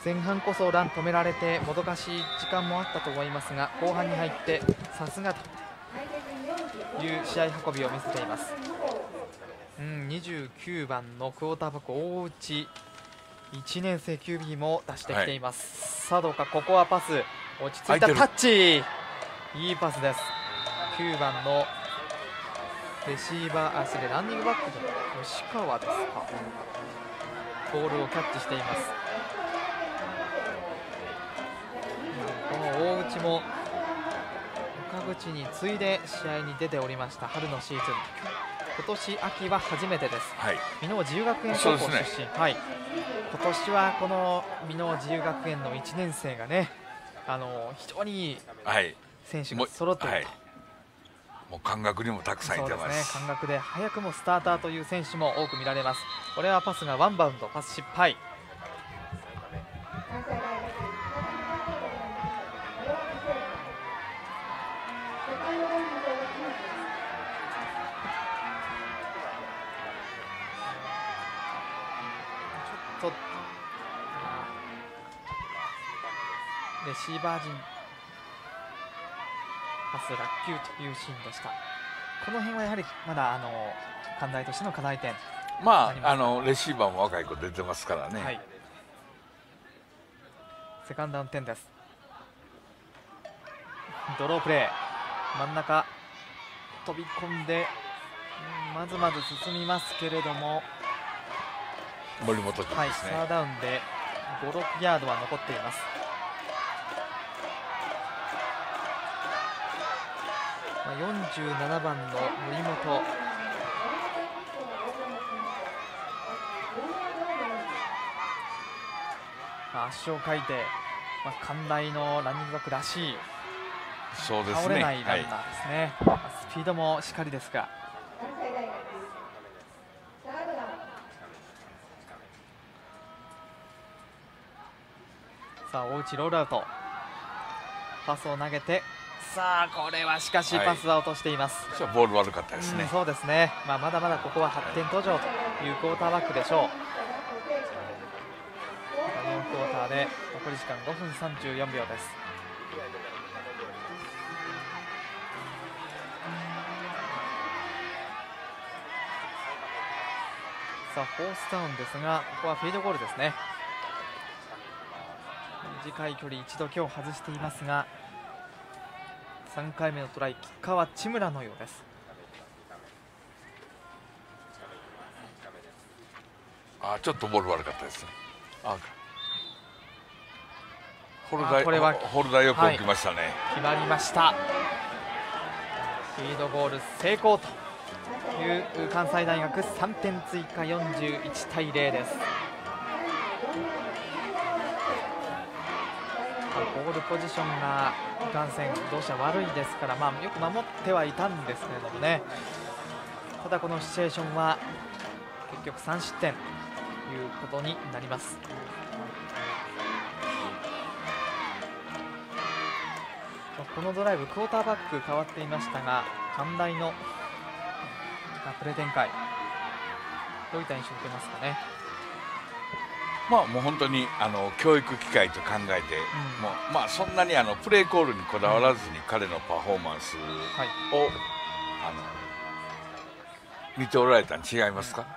前半こそラン止められてもどかしい時間もあったと思いますが、後半に入ってさすがという試合運びを見せています。うん、にじゅうきゅうばんのクォーターバック大内いちねん生 キュービー も出してきています。はい、さあどうか、ここはパス落ち着いたタッチ、いいパスです。きゅうばんのレシーバー、あ、失礼、ランニングバックの吉川ですか、ボールをキャッチしています。この大内も岡口に次いで試合に出ておりました。春のシーズン、今年秋は初めてです。はい、箕面自由学園高校出身、ね、はい、今年はこの箕面自由学園のいちねん生がね、あの非常にいい選手が揃っていると、はい、 もう感覚にもたくさんいてます。 そうですね、感覚で早くもスターターという選手も多く見られます。これはパスがワンバウンド、パス失敗。ちょっとレシーバー陣パス落球というシーンでした。この辺はやはりまだあの関大としての課題点、 まああのレシーバーも若い子出てますからね。はい、 セカンドダウン点です。ドロープレー、真ん中飛び込んで、うん、まずまず進みますけれども、 森本君ですね。はい、 サーダウンでご、ろくヤードは残っています。よんじゅうななばんの森本、まあ、足をかいて、まあ、関大のランニングバックらしい、 そうですね、 倒れないランナーですね。はい、スピードもしっかりですが、さあ大内ロールアウト、パスを投げてさあこれはしかしパスは落としています。 はい、ボール悪かったですね。 うん、そうですね、まあ、まだまだここは発展途上というクォーターバックでしょう。だいよんクォーターで残り時間ごふんさんじゅうよんびょうです。さあフォースダウンですが、ここはフィードゴールですね。短い距離一度今日外していますが、さんかいめのトライ、キッカーは千村のようです。 あ、ちょっとボール悪かったですね。あ、ホルダー、これはホルダーよく置きましたね。はい、 決まりました。フィードゴール成功という関西大学、さんてん追加、よんじゅういちたいゼロです。ボールポジションがいかんせん同社悪いですから、まあ、よく守ってはいたんですけれどもね、ただこのシチュエーションは結局さんしってんということになります。このドライブクォーターバック変わっていましたが、寛大のプレー展開、どういった印象を受けますかね。 まあ、もう本当にあの教育機会と考えて、うん、もうまあ、そんなにあのプレーコールにこだわらずに彼のパフォーマンスを、はい、あの見ておられたに違いますか。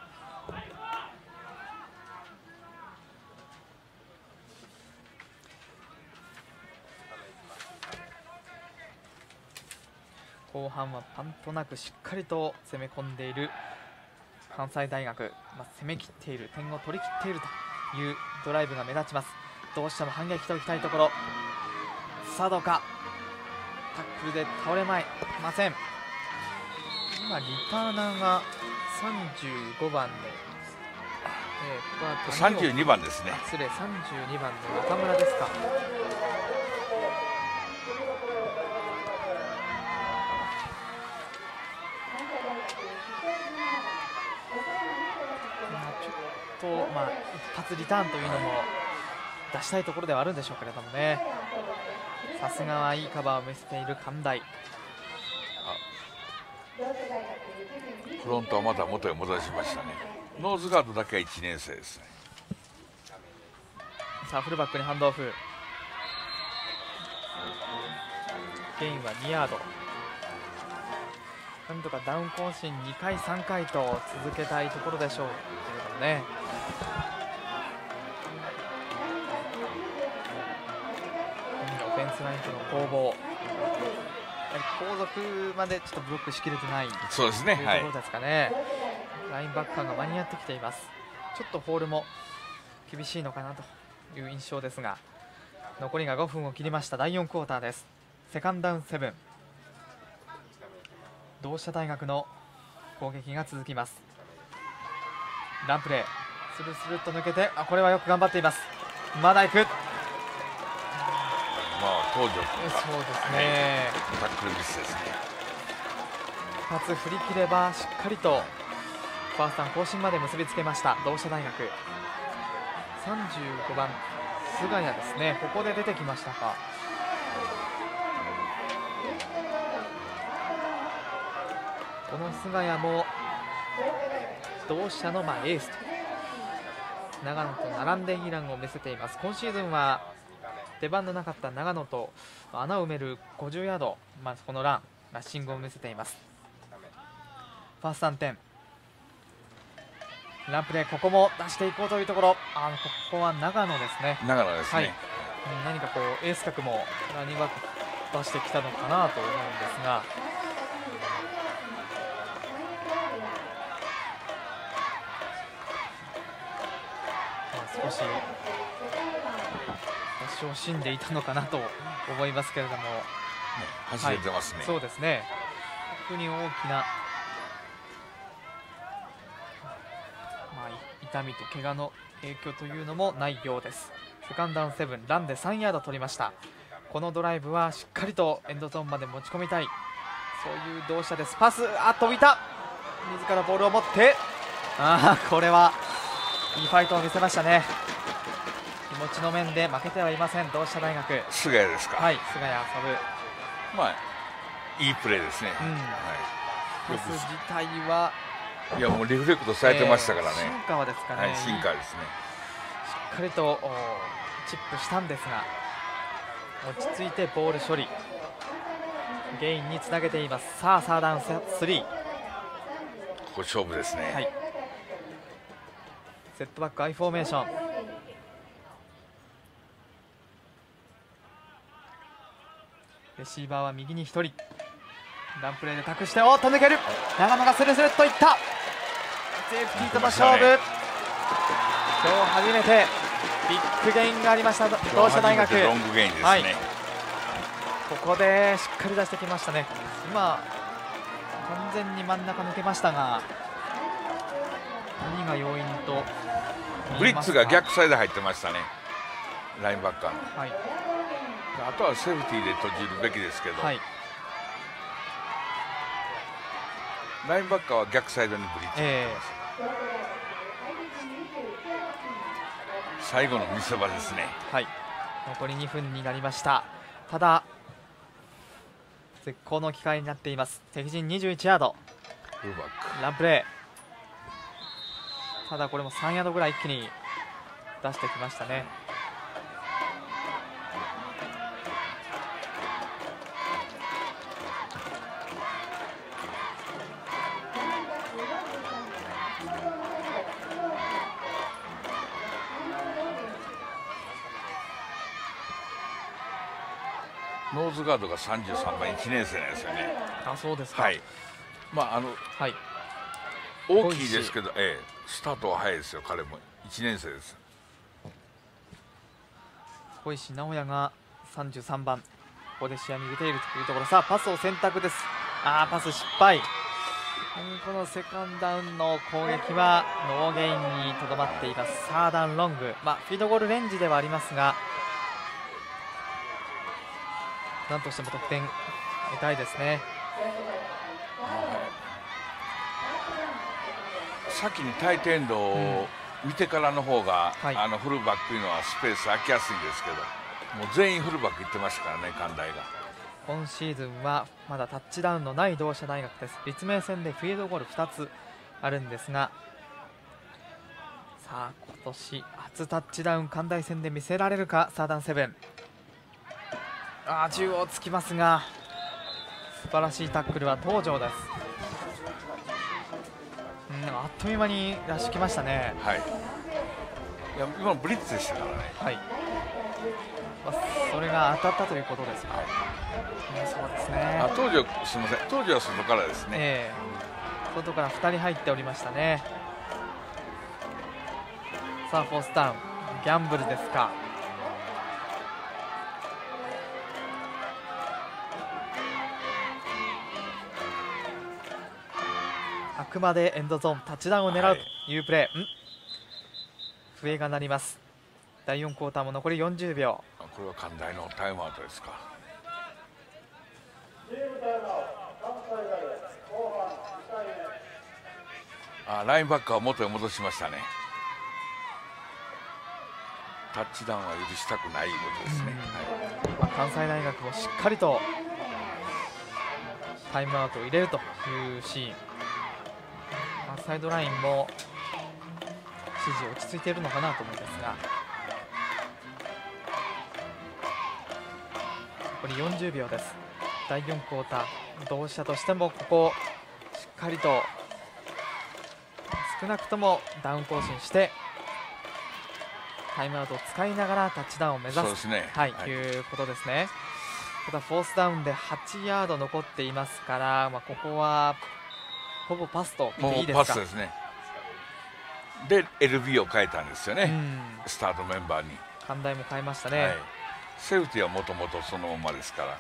後半はパンとなくしっかりと攻め込んでいる関西大学、まあ、攻め切っている、点を取り切っているというドライブが目立ちます。どうしても反撃といきたいところ。さあどうか、タックルで倒れまいません。今リターナーがさんじゅうごばんの、 えー、ここはさんじゅうにばんですね。 失礼、さんじゅうにばんの中村ですか。まあ、一発リターンというのも出したいところではあるんでしょうけれどもね。さすがはいいカバーを見せている寛大。 フロントはまた元へ戻しましたね。ノーズガードだけはいちねん生ですね。 さあフルバックにハンドオフ。ゲインはにヤード。なんとかダウン更新にかいさんかいと続けたいところでしょうけれどもね。オフェンスラインとの攻防、後続までちょっとブロックしきれてないそうですね、 というところですかね。はい、ラインバッカーが間に合ってきています。ちょっとホールも厳しいのかなという印象ですが、残りがごふんを切りました。だいよんクォーターです。セカンドダウンセブン、同志社大学の攻撃が続きます。ランプレースルスルっと抜けて、あ、これはよく頑張っています。まだ行く。 まあ東條君がそうですね、 タックルミスですね。 一発振り切ればしっかりとファーストダウン更新まで結びつけました同志社大学。さんじゅうごばん菅谷ですね、ここで出てきましたか。この菅谷も同志社のまあエースと長野と並んでイランを見せています。今シーズンは出番のなかった長野と穴を埋めるごじゅうヤード、まあ、このランラッシングを見せています。ファーストさんてん、ランプレー、ここも出していこうというところ。あのここは長野ですね。 長野ですね、はい、 何かこうエース格も何は出してきたのかなと思うんですが、少し足を惜しんでいたのかなと思いますけれども、ね、 走れてますね、 はい、そうですね、特に大きな、まあ、痛みと怪我の影響というのもないようです。セカンドダウンセブン、ランでさんヤード取りました。このドライブはしっかりとエンドゾーンまで持ち込みたい、そういう動作です。パス、あ、飛びた、自らボールを持って、あー、これはいいファイトを見せましたね。気持ちの面で負けてはいません同志社大学。 菅谷ですか。 はい、菅谷遊ぶ。 まあいいプレーですね。 うん、はい、パス自体はいやもうリフレクトされてましたからね。 えー、シンカーですかね。 はい、シンカーですね。 しっかりとチップしたんですが、落ち着いてボール処理、ゲインにつなげています。さあサーダウンスリー、ここ勝負ですね。はい、 セットバックアイフォーメーション、レシーバーは右にひとり、ランプレーで託して、おっと抜ける、長野がスルスルっといった、セーフティーとの勝負、ね、今日初めてビッグゲインがありました同志社大学。 ロングゲインですね、はい、 ここでしっかり出してきましたね。今完全に真ん中抜けましたが、何が要因とブリッツが逆サイド入ってましたね、ラインバッカーの、はい、あとはセーフティーで閉じるべきですけど、はい、ラインバッカーは逆サイドにブリッツが入ってます、えー、最後の見せ場ですね。 はい、残りにふんになりました。ただ絶好の機会になっています。敵陣にじゅういちヤード、 フルバックランプレー、ただこれもさんヤードぐらい一気に出してきましたね。 ノーズガードがさんじゅうさんばんいちねん生なんですよね。 あ、そうですか。 はい。まああの、はい、大きいですけど、ええ、スタートは早いですよ。彼もいちねん生です。 小石直也がさんじゅうさんばん、ここで試合に出ているというところ。さあパスを選択です。あー、パス失敗。このセカンドダウンの攻撃はノーゲインにとどまっています。サーダウンロング、まあ、フィードゴールレンジではありますが、なんとしても得点得たいですね。 先にタイトエンドを見てからの方が、うん、あのフルバックというのはスペース空きやすいんですけど、もう全員フルバックいってましたからね、関大が。 今シーズンはまだタッチダウンのない同志社大学です。立命戦でフィールドゴールふたつあるんですが、さあ今年初タッチダウン関大戦で見せられるか、サーダンセブン。あー、中央つきますが、素晴らしいタックルは東條です。うん、あっという間に出してきましたね。 はい、いや今のブリッツでしたからね。 はい、まあ、それが当たったということですか。はい、うん、そうですね。 あ、東條、すみません、東條は外からですね、 えー、外からふたり入っておりましたね。さあフォースダウン、ギャンブルですか。あくまでエンドゾーン、タッチダウンを狙うというプレー、はい、ん笛が鳴ります。だいよんクォーターも残りよんじゅうびょう。 これは関大のタイムアウトですか。あ、ラインバッカーを元へ戻しましたね。タッチダウンは許したくないことですね。 はい、まあ、関西大学もしっかりとタイムアウトを入れるというシーン、まあ、サイドラインも指示落ち着いているのかなと思うんですが、残りよんじゅうびょうです。だいよんクォーター、同志社としてもここしっかりと少なくともダウン更新してタイムアウトを使いながらタッチダウンを目指す。そうですね、はい、はい、いうことですね。ただフォースダウンではちヤード残っていますから、まあ、ここはほぼパスと見ていいですか。 もうパスですね。で エルビー を変えたんですよね、スタートメンバーに。 関大も変えましたね。はい、 セーフティーはもともとそのままですから。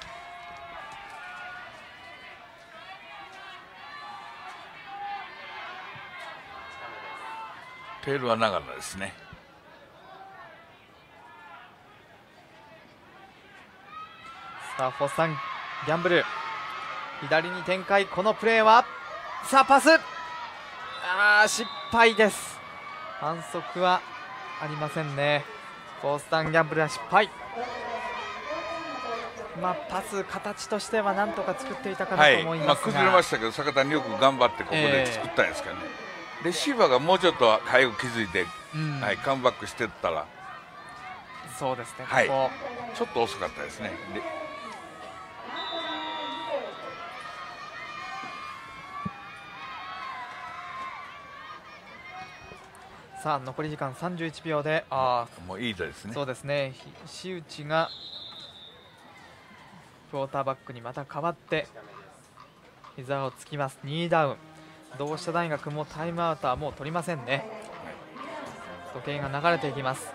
テールは長野ですね。 さあフォスさん、ギャンブル左に展開、このプレーはさあパス、あー失敗です。反則はありませんね。フォースタンギャンブルは失敗。 まあ、パス形としてはなんとか作っていたかなと思いますが、はい、まあ、 崩れましたけど坂谷よく頑張ってここで作ったんですかね、えー、レシーバーがもうちょっと早く気づいて、うん、はい、カムバックしてったらそうですね、 はい、 ここちょっと遅かったですね。でさあ残り時間さんじゅういちびょうで、あもういいですね。 そうですね、石内がクォーターバックにまた変わって膝をつきます。にダウン。同志社大学もタイムアウトはもう取りませんね。時計が流れていきます。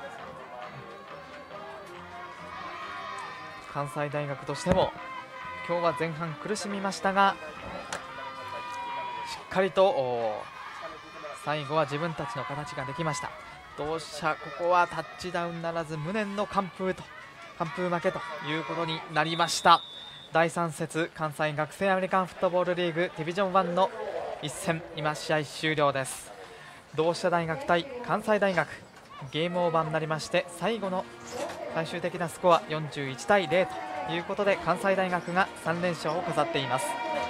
関西大学としても今日は前半苦しみましたが、しっかりと最後は自分たちの形ができました。同志社、ここはタッチダウンならず無念の完封と完封負けということになりました。だいさん節関西学生アメリカンフットボールリーグディビジョンワンの一戦、今試合終了です。同志社大学対関西大学、ゲームオーバーになりまして、最後の最終的なスコアよんじゅういちたいゼロということで関西大学がさんれんしょうを飾っています。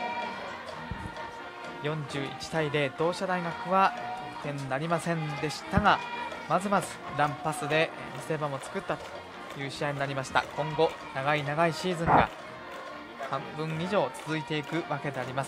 よんじゅういちたいゼロ、同志社大学は得点になりませんでしたが、まずまずランパスで見せ場も作ったという試合になりました。今後長い長いシーズンが半分以上続いていくわけであります。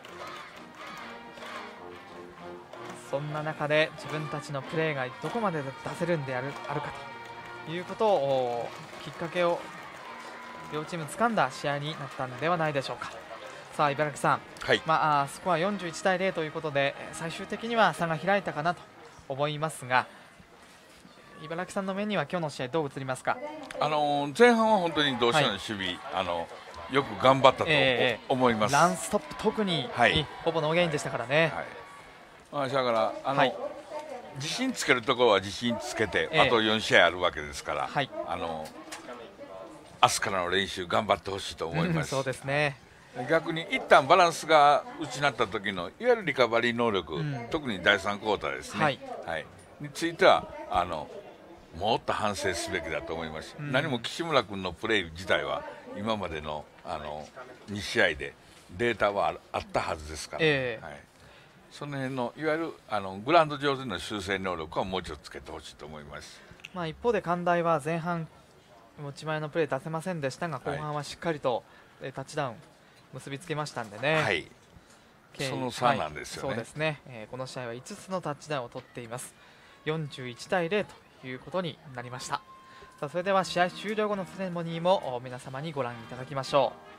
そんな中で自分たちのプレーがどこまで出せるんであるあるかということをきっかけを両チーム掴んだ試合になったのではないでしょうか。さあ茨城さん、 はい、 まあ、スコアよんじゅういちたいゼロということで最終的には差が開いたかなと思いますが、茨城さんの目には今日の試合どう映りますか。 あのー、前半は本当に同志社の守備、はい、あのよく頑張ったと、えー、思います。 ランストップ特に、はい、ほぼノーゲインでしたからね。はい、 まあ、だからあの、はい、自信つけるところは自信つけて、えー、あとよんしあいあるわけですから、はい、あの明日からの練習頑張ってほしいと思います。 そうですね。 逆に一旦バランスが失った時のいわゆるリカバリー能力、うん、特にだいさんクォーターですね、はいはい、についてはあのもっと反省すべきだと思います、うん、何も岸村君のプレー自体は今まで の, あのにしあいでデータはあったはずですから、えーはい、その辺のいわゆるあのグラウンド上での修正能力はもうちょっとつけてほしいと思います。 まあ、一方で関大は前半持ち前のプレー出せませんでしたが、後半はしっかりと、はい、タッチダウン結びつけましたんでね、 はい、その差なんですよね。 はい、そうですね、えー、この試合はいつつのタッチダウンを取っています。よんじゅういちたいゼロということになりました。さあそれでは試合終了後のセレモニーも皆様にご覧いただきましょう。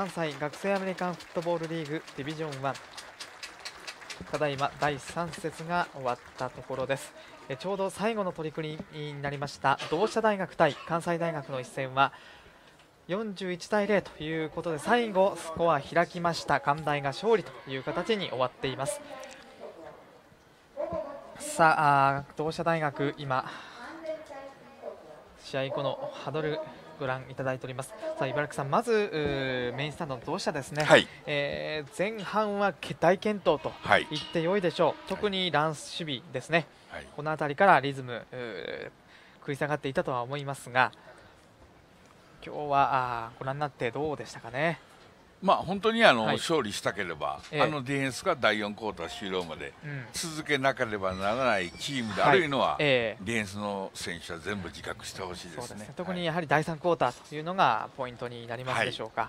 関西学生アメリカンフットボールリーグディビジョンワン、ただいまだいさん節が終わったところです。えちょうど最後の取り組みになりました同志社大学対関西大学の一戦はよんじゅういちたいゼロということで、最後スコア開きました。関大が勝利という形に終わっています。さあ、同志社大学今試合後のハドルご覧いただいております。さあ茨城さん、まずメインスタンドの同志社ですね、はい、えー、前半は大健闘と言ってよいでしょう、はい、特にラン守備ですね、はい、この辺りからリズム食い下がっていたとは思いますが、今日はあご覧になってどうでしたかね。 まあ、本当にあの、はい、勝利したければ、ええ、あのディフェンスがだいよんクォーター終了まで続けなければならないチームであるのは、はい、ええ、ディフェンスの選手は全部自覚してほしいですね。 そうですね、特にやはりだいさんクォーターというのがポイントになりますでしょうか。はい、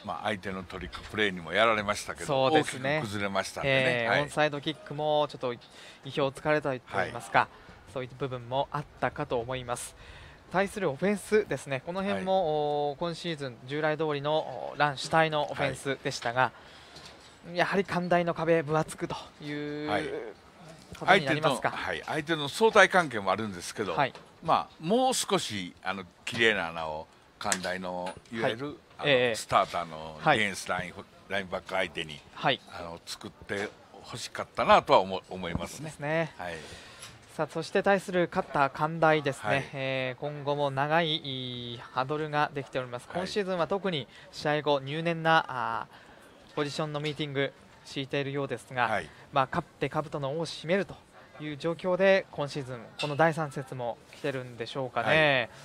まあ、相手のトリックプレーにもやられましたけど、そうですね、大きく崩れましたんでね、 えーはい、オンサイドキックもちょっと意表をつかれたといいますか、はい、そういった部分もあったかと思います。対するオフェンスですね、この辺も、はい、今シーズン従来通りのラン主体のオフェンスでしたが、はい、やはり寛大の壁分厚くという、はい、ことになりますか。 はい、相手の相対関係もあるんですけど、はい、まあ、もう少しあの綺麗な穴を寛大のいわゆる、はい、あのえー、スターターのディフェンスライン、はい、ラインバック相手に、はい、あの作ってほしかったなとは思思いますね。 ですね、はい。さあそして対する勝った関大ですね、はい、えー、今後も長いハードルができております。はい、今シーズンは特に試合後入念なあポジションのミーティング敷いているようですが、はい、まあ、勝って兜の尾を締めるという状況で今シーズンこのだいさん節も来てるんでしょうかね。はい、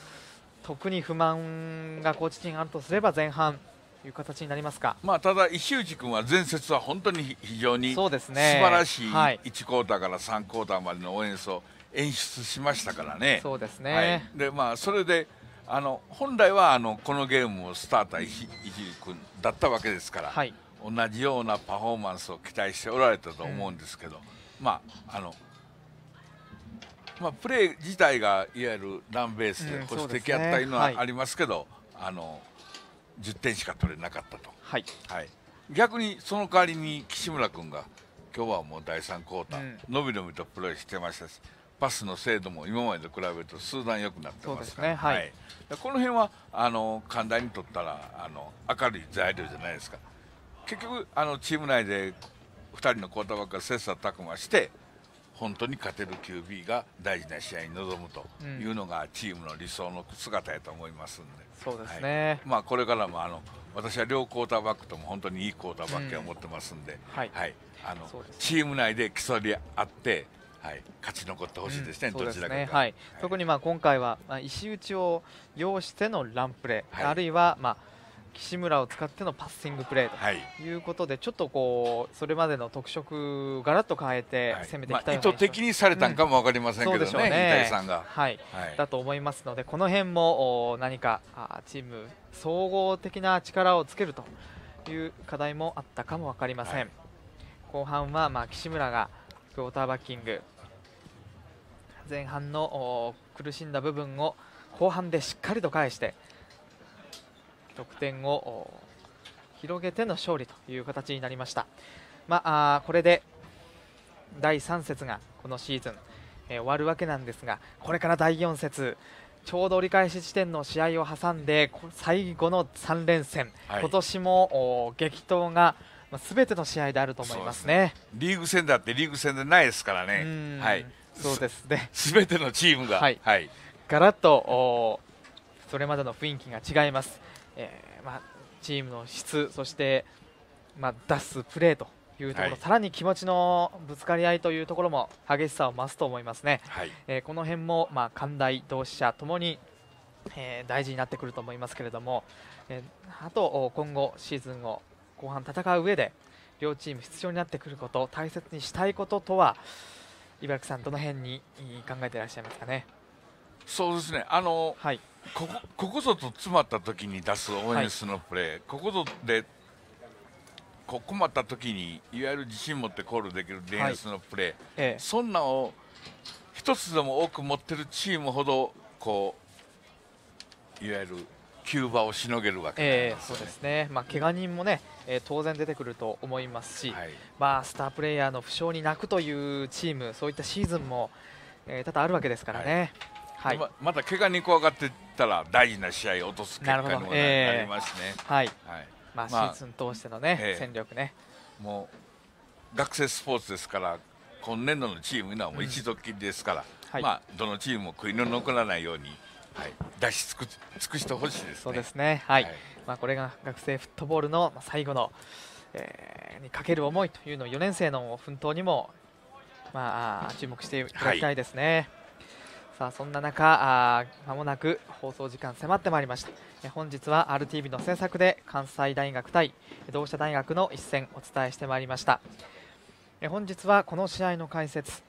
特に不満がコーチ陣あるとすれば前半という形になりますか。 まあ、ただ石内君は前節は本当に非常に素晴らしいいちクォーターからさんクォーターまでの応援を演出しましたからね。 そうですね、 はい、でまあ、それであの本来はあのこのゲームをスターター石井君だったわけですから、はい、同じようなパフォーマンスを期待しておられたと思うんですけど、うん、まああのまあ、プレー自体がいわゆるランベースで保守的やったというのはありますけど、うん、あのじゅってんしか取れなかったと、はいはい、逆にその代わりに岸村君が今日はもうだいさんクォーター、うん、のびのびとプレーしてましたし、パスの精度も今までと比べると数段良くなってますから、ね、はいはい、この辺はあの関大にとったらあの明るい材料じゃないですか。結局あのチーム内でふたりのクォーターバックが切磋琢磨して本当に勝てる キュービー が大事な試合に臨むというのがチームの理想の姿やと思いますので、 そうですね、はい、 まあ、これからもあの私は両クォーターバックとも本当にいいクォーターバックを持ってますんで、うん、はいはい、あのチーム内で競い合って、はい、勝ち残ってほしいですね、うん、どちらかが、ね、 はいはい、特にまあ今回は、まあ、石内を要してのランプレー、はい、あるいは、まあ、岸村を使ってのパッシングプレーということで、はい、ちょっとこうそれまでの特色をガラッと変えて攻めてきたような、はい、まあ、 意図的にされたんかも分かりませんけどね、うん、ね、板井さんが、 はいはい、だと思いますので、この辺も何かあチーム総合的な力をつけるという課題もあったかも分かりません。はい、後半はまあ岸村がクォーターバッキング、前半の苦しんだ部分を後半でしっかりと返して得点を広げての勝利という形になりました。まあ、あこれでだいさん節がこのシーズン、えー、終わるわけなんですが、これからだいよん節ちょうど折り返し地点の試合を挟んで最後のさん連戦、はい、今年も激闘がすべての試合であると思いますね。 リーグ戦だってリーグ戦でないですからね。はい、 そうですね。 すべてのチームが、はいはい、 ガラッとそれまでの雰囲気が違います。えーまあ、チームの質、そして、まあ、出すプレーというところ、はい、さらに気持ちのぶつかり合いというところも激しさを増すと思いますね。はい、えー、この辺も、まあ、関大同志社ともに、えー、大事になってくると思いますけれども、えー、あと今後シーズンを後半戦う上で両チーム必要になってくること、大切にしたいこととは茨城さん、どの辺に考えていらっしゃいますかね。 そうですね、あの、はい、ここ、ここぞと詰まった時に出すオフェンスのプレー、はい、ここぞでこ困った時にいわゆる自信を持ってコールできるディフェンスのプレー、はい、ええ、そんなを一つでも多く持ってるチームほどこういわゆる急場をしのげるわけなんですよね。えー、そうですね、まあ、怪我人もね、えー、当然出てくると思いますし、はい、まあ、スタープレーヤーの負傷に泣くというチーム、そういったシーズンも、えー、多々あるわけですからね。はい、 はい、ま, また怪我に怖がってたら大事な試合を落とす結果にも な, なりますね。 はい、はい、まあ、シーズン通してのね、えー、戦力ね。 もう学生スポーツですから、今年度のチームはもう一度きりですから、うん、はい、まあ、どのチームも悔いの残らないように、はい、出し尽く尽くしてほしいですね。 そうですね、はい、はい、まあ、これが学生フットボールの最後の、えー、にかける思いというのをよねん生の奮闘にも、まあ、注目していただきたいですね。はい、さあそんな中、まもなく放送時間迫ってまいりました。え本日は アールティービー の制作で関西大学対同志社大学の一戦お伝えしてまいりました。え本日はこの試合の解説、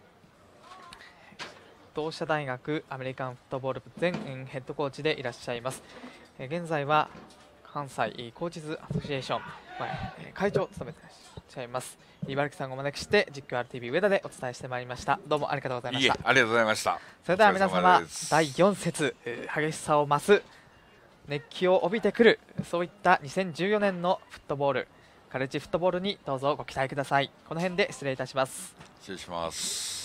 同志社大学アメリカンフットボール部前ヘッドコーチでいらっしゃいます、え現在は関西コーチズアソシエーション、まあ、会長を務めていらっしゃいます茨城さんをお招きして実況 アールティービー 上田でお伝えしてまいりました。どうもありがとうございました。 いえ、ありがとうございました。 それでは皆様、だいよん節、激しさを増す熱気を帯びてくる、そういったにせんじゅうよねんのフットボール、カレッジフットボールにどうぞご期待ください。この辺で失礼いたします。 失礼します。